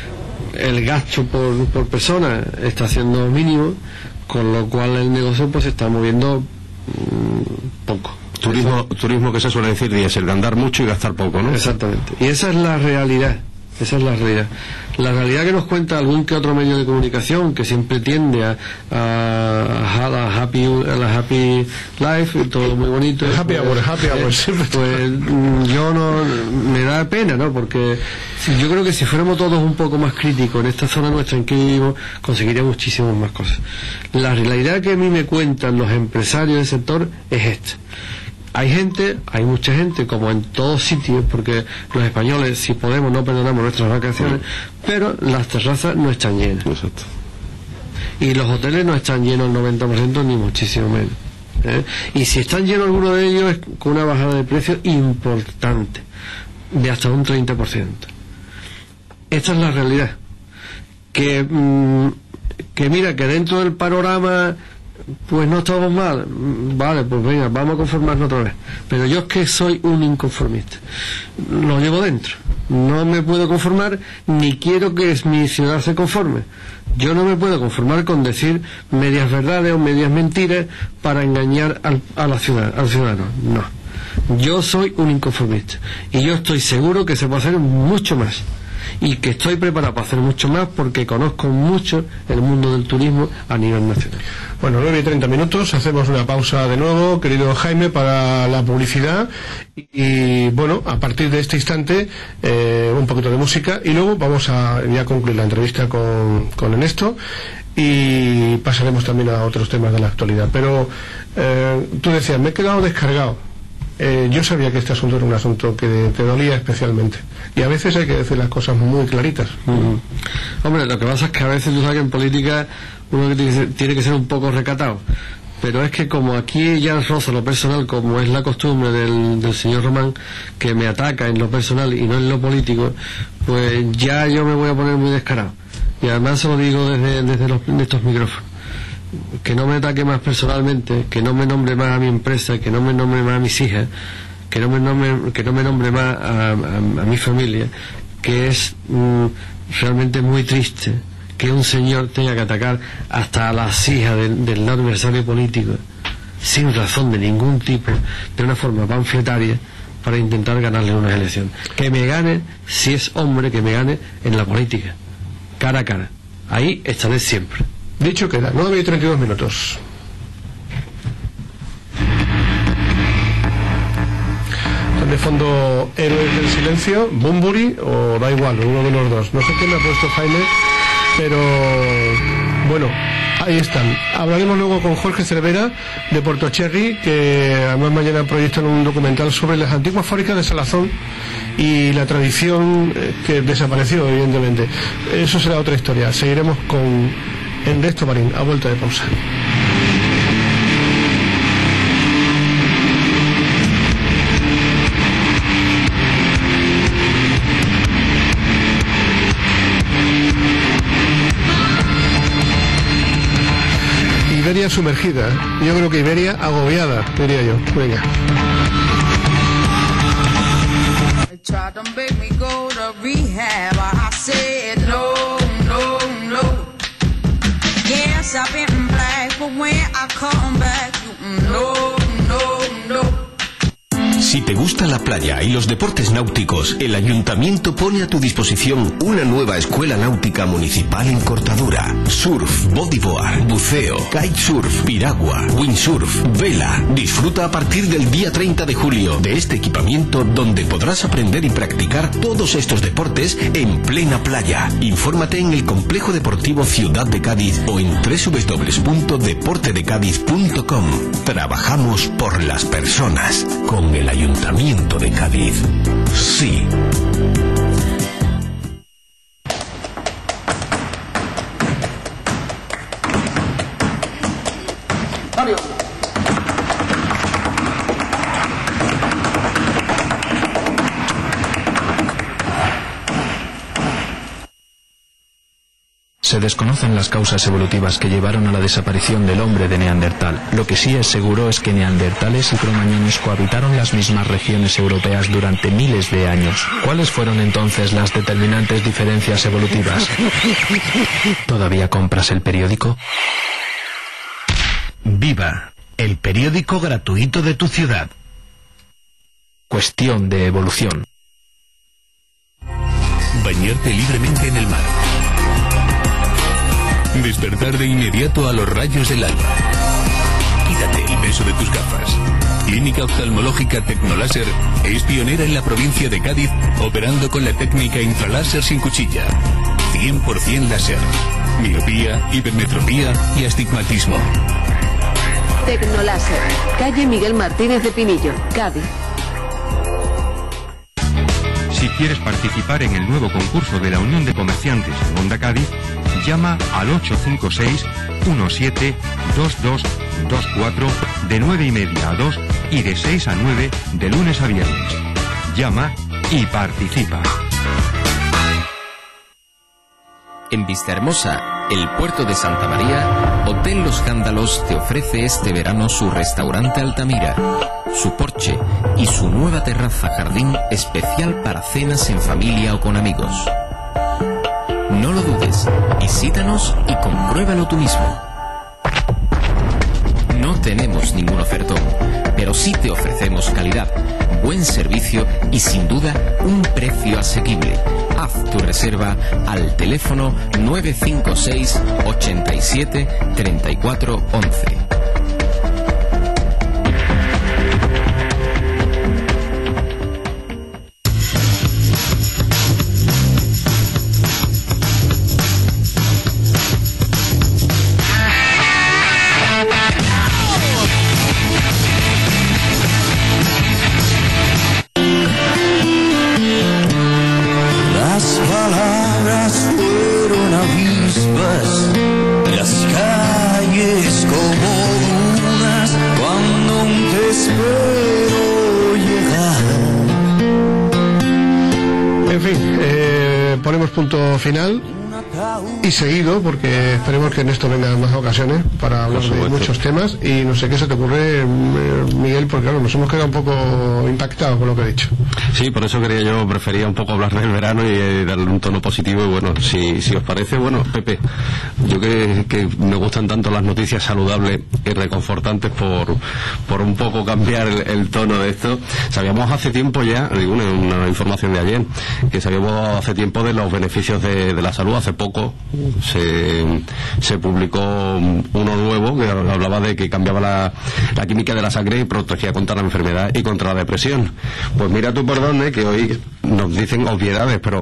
El gasto por, por persona está siendo mínimo, con lo cual el negocio pues se está moviendo mmm, poco. Turismo, turismo que se suele decir, y es el de andar mucho y gastar poco, ¿no? Exactamente. Y esa es la realidad. Esa es la realidad. La realidad que nos cuenta algún que otro medio de comunicación, que siempre tiende a, a, a la happy a la happy life, todo muy bonito. Happy pues, hour, happy hour, pues, pues yo no, me da pena, ¿no? Porque si, yo creo que si fuéramos todos un poco más críticos en esta zona nuestra en que vivimos, conseguiríamos muchísimas más cosas. La realidad que a mí me cuentan los empresarios del sector es esta. Hay gente, hay mucha gente, como en todos sitios, porque los españoles, si podemos, no perdonamos nuestras vacaciones, pero las terrazas no están llenas. Exacto. Y los hoteles no están llenos al noventa por ciento, ni muchísimo menos. ¿eh? Y si están llenos algunos de ellos, es con una bajada de precio importante, de hasta un treinta por ciento. Esta es la realidad. Que, mmm, que mira, que dentro del panorama... pues no estamos mal, vale, pues venga, vamos a conformarnos otra vez. Pero yo es que soy un inconformista, lo llevo dentro, no me puedo conformar, ni quiero que mi ciudad se conforme. Yo no me puedo conformar con decir medias verdades o medias mentiras para engañar al, a la ciudad, al ciudadano, no. Yo soy un inconformista, y yo estoy seguro que se puede hacer mucho más, y que estoy preparado para hacer mucho más, porque conozco mucho el mundo del turismo a nivel nacional. Bueno, nueve y treinta minutos, hacemos una pausa de nuevo, querido Jaime, para la publicidad, y, y bueno, a partir de este instante eh, un poquito de música, y luego vamos a ya concluir la entrevista con, con Ernesto, y pasaremos también a otros temas de la actualidad. Pero eh, tú decías, me he quedado descargado. Eh, yo sabía que este asunto era un asunto que te dolía especialmente, y a veces hay que decir las cosas muy claritas. Uh-huh. Hombre, lo que pasa es que a veces tú sabes que en política uno tiene que ser, tiene que ser un poco recatado, pero es que como aquí ya roza lo personal, como es la costumbre del, del señor Román, que me ataca en lo personal y no en lo político, pues ya yo me voy a poner muy descarado, y además se lo digo desde, desde los, de estos micrófonos, que no me ataque más personalmente, que no me nombre más a mi empresa, que no me nombre más a mis hijas, que no me nombre, que no me nombre más a, a, a mi familia, que es mm, realmente muy triste que un señor tenga que atacar hasta a las hijas del, del adversario político sin razón de ningún tipo, de una forma panfletaria, para intentar ganarle unas elecciones. Que me gane, si es hombre, que me gane en la política, cara a cara. Ahí estaré siempre. Dicho queda, nueve y treinta y dos minutos. Están de fondo Héroes del Silencio, Bunbury, o da igual, uno de los dos. No sé quién me ha puesto Jaime, pero bueno, ahí están. Hablaremos luego con Jorge Cervera de Puerto Cherry, que además mañana proyectan un documental sobre las antiguas fábricas de salazón y la tradición que desapareció, evidentemente. Eso será otra historia. Seguiremos con Ernesto Marín a vuelta de pausa. Iberia sumergida, yo creo que Iberia agobiada, diría yo. Venga. Tried to make me go to rehab. I said no, no, no. Yes, I've been black, but when I come back, you no, no, no. Si te gusta la playa y los deportes náuticos, el Ayuntamiento pone a tu disposición una nueva escuela náutica municipal en Cortadura. Surf, bodyboard, buceo, kitesurf, piragua, windsurf, vela. Disfruta a partir del día treinta de julio de este equipamiento, donde podrás aprender y practicar todos estos deportes en plena playa. Infórmate en el Complejo Deportivo Ciudad de Cádiz o en doble u doble u doble u punto deporte de cádiz punto com. Trabajamos por las personas con el Ayuntamiento de Cádiz. Sí. Se desconocen las causas evolutivas que llevaron a la desaparición del hombre de Neandertal. Lo que sí es seguro es que neandertales y cromañones cohabitaron las mismas regiones europeas durante miles de años. ¿Cuáles fueron entonces las determinantes diferencias evolutivas? ¿Todavía compras el periódico? Viva, el periódico gratuito de tu ciudad. Cuestión de evolución. Bañarte libremente en el mar. Despertar de inmediato a los rayos del alba. Quítate el beso de tus gafas. Clínica Oftalmológica Tecnoláser es pionera en la provincia de Cádiz, operando con la técnica infraláser sin cuchilla. cien por cien láser. Miopía, hipermetropía y astigmatismo. Tecnoláser, calle Miguel Martínez de Pinillo, Cádiz. Si quieres participar en el nuevo concurso de la Unión de Comerciantes en Onda Cádiz, llama al ocho cinco seis, uno siete, dos dos dos cuatro de nueve y media a dos y de seis a nueve de lunes a viernes. Llama y participa. En Vistahermosa, el puerto de Santa María, Hotel Los Cándalos te ofrece este verano su restaurante Altamira, su porche y su nueva terraza jardín especial para cenas en familia o con amigos. No lo dudes, visítanos y compruébalo tú mismo. No tenemos ningún ofertón, pero sí te ofrecemos calidad, buen servicio y sin duda un precio asequible. Haz tu reserva al teléfono nueve cinco seis, ochenta y siete, treinta y cuatro once. Punto final y seguido, porque esperemos que en esto vengan más ocasiones para hablar de muchos temas. Y no sé qué se te ocurre, Miguel, porque claro, nos hemos quedado un poco impactados con lo que he dicho. Sí, por eso quería yo, prefería un poco hablar del verano y eh, darle un tono positivo. Y bueno, si, si os parece, bueno, Pepe, yo que, que me gustan tanto las noticias saludables y reconfortantes, por, por un poco cambiar el, el tono de esto. Sabíamos hace tiempo ya, digo, una, una información de ayer, que sabíamos hace tiempo de los beneficios de, de la salud. Hace poco se, se publicó uno nuevo que hablaba de que cambiaba la, la química de la sangre y protegía contra la enfermedad y contra la depresión. Pues mira tú por dónde, que hoy nos dicen obviedades, pero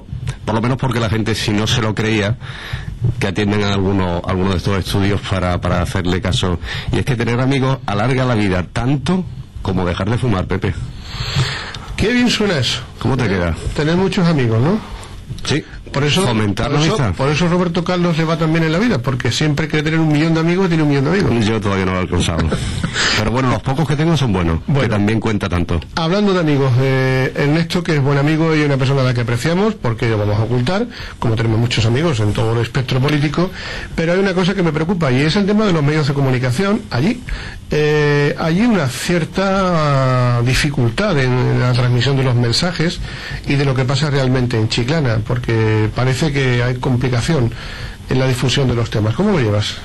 por lo menos porque la gente, si no se lo creía, que atienden a algunos algunos de estos estudios para, para hacerle caso. Y es que tener amigos alarga la vida tanto como dejar de fumar, Pepe. Qué bien suena eso. ¿Cómo te queda? Tener muchos amigos, ¿no? Sí. Por eso, fomentar por, la eso, amistad. por eso Roberto Carlos le va tan bien en la vida, porque siempre quiere tener un millón de amigos, tiene un millón de amigos. Yo todavía no lo he alcanzado. Pero bueno, los pocos que tengo son buenos, bueno, que también cuenta tanto. Hablando de amigos, eh, Ernesto, que es buen amigo y una persona a la que apreciamos, porque lo vamos a ocultar, como tenemos muchos amigos en todo el espectro político, pero hay una cosa que me preocupa, y es el tema de los medios de comunicación. Allí eh, hay una cierta dificultad en la transmisión de los mensajes y de lo que pasa realmente en Chiclana, porque parece que hay complicación en la difusión de los temas. ¿Cómo lo llevas?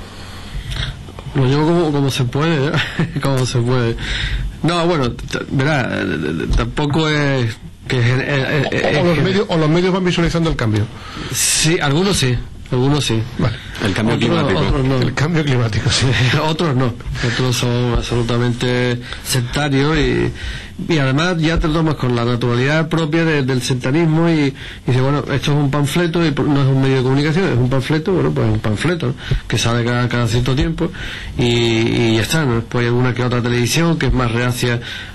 Lo llevo como, como se puede, ¿eh? Como se puede. No, bueno, verá, tampoco es que es, es, es, es, o, los medios, o los medios van visualizando el cambio. Sí, algunos sí. Algunos sí. Vale. El cambio otros, climático. Otros no. El cambio climático, sí. Otros no. Otros son absolutamente sectarios y, y además ya te tomas con la naturalidad propia de, del sectarismo y, y dices, bueno, esto es un panfleto y no es un medio de comunicación, es un panfleto, bueno, pues es un panfleto, ¿no? Que sale cada, cada cierto tiempo y, y ya está, ¿no? Pues hay alguna que otra televisión que es más reacia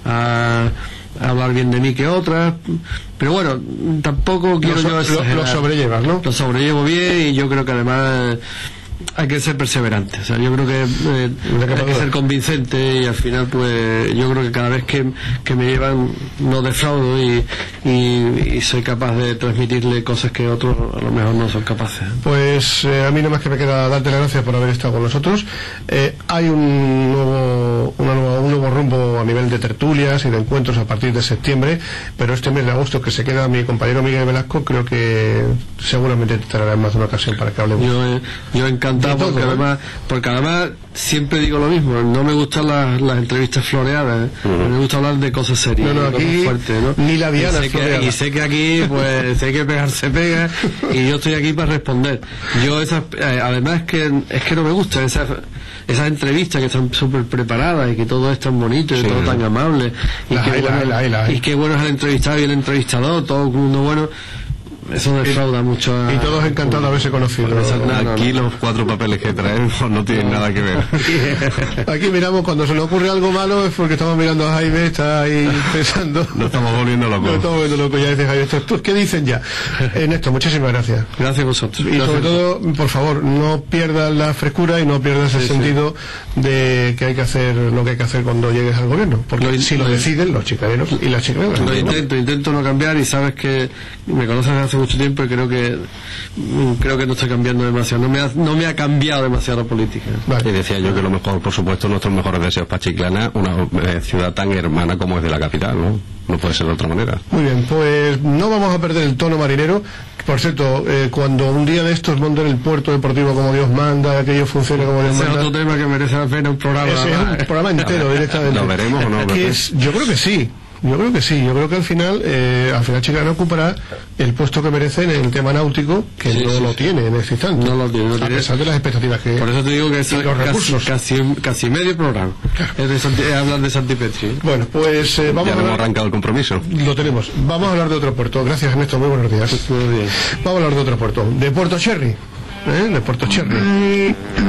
a hablar bien de mí que otras, pero bueno, tampoco quiero lo, yo exagerar. Lo, lo sobrellevas, ¿no? Lo sobrellevo bien y yo creo que además hay que ser perseverante. O sea, yo creo que eh, hay que ser convincente y al final, pues, yo creo que cada vez que, que me llevan no defraudo y, y, y soy capaz de transmitirle cosas que otros a lo mejor no son capaces. Pues eh, a mí nada más que me queda darte las gracias por haber estado con nosotros. Eh, hay un nuevo, una nueva, un nuevo rumbo a nivel de tertulias y de encuentros a partir de septiembre, pero este mes de agosto que se queda mi compañero Miguel Velasco, creo que seguramente te traerá más de una ocasión para que hablemos. Yo, eh, yo encantado porque además, porque además siempre digo lo mismo, no me gustan las, las entrevistas floreadas, ¿eh? Uh-huh. Me gusta hablar de cosas serias, no, no, de aquí cosas fuertes, ¿no? Ni la diana y sé, que, y sé que aquí pues sé que pegar se pega y yo estoy aquí para responder. Yo esas, eh, además que es que no me gustan esas esas entrevistas que están súper preparadas y que todo es tan bonito y sí, todo tan amable y, qué bueno, y qué bueno es el entrevistado y el entrevistador, todo el mundo bueno. Eso defrauda mucho a... Y todos encantados de haberse conocido. No, aquí los cuatro papeles que traemos no tienen nada que ver. Aquí miramos, cuando se nos ocurre algo malo es porque estamos mirando a Jaime, está ahí pensando. No estamos volviendo locos. No estamos volviendo locos, ya dice Jaime. ¿Estos qué dicen ya? Ernesto, muchísimas gracias. Gracias a vosotros. Y gracias sobre todo, por favor, no pierdas la frescura y no pierdas el sí, sentido sí. de que hay que hacer lo que hay que hacer cuando llegues al gobierno. Porque lo, si lo, lo deciden los chicaneros y las chicaneras. Lo intento, intento no cambiar y sabes que me conoces hace mucho tiempo y creo que creo que no está cambiando demasiado, no me ha, no me ha cambiado demasiado la política. Vale. Y decía yo que lo mejor, por supuesto, nuestros mejores deseos para Chiclana, una eh, ciudad tan hermana como es de la capital, ¿no? No puede ser de otra manera. Muy bien, pues no vamos a perder el tono marinero. Por cierto, eh, cuando un día de estos monten el puerto deportivo como Dios manda, aquello funcione como Dios Ese manda. Es otro tema que merece la pena un programa. Ese es un programa entero directamente. ¿Lo veremos o no? Que es, yo creo que sí. Yo creo que sí, yo creo que al final eh, al final Chiclana ocupará el puesto que merece en el tema náutico, que sí, no sí, lo sí. tiene en este instante, no lo tiene, no a tiene. pesar de las expectativas que por eso te digo que es los recursos. Casi, casi, casi medio programa claro. es, de Santi, es hablar de Santipetri. Bueno, pues eh, vamos ya a hablar, hemos arrancado el compromiso. Lo tenemos, vamos a hablar de otro puerto. Gracias, Ernesto, muy buenos días. Pues muy bien. Vamos a hablar de otro puerto, de Puerto Cherry, ¿eh? de Puerto Cherry.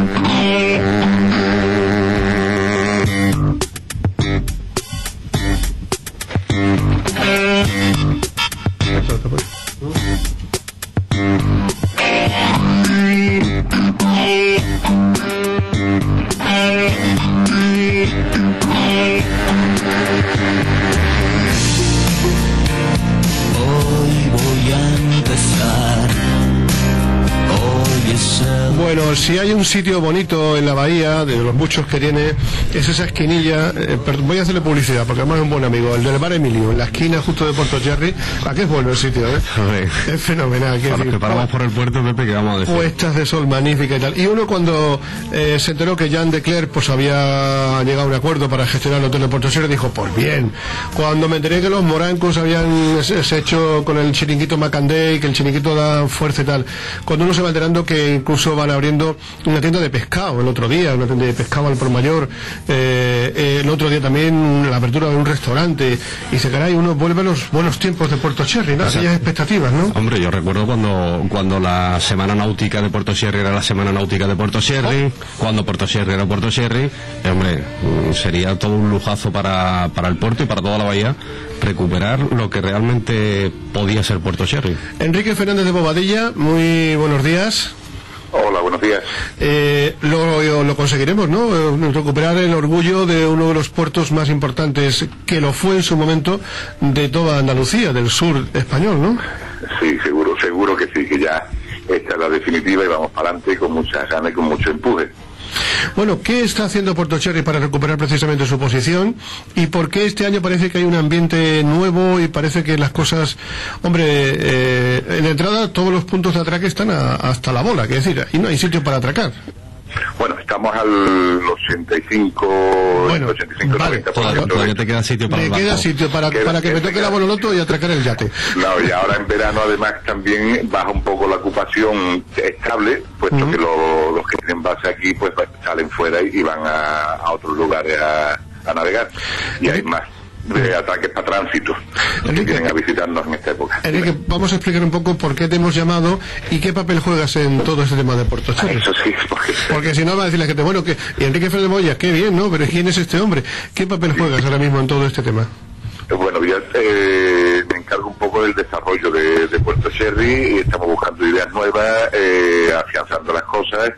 Bueno, si hay un sitio bonito en la bahía, de los muchos que tiene, es esa esquinilla, eh, voy a hacerle publicidad, porque además es un buen amigo, el del Bar Emilio, en la esquina justo de Puerto Cherry. ¿A qué es bueno el sitio, eh? Es fenomenal. Para los que paramos por el puerto, Pepe, ¿qué vamos a decir? Puestas de sol magnífica y tal. Y uno cuando eh, se enteró que Jean de Clerc pues había llegado a un acuerdo para gestionar el hotel de Puerto Cherry, dijo, pues bien. Cuando me enteré que los morancos habían se, se hecho con el chiringuito Macandé y que el chiringuito da fuerza y tal, cuando uno se va enterando que incluso van abriendo viendo una tienda de pescado el otro día, una tienda de pescado al por mayor, eh, eh, el otro día también la apertura de un restaurante, y se caray, uno vuelve a los buenos tiempos de Puerto Cherry, ¿no? Aquellas expectativas, ¿no? Hombre, yo recuerdo cuando, cuando la Semana Náutica de Puerto Cherry era la Semana Náutica de Puerto Cherry, oh. cuando Puerto Cherry era Puerto Cherry, eh, hombre, sería todo un lujazo para, para el puerto y para toda la bahía recuperar lo que realmente podía ser Puerto Cherry. Enrique Fernández de Bobadilla, muy buenos días. Hola, buenos días. Eh, lo, lo conseguiremos, ¿no? Recuperar el orgullo de uno de los puertos más importantes, que lo fue en su momento, de toda Andalucía, del sur español, ¿no? Sí, seguro, seguro que sí, que ya esta es la definitiva y vamos para adelante con muchas ganas y con mucho empuje. Bueno, ¿qué está haciendo Puerto Cherry para recuperar precisamente su posición? ¿Y por qué este año parece que hay un ambiente nuevo y parece que las cosas... Hombre, eh, en la entrada todos los puntos de atraque están a, hasta la bola, que decir, ahí no hay sitio para atracar. Bueno, estamos al ochenta y cinco, bueno, ochenta y cinco, vale, noventa por ciento. Todavía te queda sitio para Me el queda barco. sitio para, Queda, para que me toque queda. la Bonoloto y atracar el yate. No, y ahora en verano además también baja un poco la ocupación estable, puesto uh-huh. que lo, los que tienen base aquí pues salen fuera y van a, a otros lugares a, a navegar. Y hay más de ataques para tránsito que vienen a visitarnos en esta época. Enrique, vamos a explicar un poco por qué te hemos llamado y qué papel juegas en todo este tema de Puerto Cherry. Eso sí, porque... porque si no va a decir la gente, bueno, que y Enrique Fernández Moya, qué bien, ¿no? Pero ¿quién es este hombre? ¿Qué papel juegas ahora mismo en todo este tema? Bueno, yo eh, me encargo un poco del desarrollo de, de Puerto Cherry y estamos buscando ideas nuevas, eh, afianzando las cosas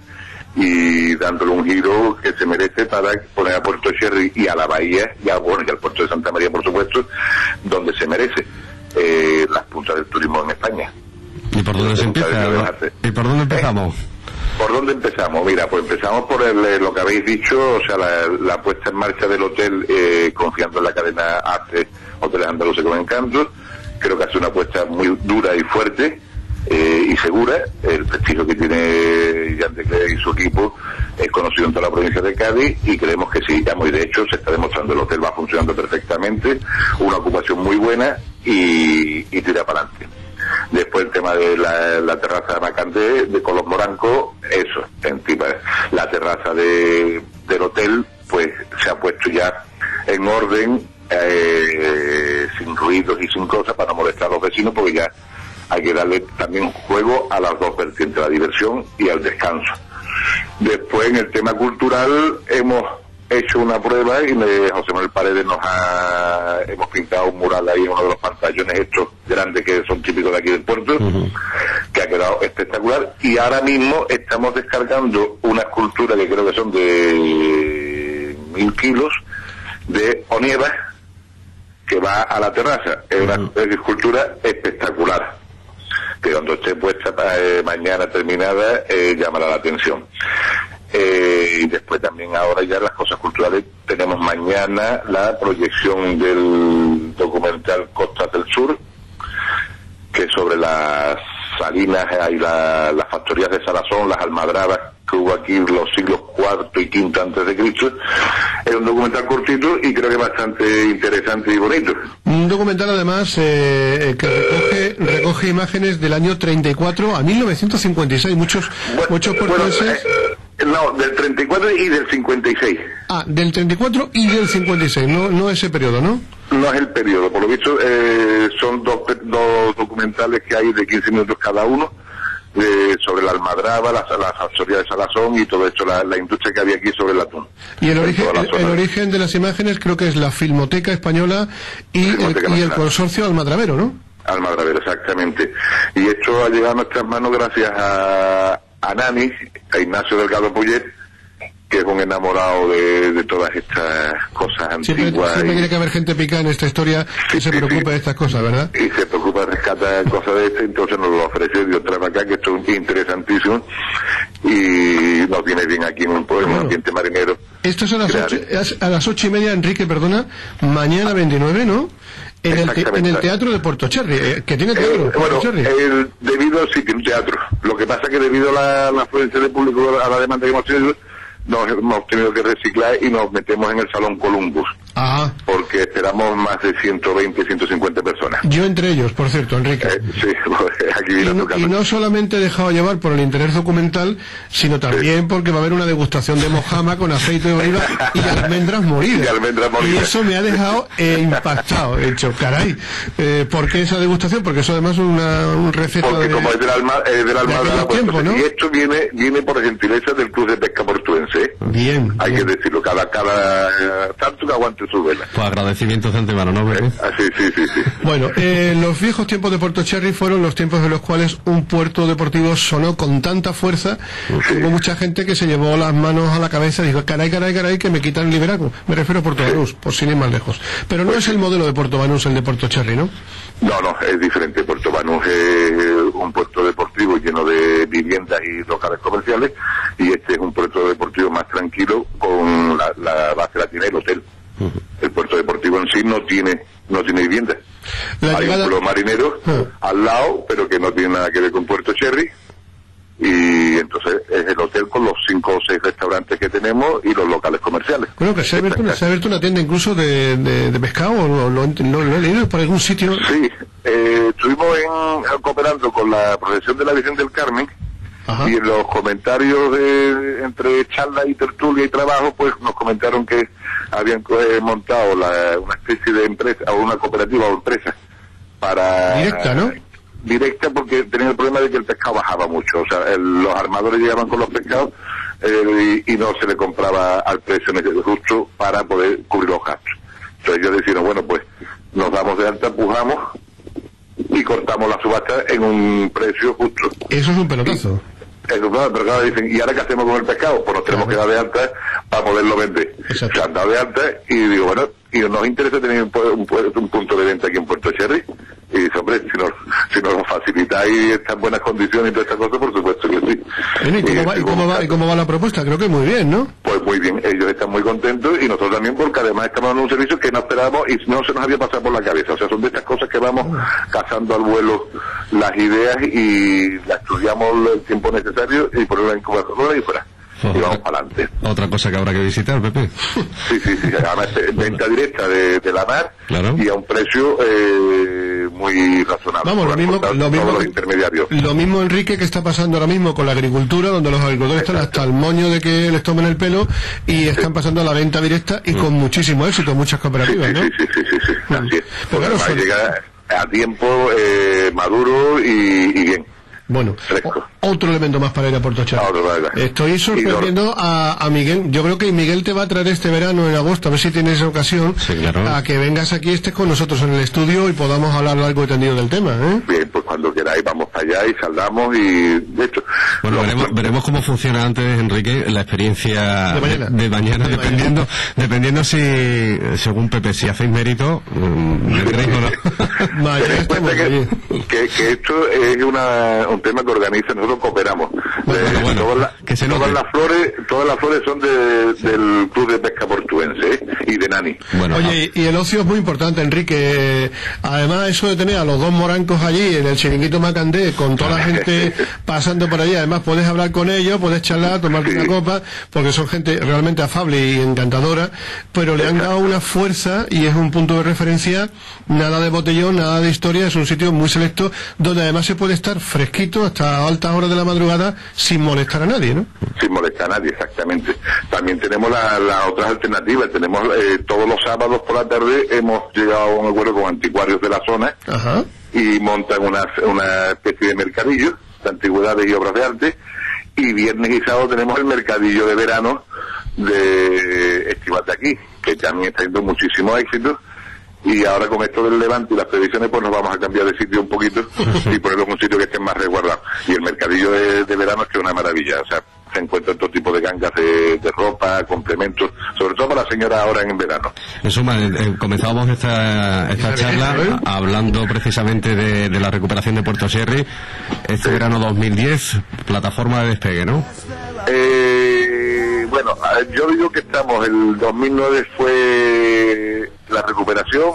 y dándole un giro que se merece para poner a Puerto Cherry y a la bahía, y, a, bueno, y al puerto de Santa María, por supuesto, donde se merece, eh, las puntas del turismo en España. ¿Y por dónde se empieza? ¿Y por dónde empezamos? ¿Eh? ¿Por dónde empezamos? Mira, pues empezamos por el, lo que habéis dicho, o sea, la, la puesta en marcha del hotel, eh, confiando en la cadena ACE, Hoteles Andaluces con Encanto. Creo que hace una apuesta muy dura y fuerte, eh, y segura. El prestigio que tiene Jan de Clea y su equipo es conocido en toda la provincia de Cádiz, y creemos que sí, ya muy de hecho se está demostrando, el hotel va funcionando perfectamente, una ocupación muy buena y, y tira para adelante. Después el tema de la, la terraza de Macandé, de Colón Moranco, eso, encima la terraza de, del hotel, pues se ha puesto ya en orden, eh, sin ruidos y sin cosas para no molestar a los vecinos, porque ya hay que darle también juego a las dos vertientes, a la diversión y al descanso. Después en el tema cultural hemos hecho una prueba y me, José Manuel Paredes nos ha, hemos pintado un mural ahí en uno de los pantallones estos grandes que son típicos de aquí del puerto, uh-huh. que ha quedado espectacular, y ahora mismo estamos descargando una escultura que creo que son de mil kilos de onieva que va a la terraza. Es una uh-huh. escultura espectacular que cuando esté puesta eh, mañana terminada eh, llamará la atención. Eh, y después también ahora ya las cosas culturales, tenemos mañana la proyección del documental Costas del Sur, que es sobre las salinas y la, las factorías de Salazón, las almadrabas que hubo aquí en los siglos cuarto y quinto antes de Cristo. Es un documental cortito y creo que bastante interesante y bonito. Un documental además eh, que recoge, recoge imágenes del año treinta y cuatro a mil novecientos cincuenta y seis, muchos bueno, muchos portugueses. Bueno, eh, no, del treinta y cuatro y del cincuenta y seis. Ah, del treinta y cuatro y del cincuenta y seis, no, no ese periodo, ¿no? No es el periodo, por lo visto eh, son dos, dos documentales que hay de quince minutos cada uno, eh, sobre la almadraba, la, la factoría de Salazón y todo esto, la, la industria que había aquí sobre el atún. Y el origen, el, el origen de las imágenes creo que es la Filmoteca Española y, Filmoteca el, y el consorcio Almadravero, ¿no? Almadravero, exactamente. Y esto ha llegado a nuestras manos gracias a, a Nani, a Ignacio Delgado Puyet, que es un enamorado de, de todas estas cosas siempre, antiguas. Siempre y... tiene que haber gente picada en esta historia que se preocupe sí. de estas cosas, ¿verdad? Y se preocupa de rescatar cosas de este, entonces nos lo ofrece Dios trae acá, que esto es interesantísimo y nos viene bien aquí en un pueblo, en un ambiente marinero. Esto es a las, ocho, a las ocho y media, Enrique, perdona, mañana veintinueve, ¿no? En el, te, en el teatro de Puerto Cherry, eh, que tiene teatro. Eh, bueno, Cherry. El, debido sí tiene un teatro. Lo que pasa es que debido a la, la afluencia de público, a la demanda que hemos tenido, nos hemos tenido que reciclar y nos metemos en el Salón Columbus. Ajá. Porque esperamos más de ciento veinte, ciento cincuenta personas. Yo entre ellos, por cierto, Enrique. Eh, sí, pues, aquí viene y, no, y no solamente he dejado llevar por el interés documental, sino también sí. porque va a haber una degustación de mojama con aceite de oliva y almendras molidas. Y almendras molidas. Y eso me ha dejado eh, impactado. He dicho, caray, eh, ¿por qué esa degustación? Porque eso además es una un receta porque de... como es del alma, eh, del alma de, de la tiempo, ¿no? Y esto viene viene por gentileza del Club de Pesca Portuense. Bien. Hay bien. que decirlo, cada cada tanto que aguante su vela. Pues agradecimientos de antemano, ¿no? Eh, ah, sí, sí, sí, sí. Bueno, eh, los viejos tiempos de Puerto Cherry fueron los tiempos en los cuales un puerto deportivo sonó con tanta fuerza que hubo mucha gente que se llevó las manos a la cabeza y dijo, caray, caray, caray, que me quitan el liderazgo. Me refiero a Puerto sí. Banús, por sin ir más lejos. Pero no pues es sí. el modelo de Puerto Banús el de Puerto Cherry, ¿no? No, no, es diferente. Puerto Banús es un puerto deportivo lleno de viviendas y locales comerciales, y este es un puerto deportivo más tranquilo, con la, la base la tiene el hotel. Uh-huh. El puerto deportivo en sí no tiene no tiene viviendas. La Hay llegada... un pueblo marinero uh-huh. al lado, pero que no tiene nada que ver con Puerto Cherry, y entonces es el hotel con los cinco o seis restaurantes que tenemos y los locales comerciales. Bueno, que se ha abierto una, se ha abierto una tienda incluso de, de, de pescado, ¿lo, lo, lo, lo he leído por algún sitio? Sí, eh, estuvimos en, cooperando con la procesión de la Virgen del Carmen. Ajá. Y en los comentarios de, entre charla y tertulia y trabajo, pues nos comentaron que habían eh, montado la, una especie de empresa, o una cooperativa o empresa para... Directa, ¿no? Directa, porque tenían el problema de que el pescado bajaba mucho. O sea, el, los armadores llegaban con los pescados eh, y, y no se le compraba al precio justo para poder cubrir los gastos. Entonces ellos decían, bueno, pues nos damos de alta, pujamos y cortamos la subasta en un precio justo. Eso es un pelotazo. Eso, pero claro, dicen, ¿y ahora qué hacemos con el pescado? Pues nos tenemos que dar de alta para poderlo vender. Exacto. Se han dado de alta y digo, bueno, y nos interesa tener un, un, un punto de venta aquí en Puerto Cherry. Y dice, hombre, si nos, si nos facilitáis estas buenas condiciones y todas estas cosas, por supuesto que sí. ¿Y cómo, va, y, cómo va, ¿Y cómo va la propuesta? Creo que muy bien, ¿no? Pues muy bien, ellos están muy contentos y nosotros también, porque además estamos dando un servicio que no esperábamos y no se nos había pasado por la cabeza. O sea, son de estas cosas que vamos cazando al vuelo las ideas y las estudiamos el tiempo necesario y ponerlas en incubadora y fuera. Oh, y vamos para adelante. Otra cosa que habrá que visitar, Pepe. Sí, sí, sí. Además, venta directa de, de la mar, claro. Y a un precio eh, muy razonable. Vamos, lo mismo, lo, mismo los intermediarios. Lo mismo, Enrique, que está pasando ahora mismo con la agricultura, donde los agricultores Exacto. están hasta el moño de que les tomen el pelo y están sí. pasando a la venta directa y mm. con muchísimo éxito, muchas cooperativas, sí, sí, ¿no? Sí, sí, sí, sí, sí. Mm. Así es. Pero claro, son... llega a tiempo eh, maduro y, y bien. Bueno, o, otro elemento más para ir a Puerto Cherry. Estoy sorprendiendo a, a Miguel. Yo creo que Miguel te va a traer este verano, en agosto, a ver si tienes ocasión, sí, claro. a que vengas aquí, estés con nosotros en el estudio y podamos hablar largo y tendido del tema, ¿eh? Bien, pues cuando queráis vamos para allá y saldamos y de hecho... Bueno, veremos, veremos cómo funciona antes, Enrique, la experiencia de mañana, de mañana de dependiendo mañana. dependiendo si, según Pepe, si hacéis mérito, me queréis o no. Ten en cuenta que, que, que esto es una... un tema que organiza, nosotros cooperamos. Bueno, eh, bueno, todas, la, que se todas las flores, todas las flores son de, del Club de Pesca Portuense, ¿eh? Y de Nani. Bueno, oye, y el ocio es muy importante, Enrique. Además, eso de tener a los dos morancos allí en el chiringuito Macandé, con toda la gente pasando por allí, además puedes hablar con ellos, puedes charlar, tomarte sí. una copa, porque son gente realmente afable y encantadora, pero le han dado una fuerza y es un punto de referencia, nada de botellón, nada de historia, es un sitio muy selecto donde además se puede estar fresquito hasta altas horas de la madrugada sin molestar a nadie, ¿no? Sin molestar a nadie, exactamente. También tenemos las la otras alternativas, tenemos eh, todos los sábados por la tarde hemos llegado a un acuerdo con anticuarios de la zona. Ajá. Y montan una, una especie de mercadillo de antigüedades y obras de arte, y viernes y sábado tenemos el mercadillo de verano de Estival de aquí, que también está teniendo muchísimo éxito. Y ahora con esto del levante y las previsiones, pues nos vamos a cambiar de sitio un poquito y ponerlo en un sitio que esté más resguardado. Y el mercadillo de, de verano es que es una maravilla, o sea, se encuentran todo tipo de gangas de, de ropa, complementos, sobre todo para la señora ahora en verano. En suma, eh, comenzábamos esta, esta charla a, hablando precisamente de, de la recuperación de Puerto Cherry, este sí. verano dos mil diez, plataforma de despegue, ¿no? Eh, bueno, yo digo que estamos, el dos mil nueve fue la recuperación,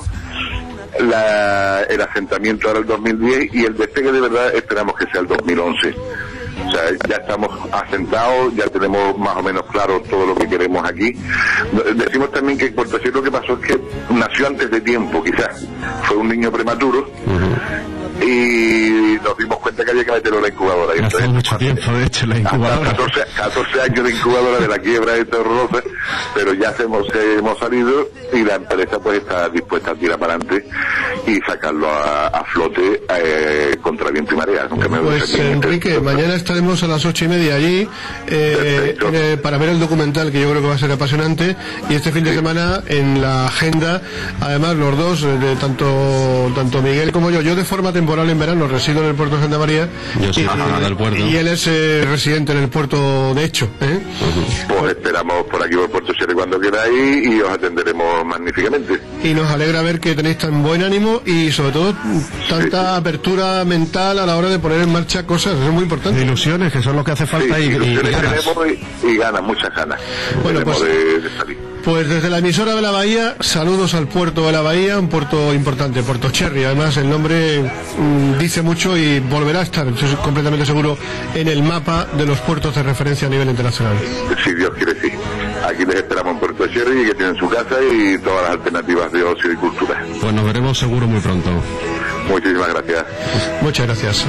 la, el asentamiento ahora el dos mil diez y el despegue de verdad esperamos que sea el dos mil once. O sea, ya estamos asentados, ya tenemos más o menos claro todo lo que queremos aquí. Decimos también que en Puerto Sierra lo que pasó es que nació antes de tiempo, quizás. Fue un niño prematuro. Uh-huh. Y nos dimos cuenta que había que meterlo en la incubadora. Y hace entonces, mucho tiempo, de hecho, la incubadora. catorce, catorce años de incubadora de la quiebra de Torrosa, pero ya hemos, eh, hemos salido y la empresa pues está dispuesta a tirar para adelante y sacarlo a, a flote eh, contra viento y marea. Nunca me pues Enrique, mañana estaremos a las ocho y media allí eh, eh, para ver el documental, que yo creo que va a ser apasionante, y este fin de semana en la agenda, además los dos, de, tanto tanto Miguel como yo, yo de forma temporal en verano resido en el puerto de Santa María. Yo soy y, del puerto. Y él es eh, residente en el puerto de hecho. ¿eh? Pues, pues esperamos por aquí por Puerto Sierra cuando queráis y os atenderemos magníficamente. Y nos alegra ver que tenéis tan buen ánimo y sobre todo tanta sí, sí. apertura mental a la hora de poner en marcha cosas, eso es muy importante. Ilusiones, que son lo que hace falta. Sí, y, y, y ganas. Y, y ganas, muchas ganas. Bueno, pues, de, de salir. Pues desde la emisora de la Bahía, saludos al puerto de la Bahía, un puerto importante, Puerto Cherry. Además, el nombre mmm, dice mucho y volverá a estar, estoy completamente seguro, en el mapa de los puertos de referencia a nivel internacional. Si Dios quiere, sí. Aquí les esperamos en Puerto Cherry, que tienen su casa y todas las alternativas de ocio y cultura. Pues nos veremos seguro muy pronto. Muchísimas gracias. Muchas gracias.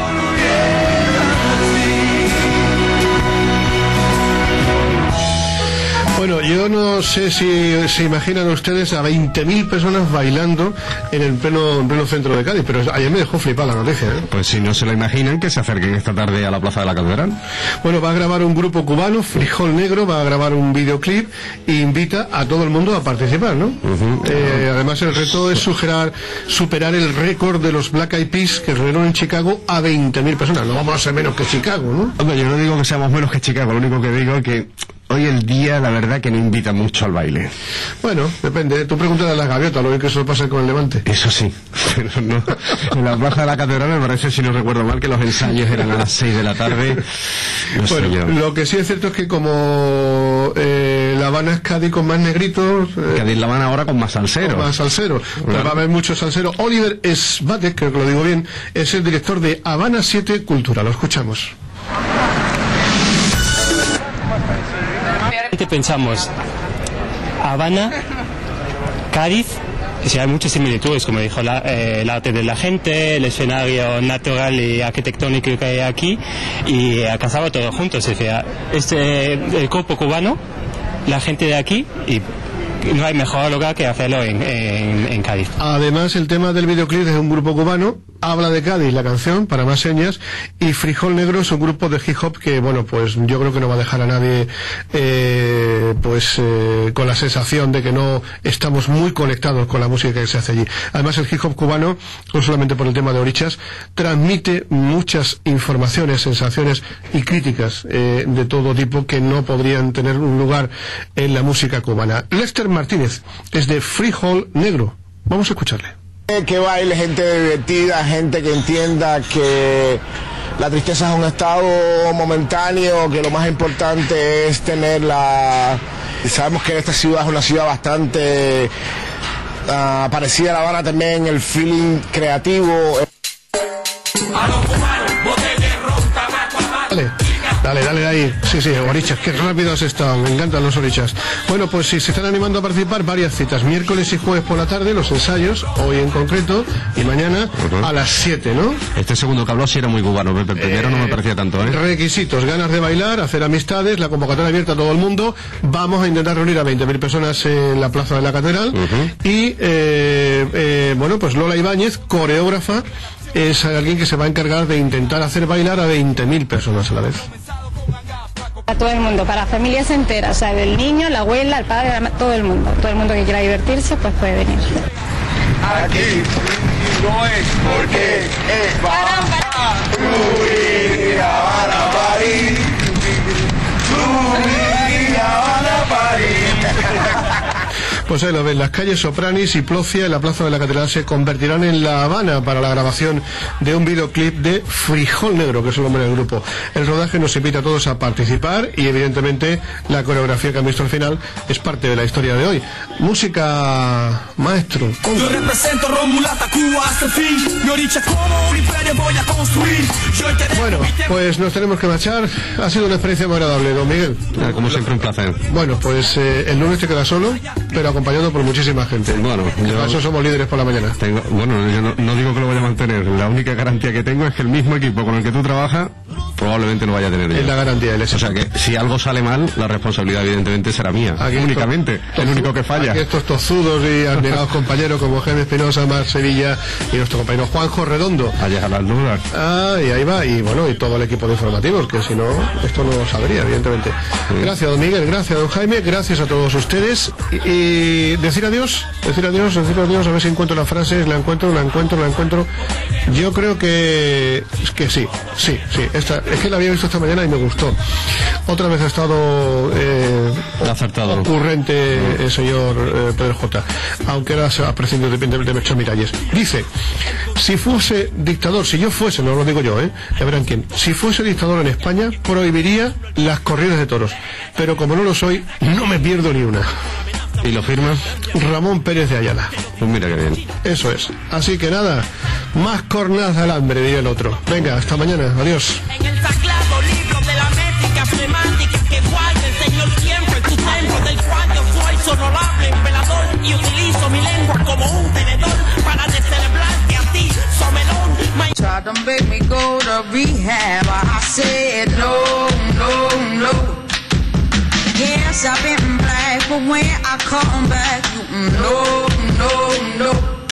Bueno, yo no sé si se imaginan ustedes a veinte mil personas bailando en el pleno, en pleno centro de Cádiz, pero ayer me dejó flipar la noticia, ¿eh? Pues si no se lo imaginan, que se acerquen esta tarde a la Plaza de la Catedral. Bueno, va a grabar un grupo cubano, Frijol Negro, va a grabar un videoclip e invita a todo el mundo a participar, ¿no? Uh-huh. Eh, además, el reto es sugerar, superar el récord de los Black Eyed Peas que reunieron en Chicago a veinte mil personas. No vamos a ser menos que Chicago, ¿no? Hombre, yo no digo que seamos menos que Chicago, lo único que digo es que hoy el día, la verdad, que no invita mucho al baile. Bueno, depende. Tú pregúntale a las gaviotas, lo bien que eso pasa con el Levante. Eso sí, pero no. En la Plaza de la Catedral me parece, si no recuerdo mal, que los ensayos eran a las seis de la tarde. No bueno, sé yo. Lo que sí es cierto es que como eh, La Habana es Cádiz con más negritos... Eh, Cádiz La Habana ahora con más salsero. Con más salsero. Claro. Pues va a haber muchos salseros. Oliver Svatek, creo que lo digo bien, es el director de Habana siete Cultura. Lo escuchamos. Pensamos Habana, Cádiz, o sea, hay muchas similitudes, como dijo la, eh, el arte de la gente, el escenario natural y arquitectónico que hay aquí, y ha casado todo junto. O sea, este, el grupo cubano, la gente de aquí, y no hay mejor lugar que hacerlo en, en, en Cádiz. Además, el tema del videoclip es un grupo cubano, habla de Cádiz la canción, para más señas, y Frijol Negro es un grupo de hip hop que, bueno, pues yo creo que no va a dejar a nadie eh, pues eh, con la sensación de que no estamos muy conectados con la música que se hace allí. Además, el hip hop cubano, no solamente por el tema de Orichas, transmite muchas informaciones, sensaciones y críticas eh, de todo tipo que no podrían tener un lugar en la música cubana. Lester Martínez es de Frijol Negro. Vamos a escucharle. Que baile, gente divertida, gente que entienda que la tristeza es un estado momentáneo, que lo más importante es tenerla. Sabemos que esta ciudad es una ciudad bastante uh, parecida a La Habana también, el feeling creativo. Dale, dale, dale ahí. Sí, sí, Orichas, qué rápido has estado. Me encantan los Orichas. Bueno, pues si se están animando a participar, varias citas. Miércoles y jueves por la tarde, los ensayos, hoy en concreto, y mañana uh-huh. a las siete, ¿no? Este segundo que habló sí era muy cubano, el primero eh, no me parecía tanto, ¿eh? Requisitos, ganas de bailar, hacer amistades, la convocatoria abierta a todo el mundo. Vamos a intentar reunir a veinte mil personas en la Plaza de la Catedral. Uh-huh. Y, eh, eh, bueno, pues Lola Ibáñez, coreógrafa, es alguien que se va a encargar de intentar hacer bailar a veinte mil personas a la vez. A todo el mundo, para familias enteras, o sea, del niño, la abuela, el padre, la, todo el mundo. Todo el mundo que quiera divertirse, pues puede venir. Aquí no es porque es para París. Pues ahí lo ven, las calles Sopranis y Plocia en la Plaza de la Catedral se convertirán en La Habana para la grabación de un videoclip de Frijol Negro, que es el nombre del grupo. El rodaje nos invita a todos a participar y evidentemente la coreografía que han visto al final es parte de la historia de hoy. Música, maestro. Yo represento Romulata, Cuba hasta el fin. Mi oricha como un imperio voy a construir. Bueno, pues nos tenemos que marchar. Ha sido una experiencia muy agradable, don Miguel. Ah, como siempre, un placer. Bueno, pues eh, el lunes te quedas solo, pero acompañado por muchísima gente. Bueno, yo... Para eso somos líderes por la mañana. Tengo, bueno, yo no, no digo que lo vaya a mantener. La única garantía que tengo es que el mismo equipo con el que tú trabajas probablemente lo vaya a tener yo. Es la garantía del O sea que si algo sale mal, la responsabilidad evidentemente será mía. Aquí únicamente. Estos, el único que falla. Aquí estos tozudos y admirados compañeros como Jaime Espinosa, Mar Sevilla y nuestro compañero Juanjo Redondo. Allá a las dudas. Ah, y ahí va. Y bueno, y todo el equipo de informativos, que si no, esto no lo sabría, evidentemente. Sí. Gracias, don Miguel. Gracias, don Jaime. Gracias a todos ustedes. Y, y decir adiós, decir adiós, decir adiós, a ver si encuentro las frases. La encuentro, la encuentro, la encuentro. Yo creo que, que sí, sí, sí. Esta, es que la había visto esta mañana y me gustó. Otra vez ha estado eh, acertado, ocurrente el señor eh, Pedro J. Aunque ahora se ha prescindido de, de, de Melchor Miralles. Dice, si fuese dictador, si yo fuese, no lo digo yo, eh, ya verán quién, si fuese dictador en España, prohibiría las corridas de toros. Pero como no lo soy, no me pierdo ni una. ¿Y lo firma? Ramón Pérez de Ayala. Pues mira qué bien. Eso es. Así que nada, más cornadas al hambre, diría el otro. Venga, hasta mañana. Adiós. En el sagrado libro de la métrica flemática que guarda el Señor siempre en tu templo, del cual yo soy sonorable velador y utilizo mi lengua como un tenedor para descelebrarte a ti, somelón. My... Try to make me go to rehab. I said no, no, no. Yes, I've been black, but when I come back, no, no, no.